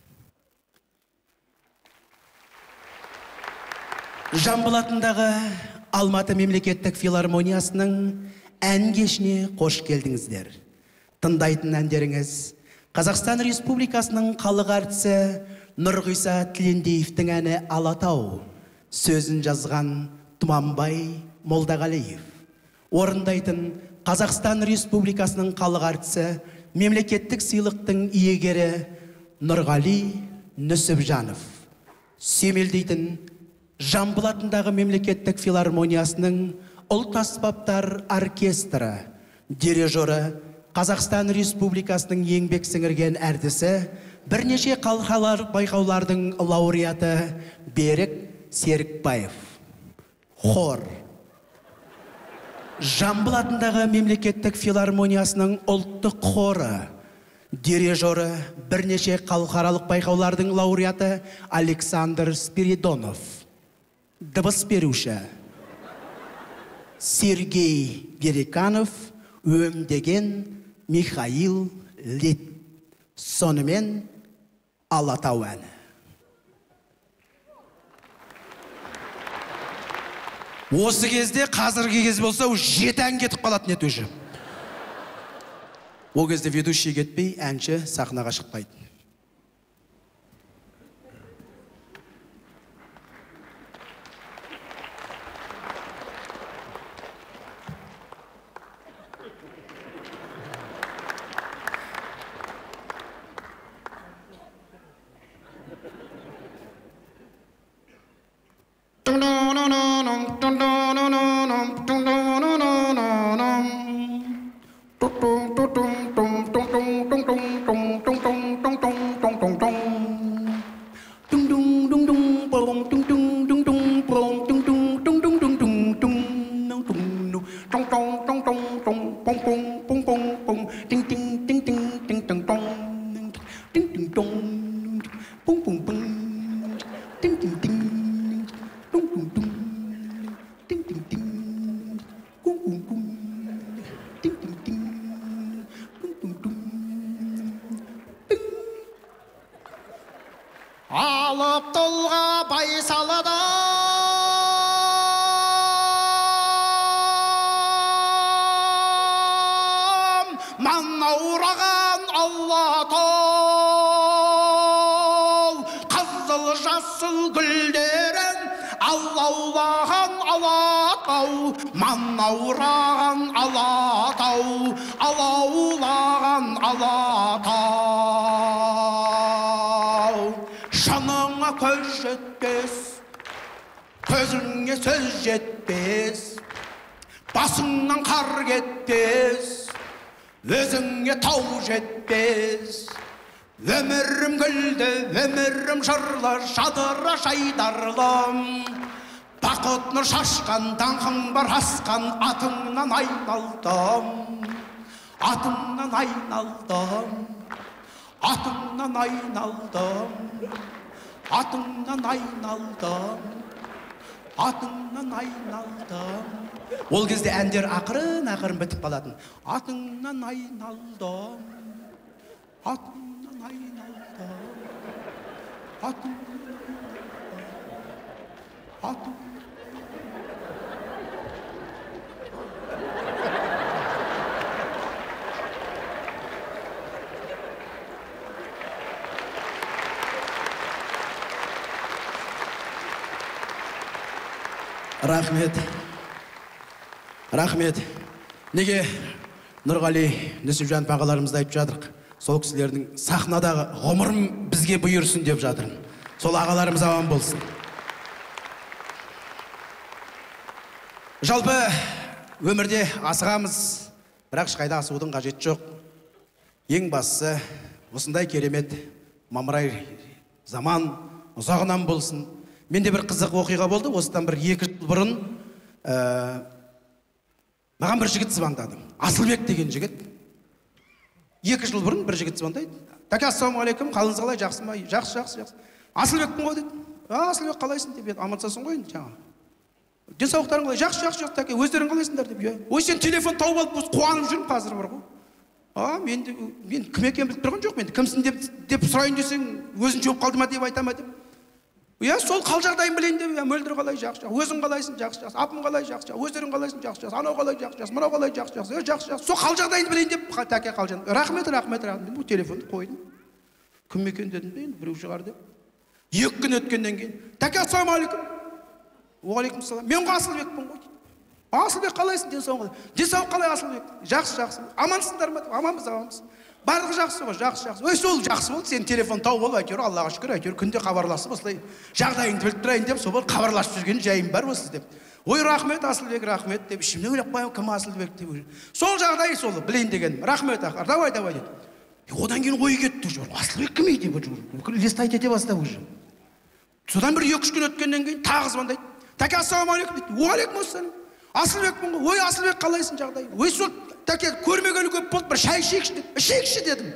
Жамбыл-атындағы Алматы мемлекеттік филармониясының ән кешіне қош келдіңіздер. Тыңдайтын әндеріңіз Қазақстан Республикасының халық әртісі Нұрғиса Тілендиевтің әні Алатау, сөзін жазған Тұманбай Молдағалиев. Орындайтын Қазақстан Республикасының халық әртісі мемлекеттік сыйлықтың иегері Нұрғали Нүсіпжанов. Сүйемелдейтін Жамбыл-атындағы мемлекеттік филармониясының ұлт аспаптар оркестрі дирижері Қазақстан Республикасының еңбек сіңірген әртісі, бірнеше халықаралық байқаулардың лауреаты Берік Серікбаев. Хор. Жамбыл-атындағы мемлекеттік филармониясының ұлттық хоры дирижері, бірнеше халықаралық байқаулардың лауреаты Александр Спиридонов. Дыбыс беруші Сергей Гериканов, өңдеген Михаил Лит. Сонымен Алатау әні. Осы кезде, қазіргі кез болса, жеті ән кетіп қалатын ет өші. Ол кезде ведущий кетпей, әнші сахнаға шықпайды. Алып толға байсалыда Маннаураған Аллатау Қызыл жасыл гүлдерін Аллаулаған Алатау Маннаураған Алатау Алаулаған Алатау Жаныңа көз жетпес, көзіңе сөз жетпес, басыңнан қар кетпес, өзіңе тау жетпес. Өмірім гүлді, өмірім жырлы, жадыра жайдарлым. Бақыт нұр шашқан, даңқың бар асқан, атыңнан айналдым. Атыңнан айналдым. Атыңнан айналдым, атыңнан айналдым, атыңнан айналдым. Ол кезде әндер ақырын-ақырын бітіп қалатын. Атыңнан айналдым, атыңнан айналдым, атыңнан айналдым. Рахмет. Рахмет. Неге Нұрғали Нүсіпжанов ағаларымызды айтып жатырық. Сол кісілердің сахнадағы ғұмырым бізге бұйырсын деп жатырмын. Сол ағаларымыз аман болсын. Жалпы өмірде асығамыз, бірақ ешқайда асығудың қажеті жоқ. Ең бастысы осындай керемет мамырай заман ұзағынан болсын. Менде бір қызық оқиға болды, осыдан бір екі жыл бұрын маған бір жігіт звондады. Асылбек деген жігіт. Екі жыл бұрын бір жігіт звондайды. Тәке, ассалаумағалейкум, қалыңыз қалай, жақсы ма? Жақсы, жақсы, жақсы. Асылбекпін ғой деді. Асылбек қалайсың деп еді, амансасың ғой енді жаңа. Денсаулықтарың қалай? Жақсы, жақсы, жақсы, тәке, өздерің қалайсыңдар деп. Ой, сен телефон тауып алып, қуанып жүрмін қазір бар ғой. А, мен мен кім екенін біліп тұрған жоқ, мен кімсің деп деп сұрайын десең, өзің жауап қалды ма деп айта ма деп. Я сол қал жағдайын білейін деп, мөлдір қалай, жақсы, жақсы, өзің қалайсың, жақсы, жақсы, апым қалай, жақсы, жақсы, өздерің қалайсың, жақсы, жақсы, анау қалай, жақсы, жақсы, мынау қалай, жақсы, жақсы, жақсы, жақсы, сол қал жағдайын білейін деп, тәке қал жағдайын. Рахмет, рахмет, рахмет. Bu телефонды қойдым. Кім екен дедім де, біреу шығар деп. Екі күн өткеннен кейін, тәке, ассалаумағалейкум. Уағалейкум салам. Мен ғой Асылбекпін ғой. Асылбек қалайсың, денсаулық қалай? Денсаулық қалай Асылбек? Жақсы, жақсы. Амансыңдар ма? Аманбыз, аманбыз. Барлығы жақсы ғой, жақсы, жақсы. Ой, сол жақсы болды, сен телефон тауып ал, әйтеуір, Аллаға шүкір, әйтеуір күнде хабарласып, осылай жағдайыңды біліп тұрайын деп, сол хабарласып жүрген жайым бар осы деп. Ой, рахмет, Асылбек, рахмет деп, ішімнен ойлап қоямын, кім Асылбек деп. Сол жағдай сол, білейін деген. Рахмет, ақыр, давай, давай деді. Одан кейін ой кетті уже. Асылбек кім еді деп, листать ете бастап уже. Содан бір екі-үш күн өткеннен кейін тағы звондайды. Тәке, ассалаумағалейкум дейді. Уағалейкум ассалам. Асылбекпін ғой. Ой, Асылбек қалайсың жағдай? Ой, сол тәке көрмегені көп болды, бір шай ішейікші деді. Ішейікші дедім.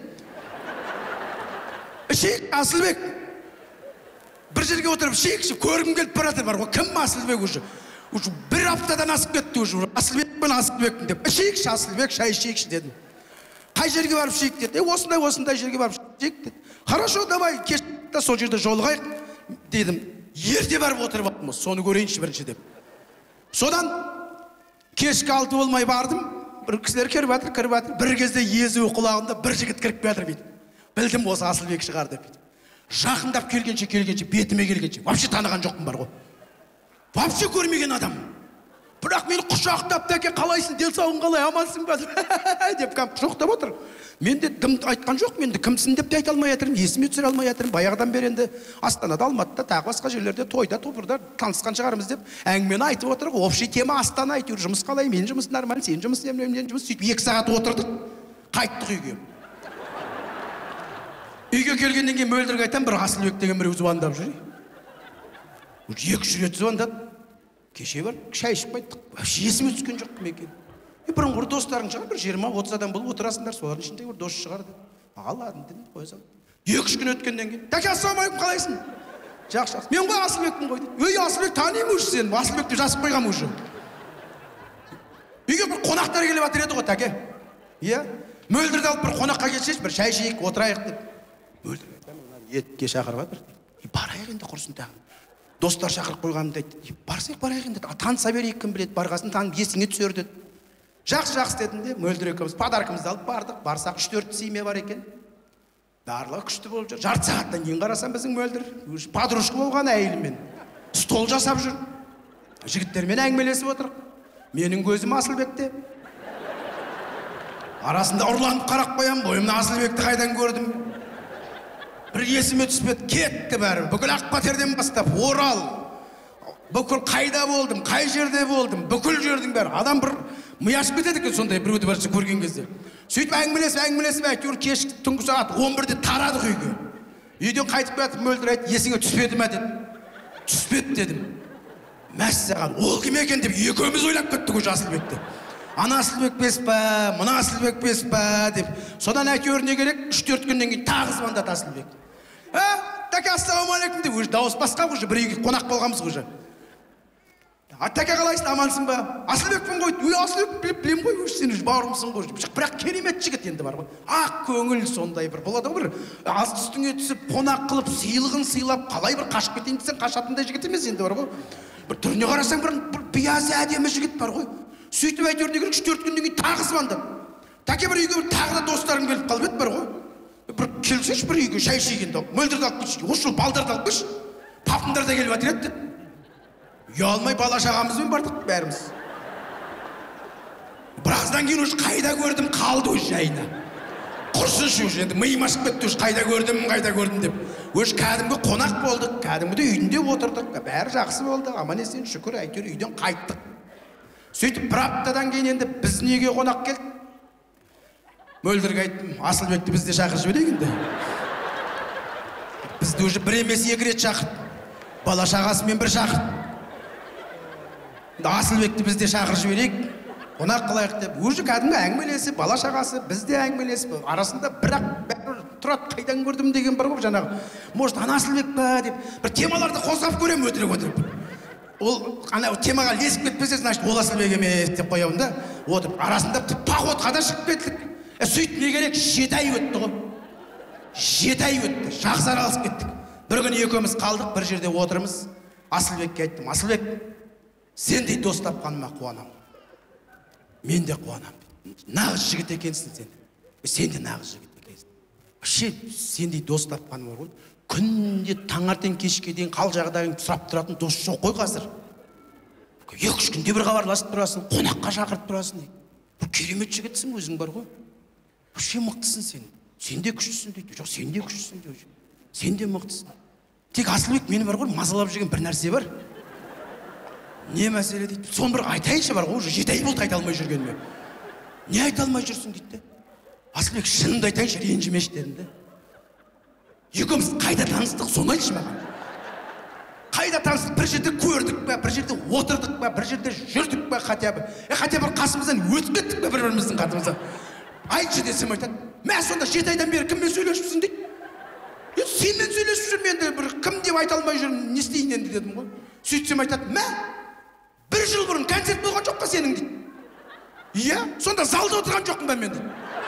Ішейік, Асылбек. Бір жерге отырып ішейікші, көргім келіп бара жатыр бар ғой. Кім Асылбек уже? Уже бір аптадан асып кетті уже. Асылбекпен Асылбекпін деп. Ішейікші, Асылбек, шай ішейікші дедім. Қай жерге барып ішейік деді. Осындай, осындай жерге барып ішейік деді. Хорошо, давай, кешті сол жерде жолығайық дедім. Ерте барып отырып алдым, соны көрейінші бірінші деп. Содан кешкі алты болмай бардым. Бір кісілер кіріп жатыр, кіріп жатыр. Бір кезде езуі құлағында бір жігіт кіріп жатыр дейді. Білдім осы Асылбек шығар деп. Жақындап келгенше, келгенше, бетіме келгенше. Вообще таныған жоқпын бар ғой. Вообще көрмеген адам. Бірақ мені құшақтап, тәке қалайсың, денсаулығың қалай, амансың ба деп құшақтап отыр. Мен де дым айтқан жоқ, мен де кімсің деп те айта алмай жатырмын, есіме түсіре алмай жатырмын. Баяғыдан бері енді Астанада, Алматыда, тағы басқа жерлерде тойда, топырда танысқан шығармыз деп әңгімені айтып отырық. Общий тема Астана, әйтеуір жұмыс қалай, менің жұмыс нормаль, сенің жұмыс нормаль, менің жұмыс сөйтіп екі сағат отырдық. Қайттық үйге. Үйге келгеннен кейін мөлдірге айтам, бір Асылбек деген біреу звондап жүр. Екі үш рет звондады. Кеше бар, шай ішіп қайттық. Вообще есіме түскен жоқ кім екен. Бұрын бір достарың шығар, бір жиырма отыз адам болып отырасыңдар, солардың ішінде бір дос шығар деді. Аладым дедім, қоя салдым. Екі үш күн өткеннен кейін, "Тәке, ассалаумағалейкум, қалайсың?" "Жақсы, жақсы. Мен ғой Асылбекпін ғой" дейді. "Ей, Асылбек, танимын уже сені. Асылбекті жазып қойғам уже." Үйге бір қонақтар келіп жатыр еді ғой, тәке. Иә? Мөлдірді алып бір қонаққа келсеш, бір шай ішейік, отырайық деп. Мөлдір етке шақырып жатыр. "Барайық енді құрсын тағы. Достар шақырып қойғанымды айтты." "Барсақ барайық енді. Таныса берейік, кім біледі, барғасын таң есіңе түсер" деді. "Жақсы, жақсы" дедім де, Мөлдір екеуміз подаркамызды алып бардық. Барсақ үш төрт сыйме бар екен. Барлығы күшті болып жүр. Жарты сағаттан кейін қарасам біздің Мөлдір подружка болған әйелімен стол жасап жүр. Жігіттермен әңгімелесіп отыр. Менің көзім Асылбекте. Арасында ұрланып қарап қоям, бойымда Асылбекті қайдан көрдім. Бір есіме түспеді, кетті бәрі. Бүкіл Ақбатерден бастап, Орал. Бүкіл қайда болдым, қай жерде болдым, бүкіл жердің бәрі. Адам бір мияшып кетеді екен сондай біреуді бірінші көрген кезде. Сөйтіп әңгімелесіп, әңгімелесіп, әйтеуір кешкі түнгі сағат он бірде тарадық үйге. Үйден қайтып келатып Мөлдір айтты, "Есіңе түспеді ме?" деді. "Түспеді" дедім. "Мәссаған, ол кім екен?" деп екеуміз ойлап кеттік уже Асылбекті. "Ана Асылбек бес па, мына Асылбек бес па" деп. Содан әйтеуір не керек? үш төрт күннен кейін тағы звондады Асылбек. "А, тәке, ассалаумағалейкум" деп уже дауыс басқа уже, бір үйге қонақ болғанбыз уже. "А, тәке, қалайсың, амансың ба?" "Асылбекпін ғой." "Ой, Асылбек, білем ғой, сен уже бауырымсың ғой." Бірақ керемет жігіт енді бар ғой. Ақ көңіл сондай бір болады ғой, бір асты үстіңе түсіп, қонақ қылып, сыйлығын сыйлап, қалай бір қашып кетейін десең қашатындай жігіт емес енді бар ғой. Бір түріне қарасаң бір биязы әдемі жігіт бар ғой. Сөйтіп әйтеуір не керек, үш төрт күннен кейін тағы звондады. "Тәке, бір үйге тағы да достарым келіп қалып еді бар ғой. Бір келсеш бір үйге шай ішейін деп. Мөлдірді алып келші. Осы жол балдарды алып келші. Папындар да келіп жатыр еді." Ұялмай бала шағамызбен бардық бәріміз. Біраздан кейін уже қайда көрдім, қалды өз жайына. Құрсыншы уже енді миым ашып кетті, уже қайда көрдім, қайда көрдім деп. Өз кәдімгі қонақ болдық, кәдімгіде үйінде отырдық. Бәрі жақсы болды, аман есен шүкір, әйтеуір үйден қайттық. Сөйтіп бір аптадан кейін енді біздің үйге қонақ келді. Мөлдірге айттым, "Асылбекті бізде шақырып жіберейік енді." Бізді уже бір емес екі рет шақырды. Бала шағасымен бір шақырды. "Асылбекті бізде шақырып жіберейік, қонақ қылайық" деп. Уже кәдімгі әңгімелесіп, бала шағасы бізде әңгімелесіп, арасында бірақ бәрі тұрады, қайдан көрдім деген бар ғой жаңағы. "Может, ана Асылбек па" деп бір темаларды қозғап көремін өтірік отырып. Ол ана темаға лесіп кетпесе, значит, ол Асылбек емес деп қоямын да. Отырып арасында походқа да шығып кеттік. Сөйтіп не керек? жеті ай өтті ғой. жеті ай өтті. Жақсы араласып кеттік. Бір күні екеуміз қалдық, бір жерде отырмыз. Асылбекке айттым, "Асылбек, сендей дос тапқаныма қуанам." "Мен де қуанам. Нағыз жігіт екенсің сен." "Сен де нағыз жігіт екенсің. Вообще, сендей дос тапқаным бар ғой. Күнде таңертең кешке дейін қал жағдайын сұрап тұратын дос жоқ қой қазір. Екі үш күнде бір хабарласып тұрасың, қонаққа шақырып тұрасың." "Бір керемет жігітсің өзің бар ғой. Вообще мықтысың сен. Сен де күштісің" дейді. "Жоқ, сен де күштісің" дейді. "Сен де мықтысың. Тек Асылбек, мені бар ғой, мазалап жүрген бір нәрсе бар." "Не мәселе?" дейді. "Соны бір айтайыншы бар ғой, уже жеті ай болды айта алмай жүргеніме." "Не айта алмай жүрсің?" дейді. "Асылбек, шынымды айтайыншы, ренжімеші" дедім де. "Екеуміз қайда таныстық, соны айтшы маған. Қайда таныстық? Бір жерде көрдік па, бір жерде отырдық па, бір жерде жүрдік па, хотя бы. Е, хотя бір қасымыздан өтіп кеттік па бір-біріміздің қатымыздан. Айтшы" десем айтады. "Мә, сонда жеті айдан бері кіммен сөйлесіпсің?" дейді. "Е, сенмен сөйлесіп жүрмін енді, бір кім деп айта алмай жүрмін, не істейін енді" дедім ғой. Сөйтсем айтады, "Мә, бір жыл бұрын концерт болған жоқ па сенің?" дейді. "Иә, сонда залда отырған жоқпын ба мен?" дейді.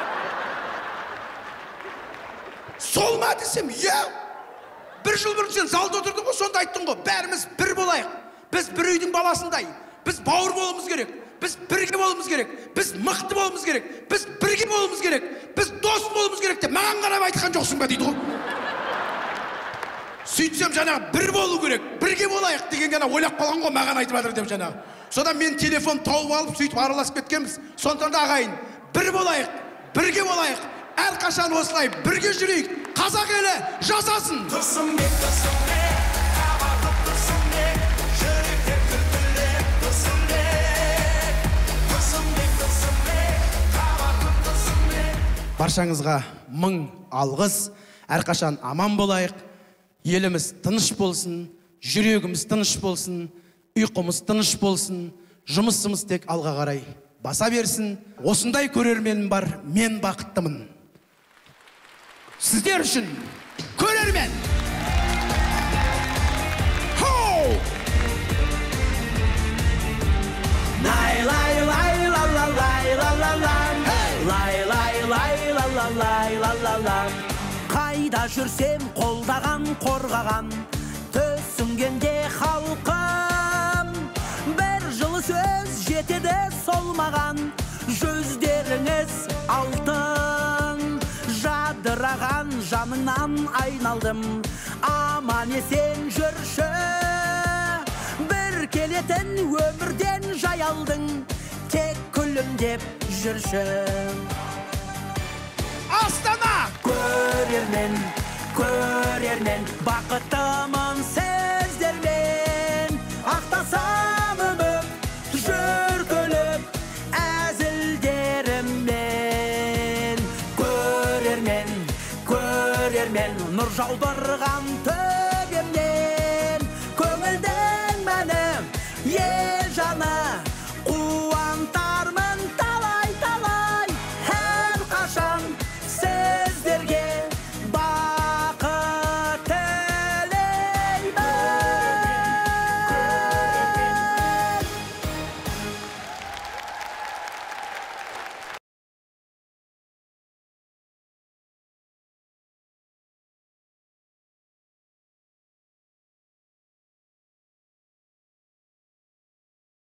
"Сол ма?" десем, "Иә. Бір жыл бұрын сен залда отырдың ғой, сонда айттың ғой, бәріміз бір болайық. Біз бір үйдің баласындай. Біз бауыр болуымыз керек. Біз бірге болуымыз керек. Біз мықты болуымыз керек. Біз бірге болуымыз керек. Біз дос болуымыз керек" деп маған қарап айтқан жоқсың ба дейді ғой. Сөйтсем жаңағы бір болу керек, бірге болайық деген ғана ойлап қалған ғой, маған айтып жатыр деп жаңағы. Содан мен телефон тауып алып, сөйтіп араласып кеткенбіз. Сондықтан да ағайын, бір болайық, бірге болайық. Әрқашан осылай бірге жүрейік. Қазақ елі жасасын. Тұрсынбек, Тұрсынбек, қабағым Тұрсынбек, жүректер күлкілі Тұрсынбек. Тұрсынбек, Тұрсынбек, қабағым Тұрсынбек. Баршаңызға мың алғыс, әрқашан аман болайық, еліміз тыныш болсын, жүрегіміз тыныш болсын, ұйқымыз тыныш болсын, жұмысымыз тек алға қарай баса берсін. Осындай көрерменім бар, мен бақыттымын. Сіздер үшін көрермен! Хоу! Лай лай лай ла ла лай ла ла ла лай лай лай ла ла лай ла ла ла қайда жүрсем қолдаған қорғаған түсінгенде халқым бір жылы сөз жетеді сол маған жүздеріңіз алтын жадыраған жаныңнан айналдым аман есен жүрші бір келетін өмірден жай алдың тек күлімдеп жүрші Астана! Көрермен, көрермен бақыттымын сіздермен ақтасам үміт жүр күліп әзілдеріммен көрермен, көрермен нұр жаудырған түн